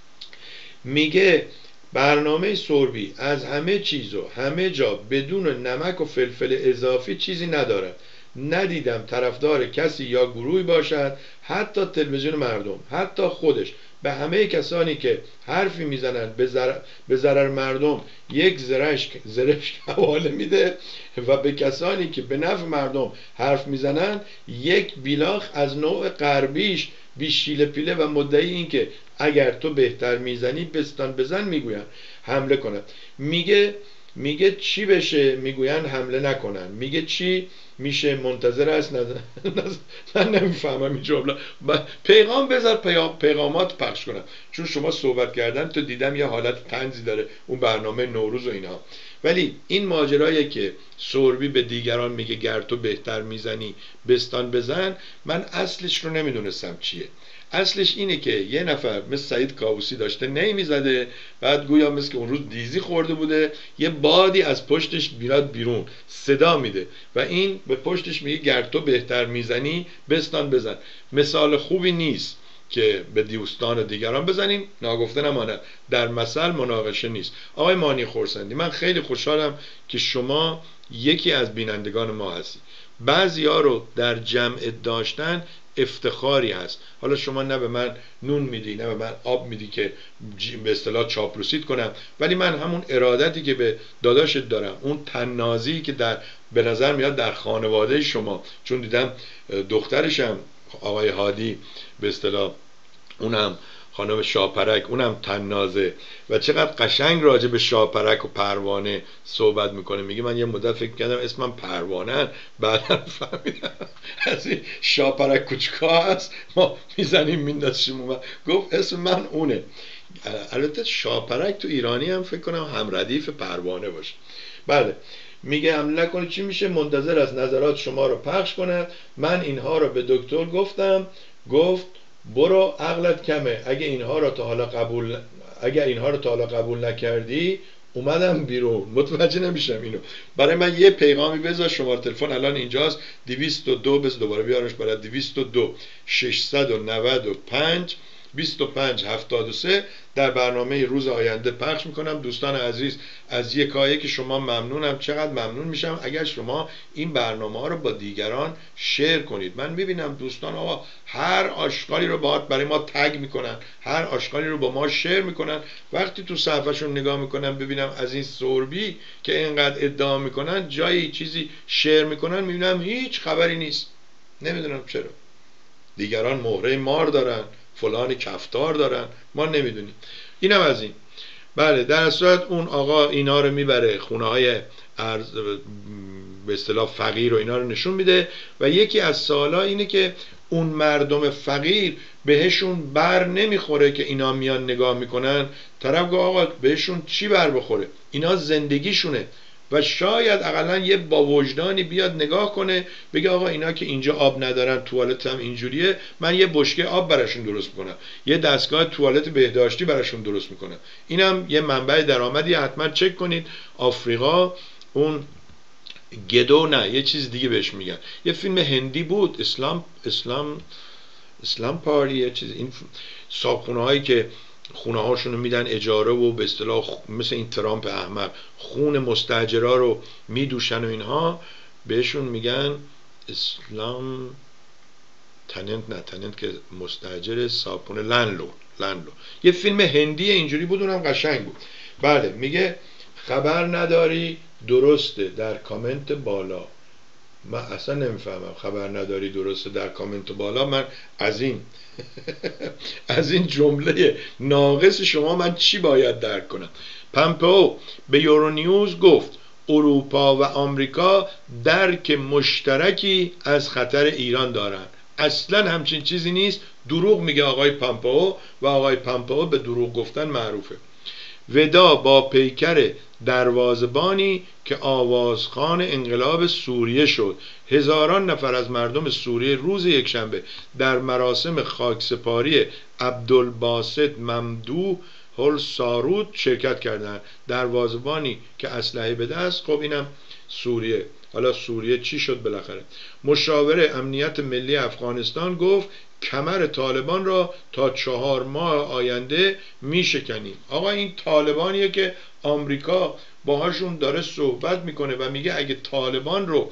میگه برنامه سوربی از همه چیز و همه جا بدون نمک و فلفل اضافی چیزی ندارد. ندیدم طرفدار کسی یا گروهی باشد، حتی تلویزیون مردم، حتی خودش، به همه کسانی که حرفی میزنند به ضرر مردم یک زرشک حواله میده و به کسانی که به نفع مردم حرف میزنند یک بیلاخ از نوع غربیش بیشیله پیله و مدعی این که اگر تو بهتر میزنی بستان بزن میگوین حمله کنند. میگه چی بشه؟ میگوین حمله نکنن. میگه چی میشه؟ منتظر است من نمیفهمم این جمله. پیغام بذار پیغامات پخش کنم، چون شما صحبت کردن تو دیدم یه حالت طنزی داره اون برنامه نوروز و اینها. ولی این ماجرایی که سوربی به دیگران میگه گر تو بهتر میزنی بستان بزن، من اصلش رو نمیدونستم چیه. اصلش اینه که یه نفر مثل سعید کاووسی داشته نمیزده، بعد گویا مثل که اون روز دیزی خورده بوده، یه بادی از پشتش میاد بیرون صدا میده و این به پشتش میگه گر تو بهتر میزنی بستان بزن. مثال خوبی نیست که به دوستان و دیگران بزنیم، ناگفته نماند در مثل مناقشه نیست. آقای مانی خورسندی، من خیلی خوشحالم که شما یکی از بینندگان ما هستی. بعضیا رو در جمع داشتن افتخاری هست. حالا شما نه به من نون میدی نه به من آب میدی که به اصطلاح چاپلوسیت کنم، ولی من همون ارادتی که به داداشت دارم، اون طنازی که به نظر میاد در خانواده شما، چون دیدم دخترشم آقای هادی به اصطلاح اونم خانم شاپرک اونم طنازه و چقدر قشنگ راجع به شاپرک و پروانه صحبت میکنه. میگه من یه مدت فکر کردم اسمم پروانه، بعدا فهمیدم از این شاپرک کوچکا هست ما میزنیم میندازیم و گفت اسم من اونه. البته شاپرک تو ایرانی هم فکر کنم هم ردیف پروانه باشه. بله، میگه حمله نکنه چی میشه؟ منتظر از نظرات شما رو پخش کنه. من اینها رو به دکتر گفتم، گفت برو عقلت کمه، اگه اینها رو تا حالا قبول نکردی اومدم بیرون. متوجه نمیشم اینو. برای من یه پیغامی بذار. شماره تلفن الان اینجاست 202 بس دوباره بیارمش برای 202 695 2573 در برنامه روز آینده پخش میکنم. دوستان عزیز، از یکایی که شما ممنونم، چقدر ممنون میشم اگر شما این برنامه ها رو با دیگران شیر کنید. من میبینم دوستان آقا هر آشغالی رو برای ما تگ میکنن، هر آشغالی رو با ما شیر میکنن. وقتی تو صفحهشون نگاه میکنم ببینم از این سوربی که اینقدر ادعا میکنن جایی چیزی شیر میکنن، میبینم هیچ خبری نیست. نمیدونم چرا. دیگران مهره مار دارن، فلان کفتار دارن، ما نمیدونیم. اینم از این. بله، در صورت اون آقا اینا رو میبره خونه های به اصطلاح فقیر و اینا رو نشون میده و یکی از سوالا اینه که اون مردم فقیر بهشون بر نمیخوره که اینا میان نگاه میکنن. طرف گفت آقا بهشون چی بر بخوره؟ اینا زندگیشونه و شاید اقلا یه با وجدانی بیاد نگاه کنه بگه آقا اینا که اینجا آب ندارن، توالت هم اینجوریه، من یه بشکه آب براشون درست میکنم، یه دستگاه توالت بهداشتی براشون درست میکنم. اینم یه منبع درآمدی. حتما چک کنید. آفریقا اون گدو، نه یه چیز دیگه بهش میگن، یه فیلم هندی بود، اسلام پاری، یه چیز، این صابخونه هایی که خونه هاشونو میدن اجاره و به اصطلاح مثل این ترامپ احمق خون مستاجرا رو میدوشن و اینها، بهشون میگن اسلام تننت که مستاجر، صابخونه لندلو. یه فیلم هندی اینجوری بود، اونم قشنگ بود. بله میگه خبر نداری درسته در کامنت بالا. من اصلا نمیفهمم خبر نداری درسته در کامنت بالا. من از این از این جمله ناقص شما من چی باید درک کنم؟ پامپئو به یورونیوز گفت اروپا و آمریکا درک مشترکی از خطر ایران دارند. اصلا همچین چیزی نیست. دروغ میگه آقای پامپئو و آقای پامپئو به دروغ گفتن معروفه. ودا با پیکر دروازبانی که آوازخوان انقلاب سوریه شد. هزاران نفر از مردم سوریه روز یکشنبه در مراسم خاکسپاری عبدالباسط ممدوح السارود شرکت کردند. دروازبانی که اسلحه به دست، خب اینم سوریه. حالا سوریه چی شد بالاخره؟ مشاور امنیت ملی افغانستان گفت کمر طالبان را تا 4 ماه آینده میشکنیم. آقا این طالبانیه که آمریکا باهاشون داره صحبت میکنه و میگه اگه طالبان رو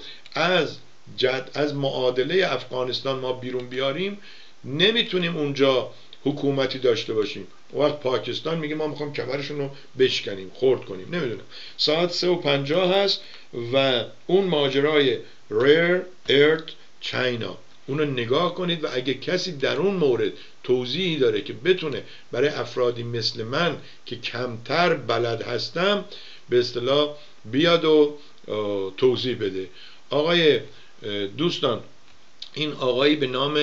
از معادله افغانستان ما بیرون بیاریم نمیتونیم اونجا حکومتی داشته باشیم. وقت پاکستان میگه ما میخوام کمرشون رو بشکنیم، خرد کنیم. نمیدونم. ساعت 3:50 هست و اون ماجرای ریر ارت چاینا اونو نگاه کنید و اگه کسی در اون مورد توضیحی داره که بتونه برای افرادی مثل من که کمتر بلد هستم به اصطلاح بیاد و توضیح بده. آقای دوستان، این آقایی به نام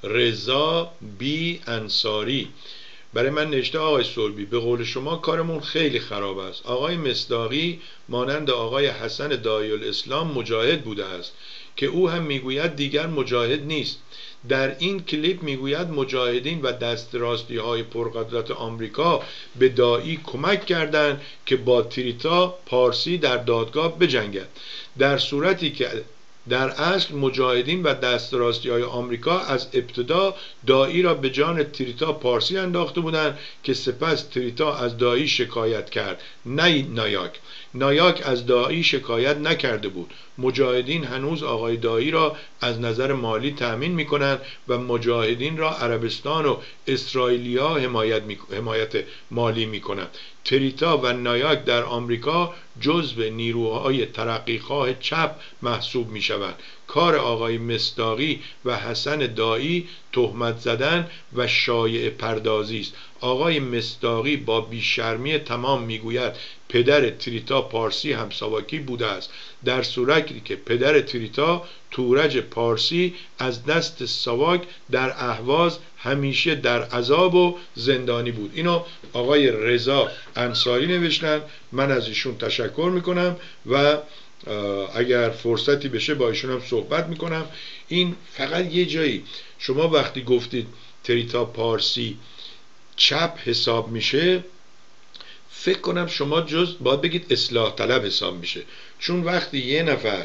رضا بی انصاری برای من نوشته آقای سلبی به قول شما کارمون خیلی خراب است. آقای مصداقی مانند آقای حسن داعی الاسلام مجاهد بوده است که او هم میگوید دیگر مجاهد نیست. در این کلیپ میگوید مجاهدین و دست راستی های پرقدرت آمریکا به داعی کمک کردند که با تریتا پارسی در دادگاه بجنگد، در صورتی که در اصل مجاهدین و دست راستی های آمریکا از ابتدا داعی را به جان تریتا پارسی انداخته بودند که سپس تریتا از داعی شکایت کرد، نه نایاک از داعی شکایت نکرده بود. مجاهدین هنوز آقای داعی را از نظر مالی تأمین میکنند و مجاهدین را عربستان و اسرائیلیا حمایت مالی میکنند. تریتا و نایاک در آمریکا جزو نیروهای ترقیخواه چپ محسوب میشوند. کار آقای مصداقی و حسن داعی تهمت زدن و شایعه پردازی است. آقای مصداقی با بیشرمی تمام میگوید پدر تریتا پارسی همساواکی بوده است، در صورتی که پدر تریتا تورج پارسی از دست ساواک در اهواز همیشه در عذاب و زندانی بود. اینو آقای رضا انصاری نوشتن. من از ایشون تشکر میکنم و اگر فرصتی بشه با ایشون هم صحبت میکنم. این فقط یه جایی شما وقتی گفتید تریتا پارسی چپ حساب میشه، فکر کنم شما باید بگید اصلاح طلب حساب میشه، چون وقتی یه نفر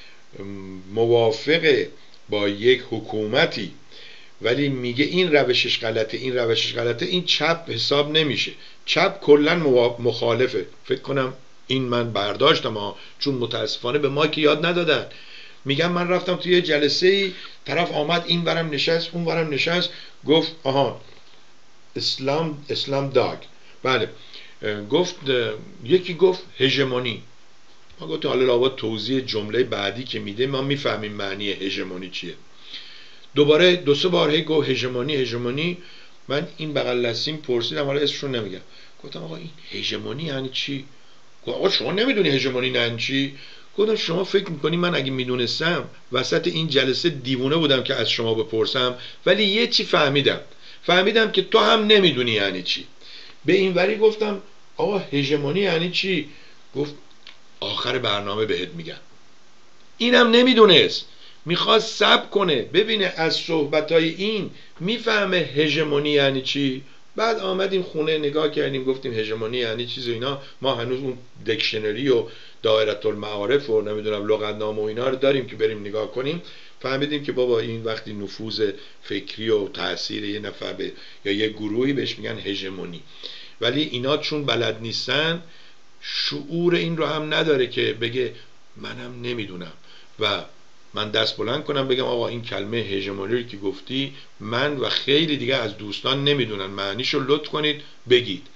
موافق با یک حکومتی ولی میگه این روشش غلطه این چپ حساب نمیشه. چپ کلا مخالفه. فکر کنم این من برداشتم چون متاسفانه به ما که یاد ندادن. میگم من رفتم توی جلسه ای، طرف آمد این ورم نشست اون ورم نشست، گفت آها اسلام داگ. بله گفت، یکی گفت هژمونی. ما گفتم حالا لابد توضیح جمله بعدی که میده ما میفهمیم معنی هژمونی چیه. دوباره 2-3 بار هی گفت هژمونی. من این بغل دستیم پرسیدم، حالا اسمشون نمیگم، گفتم آقا این هژمونی یعنی چی؟ گفت آقا شما نمیدونی هژمونی یعنی چی؟ گفتم شما فکر میکنی من اگه میدونستم وسط این جلسه دیوونه بودم که از شما بپرسم؟ ولی یه چی فهمیدم که تو هم نمیدونی یعنی چی. به این وری گفتم آقا هژمونی یعنی چی؟ گفت آخر برنامه بهت میگم. اینم نمیدونست، میخواست صبر کنه ببینه از صحبتای این میفهمه هژمونی یعنی چی. بعد آمدیم خونه نگاه کردیم گفتیم هژمونی یعنی چیز و اینا. ما هنوز اون دکشنری و دایره المعارف و نمیدونم لغتنامه و اینا رو داریم که بریم نگاه کنیم. فهمیدیم که بابا این وقتی نفوذ فکری و تأثیر یه نفر یا یه گروهی بهش میگن هژمونی. ولی اینا چون بلد نیستن شعور این رو هم نداره که بگه منم نمیدونم و من دست بلند کنم بگم آقا این کلمه هژمونی رو که گفتی من و خیلی دیگه از دوستان نمیدونن معنیشو لطف کنید بگید.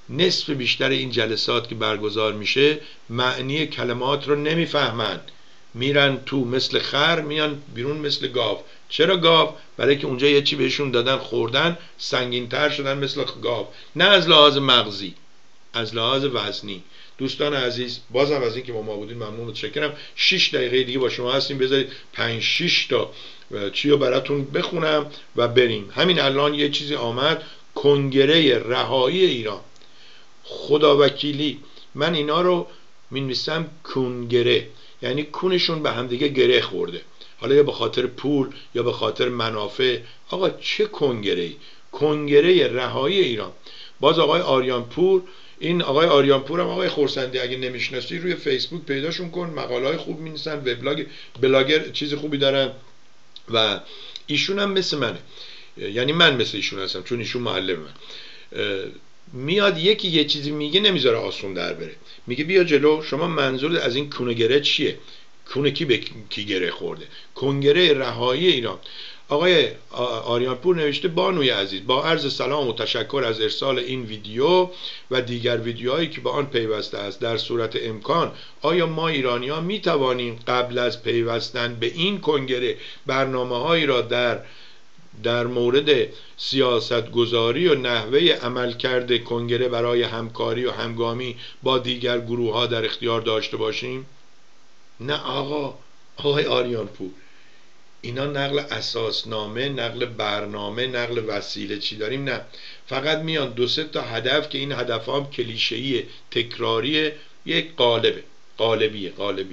نصف بیشتر این جلسات که برگزار میشه معنی کلمات رو نمیفهمن، میرن تو مثل خر میان بیرون مثل گاو. چرا گاو؟ برای که اونجا یه چی بهشون دادن خوردن، سنگین‌تر شدن مثل گاو. نه از لحاظ مغزی، از لحاظ وزنی. دوستان عزیز، بازم از این که با ما بودین ممنون، متشکرم. 6 دقیقه دیگه با شما هستیم، بذارید 5-6 تا چی رو براتون بخونم و بریم. همین الان یه چیزی آمد، کنگره رهایی ایران. خدا وکیلی من اینا رو می‌نویسم کنگره، یعنی کونشون به همدیگه گره خورده، حالا یا به خاطر پول یا به خاطر منافع. آقا چه کنگره‌ای؟ کنگره رهایی ایران. باز آقای آریانپور، این آقای آریانپور هم آقای خورسندی اگه نمیشناسی روی فیسبوک پیداشون کن، مقاله‌های خوب می‌نویسن، وبلاگ بلاگر چیز خوبی دارن و ایشون هم مثل منه، یعنی من مثل ایشون هستم چون ایشون معلم من. میاد یکی یه چیزی میگه نمیذاره آسون در بره، میگه بیا جلو، شما منظور از این کونه چیه؟ کونه کی به کی گره خورده؟ کنگره رهایی ایران. آقای آریانپور نوشته بانوی عزیز، با عرض سلام و تشکر از ارسال این ویدیو و دیگر ویدیوهایی که به آن پیوسته است. در صورت امکان آیا ما ایرانیان می توانیم قبل از پیوستن به این کنگره برنامه‌هایی را در مورد سیاست گذاری و نحوه عملکرد کنگره برای همکاری و همگامی با دیگر گروه ها در اختیار داشته باشیم؟ نه آقای آریانپور، اینا نقل اساسنامه، نقل برنامه، نقل وسیله چی داریم؟ نه، فقط میان 2-3 تا هدف که این هدف هم کلیشه‌ای تکراریه، یک قالبیه.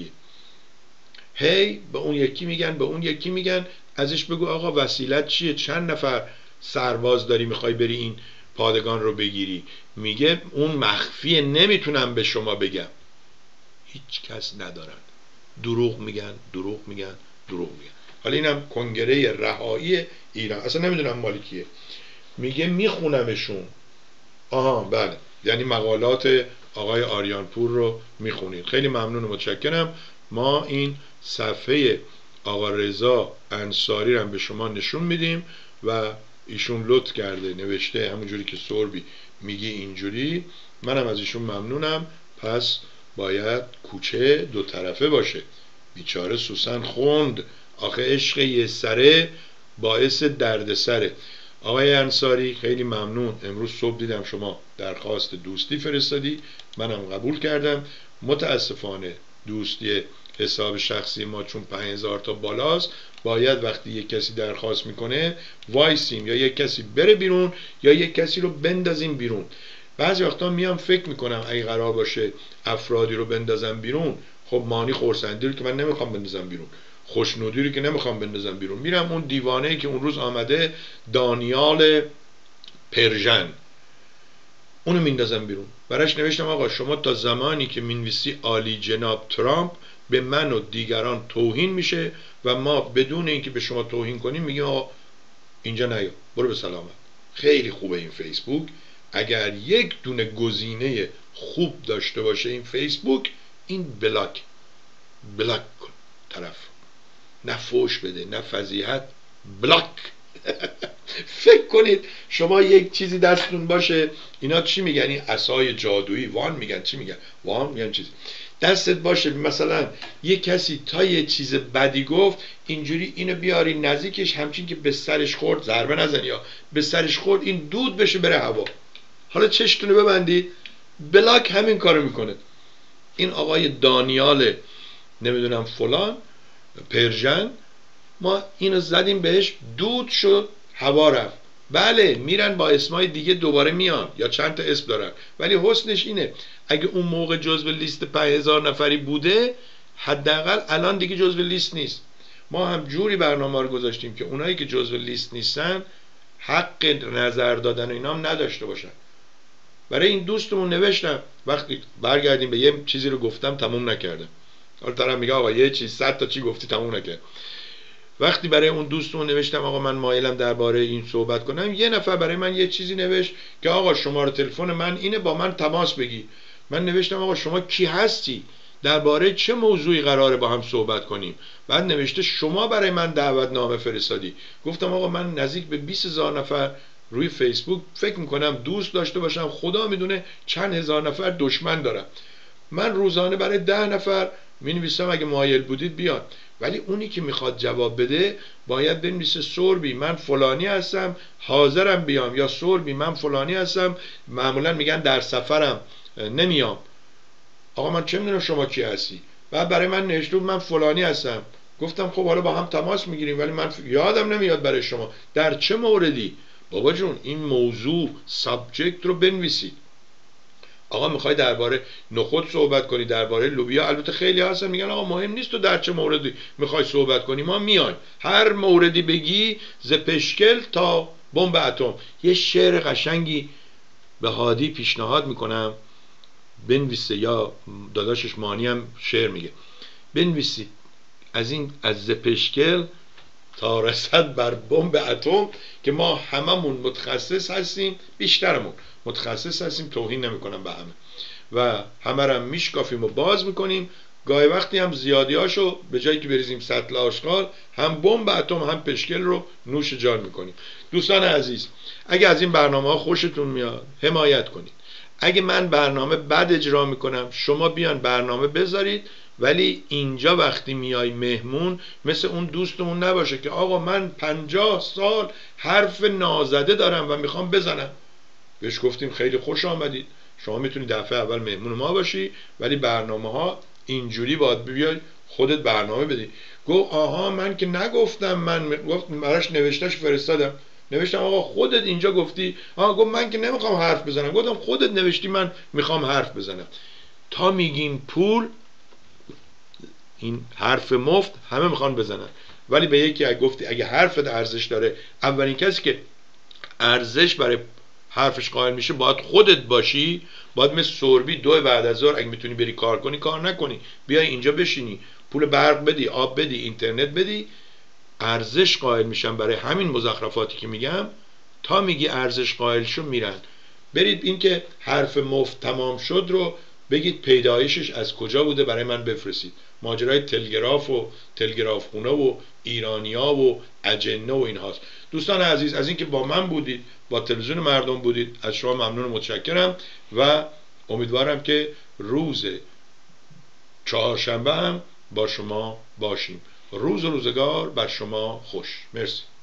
هی به اون یکی میگن، به اون یکی میگن، ازش بگو آقا وسیلت چیه؟ چند نفر سرباز داری میخوای بری این پادگان رو بگیری؟ میگه اون مخفیه، نمیتونم به شما بگم. هیچ کس ندارن، دروغ میگن. حالا اینم کنگره رهایی ایران، اصلا نمیدونم مال کیه. میگه میخونمشون. آها بله، یعنی مقالات آقای آریانپور رو میخونید. خیلی ممنون و متشکرم. ما این صفحه آقا رضا انصاری رو به شما نشون میدیم و ایشون لطف کرده نوشته همونجوری که سربی میگی اینجوری. منم از ایشون ممنونم. پس باید کوچه 2 طرفه باشه. بیچاره سوسن خوند، آخه عشق یه سره باعث دردسره. آقای انصاری خیلی ممنون. امروز صبح دیدم شما درخواست دوستی فرستادی، منم قبول کردم. متاسفانه دوستی حساب شخصی ما چون 5000 تا بالاست، باید وقتی یک کسی درخواست میکنه وایسیم، یا یک کسی بره بیرون یا یک کسی رو بندازیم بیرون. بعضی وقتا میام فکر میکنم اگه قرار باشه افرادی رو بندازم بیرون، خب مانی خورسندی رو که من نمیخوام بندازم بیرون، خوشنودی رو که نمیخوام بندازم بیرون، میرم اون دیوانه‌ای که اون روز آمده، دانیال پرژن، اونو میندازم بیرون. براش نوشتم آقا شما تا زمانی که مینویسی عالی جناب ترامپ به من و دیگران توهین میشه و ما بدون اینکه به شما توهین کنیم میگیم آقا اینجا نیا، برو به سلامت. خیلی خوبه این فیسبوک. اگر یک دونه گزینه خوب داشته باشه این فیسبوک، این بلاک کن طرف، نه فوش بده نه فضیحت، بلاک. فکر کنید شما یک چیزی دستتون باشه، اینا چی میگن، این عصای جادویی وان میگن، چی میگن؟ وان میگن چیزی دستت باشه، مثلا یک کسی تا یه چیز بدی گفت، اینجوری اینو بیاری نزدیکش، همچین که به سرش خورد ضربه نزنی، یا به سرش خورد این دود بشه بره هوا. حالا چشتونو ببندید، بلاک همین کارو میکنه. این آقای دانیال نمیدونم فلان پرژن، ما اینو زدیم بهش، دود شد، هوا رفت. بله میرن با اسمای دیگه دوباره میان یا چند تا اسم دارن، ولی حسنش اینه اگه اون موقع جزو لیست 5000 نفری بوده، حداقل الان دیگه جزو لیست نیست. ما هم جوری برنامه رو گذاشتیم که اونایی که جزو لیست نیستن حق نظر دادن و اینا هم نداشته باشن. برای این دوستمون نوشتم، وقتی برگردیم به یه چیزی رو گفتم تموم نکردم، حالا طرف میگه آقا یه چیز 100 تا چی گفتی تموم نکرد. وقتی برای اون دوستمون نوشتم آقا من مایلم درباره این صحبت کنم، یه نفر برای من یه چیزی نوشت که آقا شماره تلفن من اینه، با من تماس بگی. من نوشتم آقا شما کی هستی؟ درباره چه موضوعی قراره با هم صحبت کنیم؟ بعد نوشته شما برای من دعوتنامه فرستادی. گفتم آقا من نزدیک به 20000 نفر روی فیسبوک فکر میکنم دوست داشته باشم، خدا میدونه چند هزار نفر دشمن دارم. من روزانه برای 10 نفر می نویسم اگه مایل بودید بیان، ولی اونی که میخواد جواب بده باید بنویسه سوربی من فلانی هستم حاضرم بیام، یا سوربی من فلانی هستم معمولا میگن در سفرم نمیام. آقا من چه میدونم شما کی هستی؟ بعد برای من نوشته من فلانی هستم. گفتم خب حالا با هم تماس میگیریم، ولی من یادم نمیاد برای شما در چه موردی. بابا جون این موضوع سابجکت رو بنویسید. آقا میخوای درباره نخود صحبت کنی، درباره لوبیا، البته خیلی هستن میگن آقا مهم نیست تو در چه موردی میخوای صحبت کنی، ما میایم هر موردی بگی، ز پشکل تا بمب اتم. یه شعر قشنگی به هادی پیشنهاد میکنم بنویسه، یا داداشش مانی هم شعر میگه، بنویسید از ز پشکل تا رسد بر بمب اتم، که ما هممون متخصص هستیم، بیشترمون متخصص هستیم، توهین نمیکنم به همه، و همه رو میشکافیم و باز میکنیم. گاهی وقتی هم زیادیاشو به جایی که بریزیم سطل آشغال، هم بمب اتم هم پشکل رو نوش جان میکنیم. دوستان عزیز، اگه از این برنامه ها خوشتون میاد حمایت کنید. اگه من برنامه بد اجرا میکنم شما بیان برنامه بذارید، ولی اینجا وقتی میای مهمون مثل اون دوستمون نباشه که آقا من 50 سال حرف نازده دارم و میخوام بزنم. بهش گفتیم خیلی خوش آمدید، شما میتونی دفعه اول مهمون ما باشی، ولی برنامه ها اینجوری باید بیای خودت برنامه بدی. گفت آها من که نگفتم، من گفت براش نوشتش فرستادم، نوشتم آقا خودت اینجا گفتی. گفت من که نمیخوام حرف بزنم. گفتم خودت نوشتی من میخوام حرف بزنم. تا میگیم پول، این حرف مفت همه میخوان بزنن، ولی به یکی اگه گفتی اگه حرفت ارزش داره، اولین کسی که ارزش برای حرفش قائل میشه باید خودت باشی. باید مثل سوربی 2 بعد از ظهر اگه میتونی بری کار کنی کار نکنی، بیای اینجا بشینی، پول برق بدی، آب بدی، اینترنت بدی، ارزش قائل میشن برای همین مزخرفاتی که میگم. تا میگی ارزش قائل شو میرن. برید این که حرف مفت تمام شد رو بگید پیدایشش از کجا بوده برای من بفرستید. ماجرای تلگراف و تلگراف خونه و ایرانیا و اجنه و اینهاست. دوستان عزیز، از اینکه با من بودید، با تلویزیون مردم بودید، از شما ممنون و متشکرم و امیدوارم که روز چهارشنبه هم با شما باشیم. روز و روزگار بر شما خوش. مرسی.